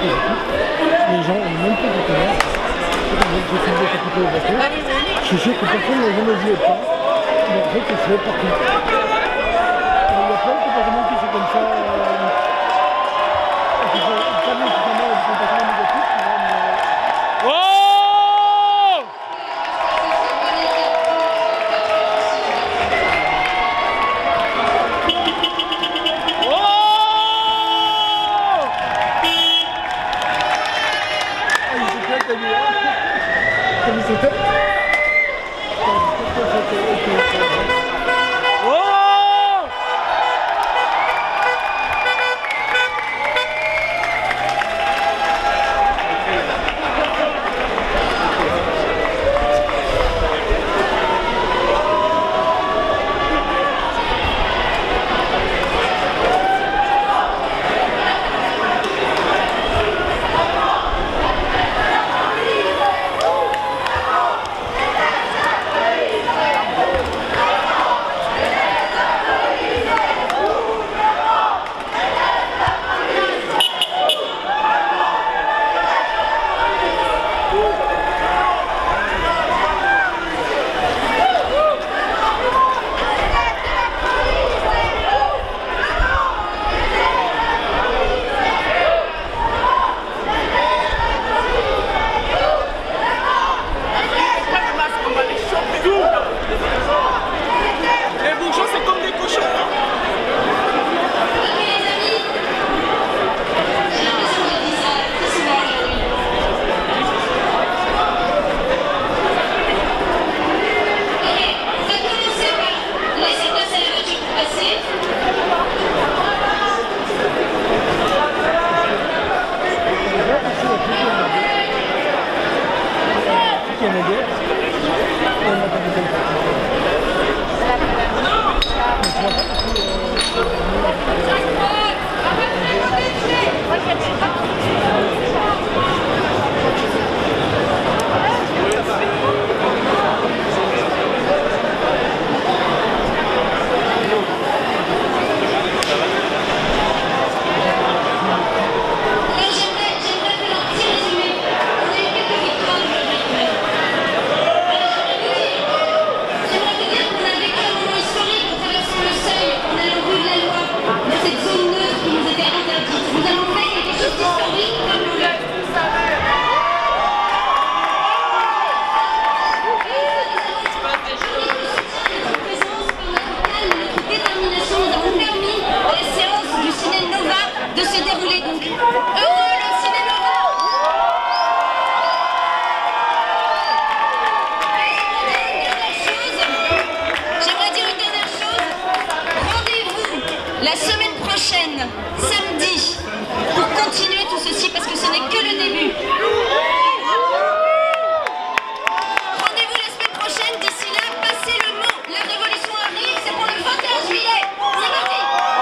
Les gens ont même pas de connaître. J'ai filmé ça plutôt au bateau. Je suis sûr que personne n'a jamais vu ça. Mais en fait, c'est fait partout. Il y a plein de comportements qui sont comme ça. Pas nécessairement des comportements négatifs. La semaine prochaine, samedi, pour continuer tout ceci parce que ce n'est que le début. Rendez-vous la semaine prochaine, d'ici là, passez le mot. La révolution arrive, c'est pour le 21 juillet. C'est parti!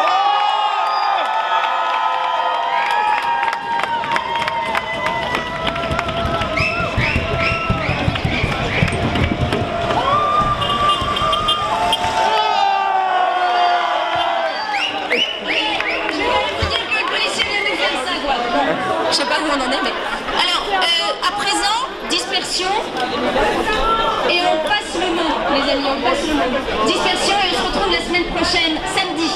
Je sais pas où on en est, mais... Alors, à présent, dispersion, et on passe le mot, les amis, on passe le mot. Dispersion, et on se retrouve la semaine prochaine, samedi.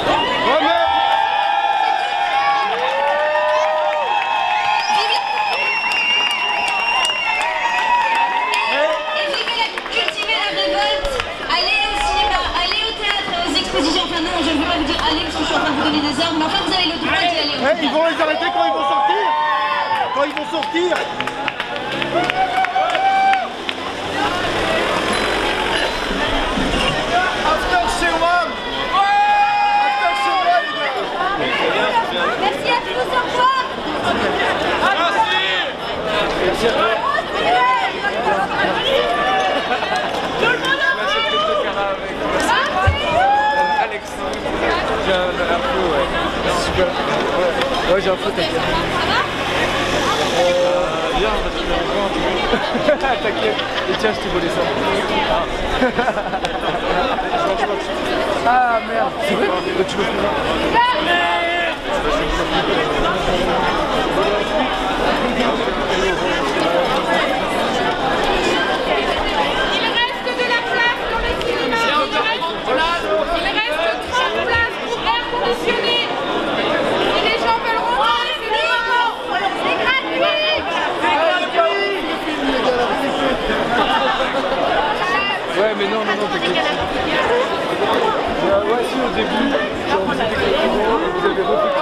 Cultivez la révolte, allez au cinéma, allez au théâtre, aux expositions, enfin non, je ne veux pas vous dire allez parce que je suis en train de vous donner des ordres, mais enfin vous avez le droit d'y aller. Ils vont les arrêter quand ils vont sortir. Quand ils vont sortir. After Sherman. After Sherman, les gars. Merci à tous, au revoir. Merci. Alex. J'ai un peu, ouais. Super. Ouais, j'ai un peu, t'inquiète. Viens, on va te faire un grand, tu veux. T'inquiète. Et tiens, je t'ai volé ça. Ah merde. C'est vrai? Tu veux plus là? reste de la place dans les cinémas. Il reste 30 places pour air conditionné. Et les gens veulent rentrer, c'est le moment. C'est gratuit. Ouais, mais non, t'inquiète. Ouais, si, au début, genre, vous avez refait.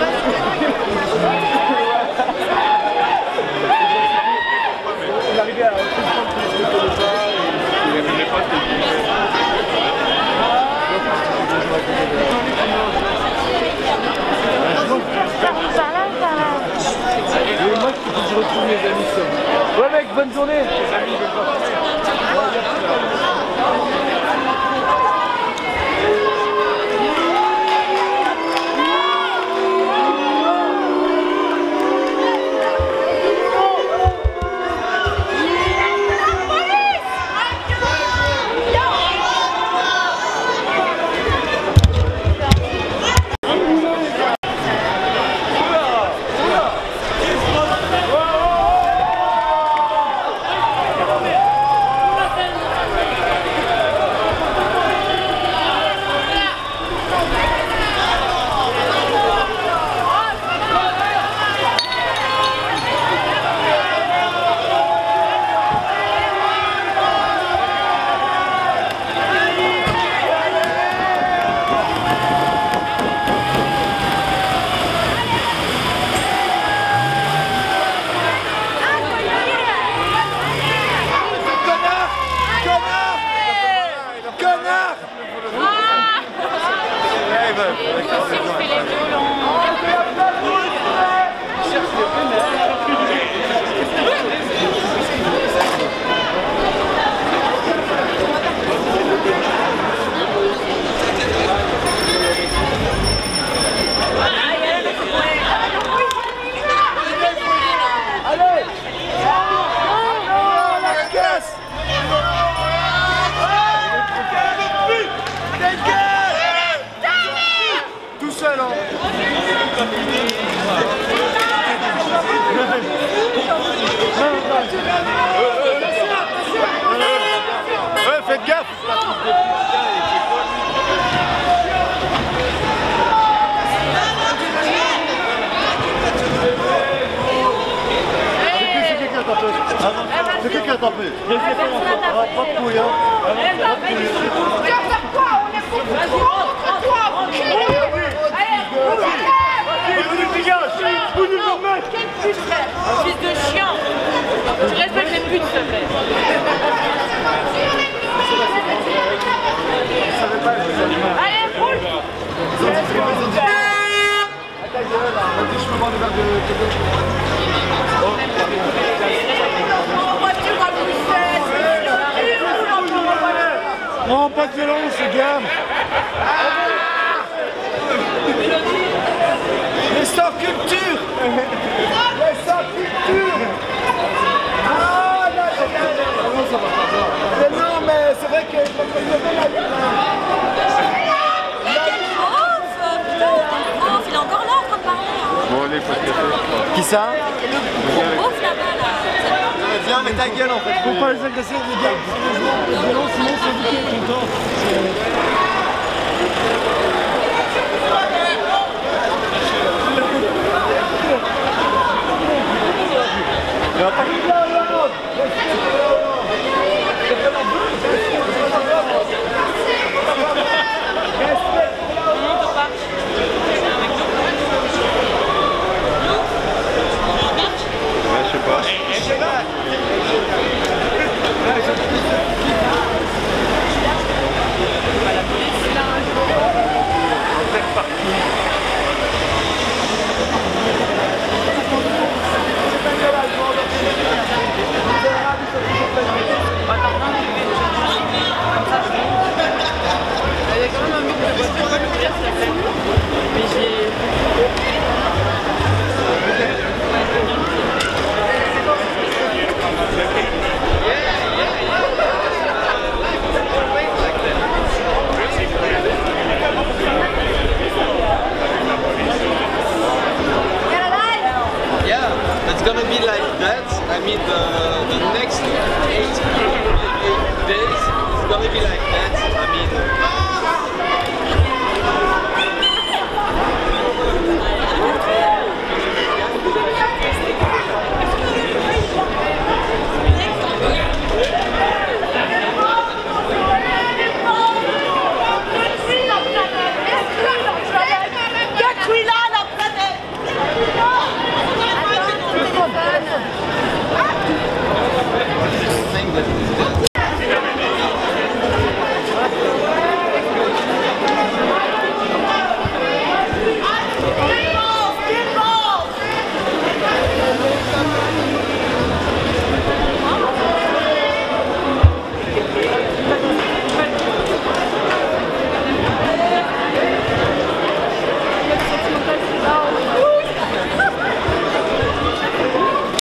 On arrivait à comprendre que je ne connais pas et il n'aimait pas ce que je disais. Et moi, il faut que je retrouve mes amis seuls. Ouais, mec, bonne journée. Les amis, je veux pas. Faites gaffe. C'est qui qui a tapé? Pas de couille, hein? Tu vas faire quoi? On est contre toi, enculé! Quel pute, frère! Fils de chien! Tu respectes les putes, s'il te plaît! Allez, roule! Non, pas de violence, les gars. Les sans culture. Les sans culture. Ah, là, non, ça va pas. Mais non, mais c'est vrai que je me fais la vie. Mais quel prof! Putain, prof, il est encore là en train de parler. Bon, allez, faut se casser. Qui ça? Le prof là-bas, là. Viens, mais ta gueule en fait. Faut pas les agresser, les gars. Sinon, c'est vous qui êtes contents. Je sais pas. gonna be like that.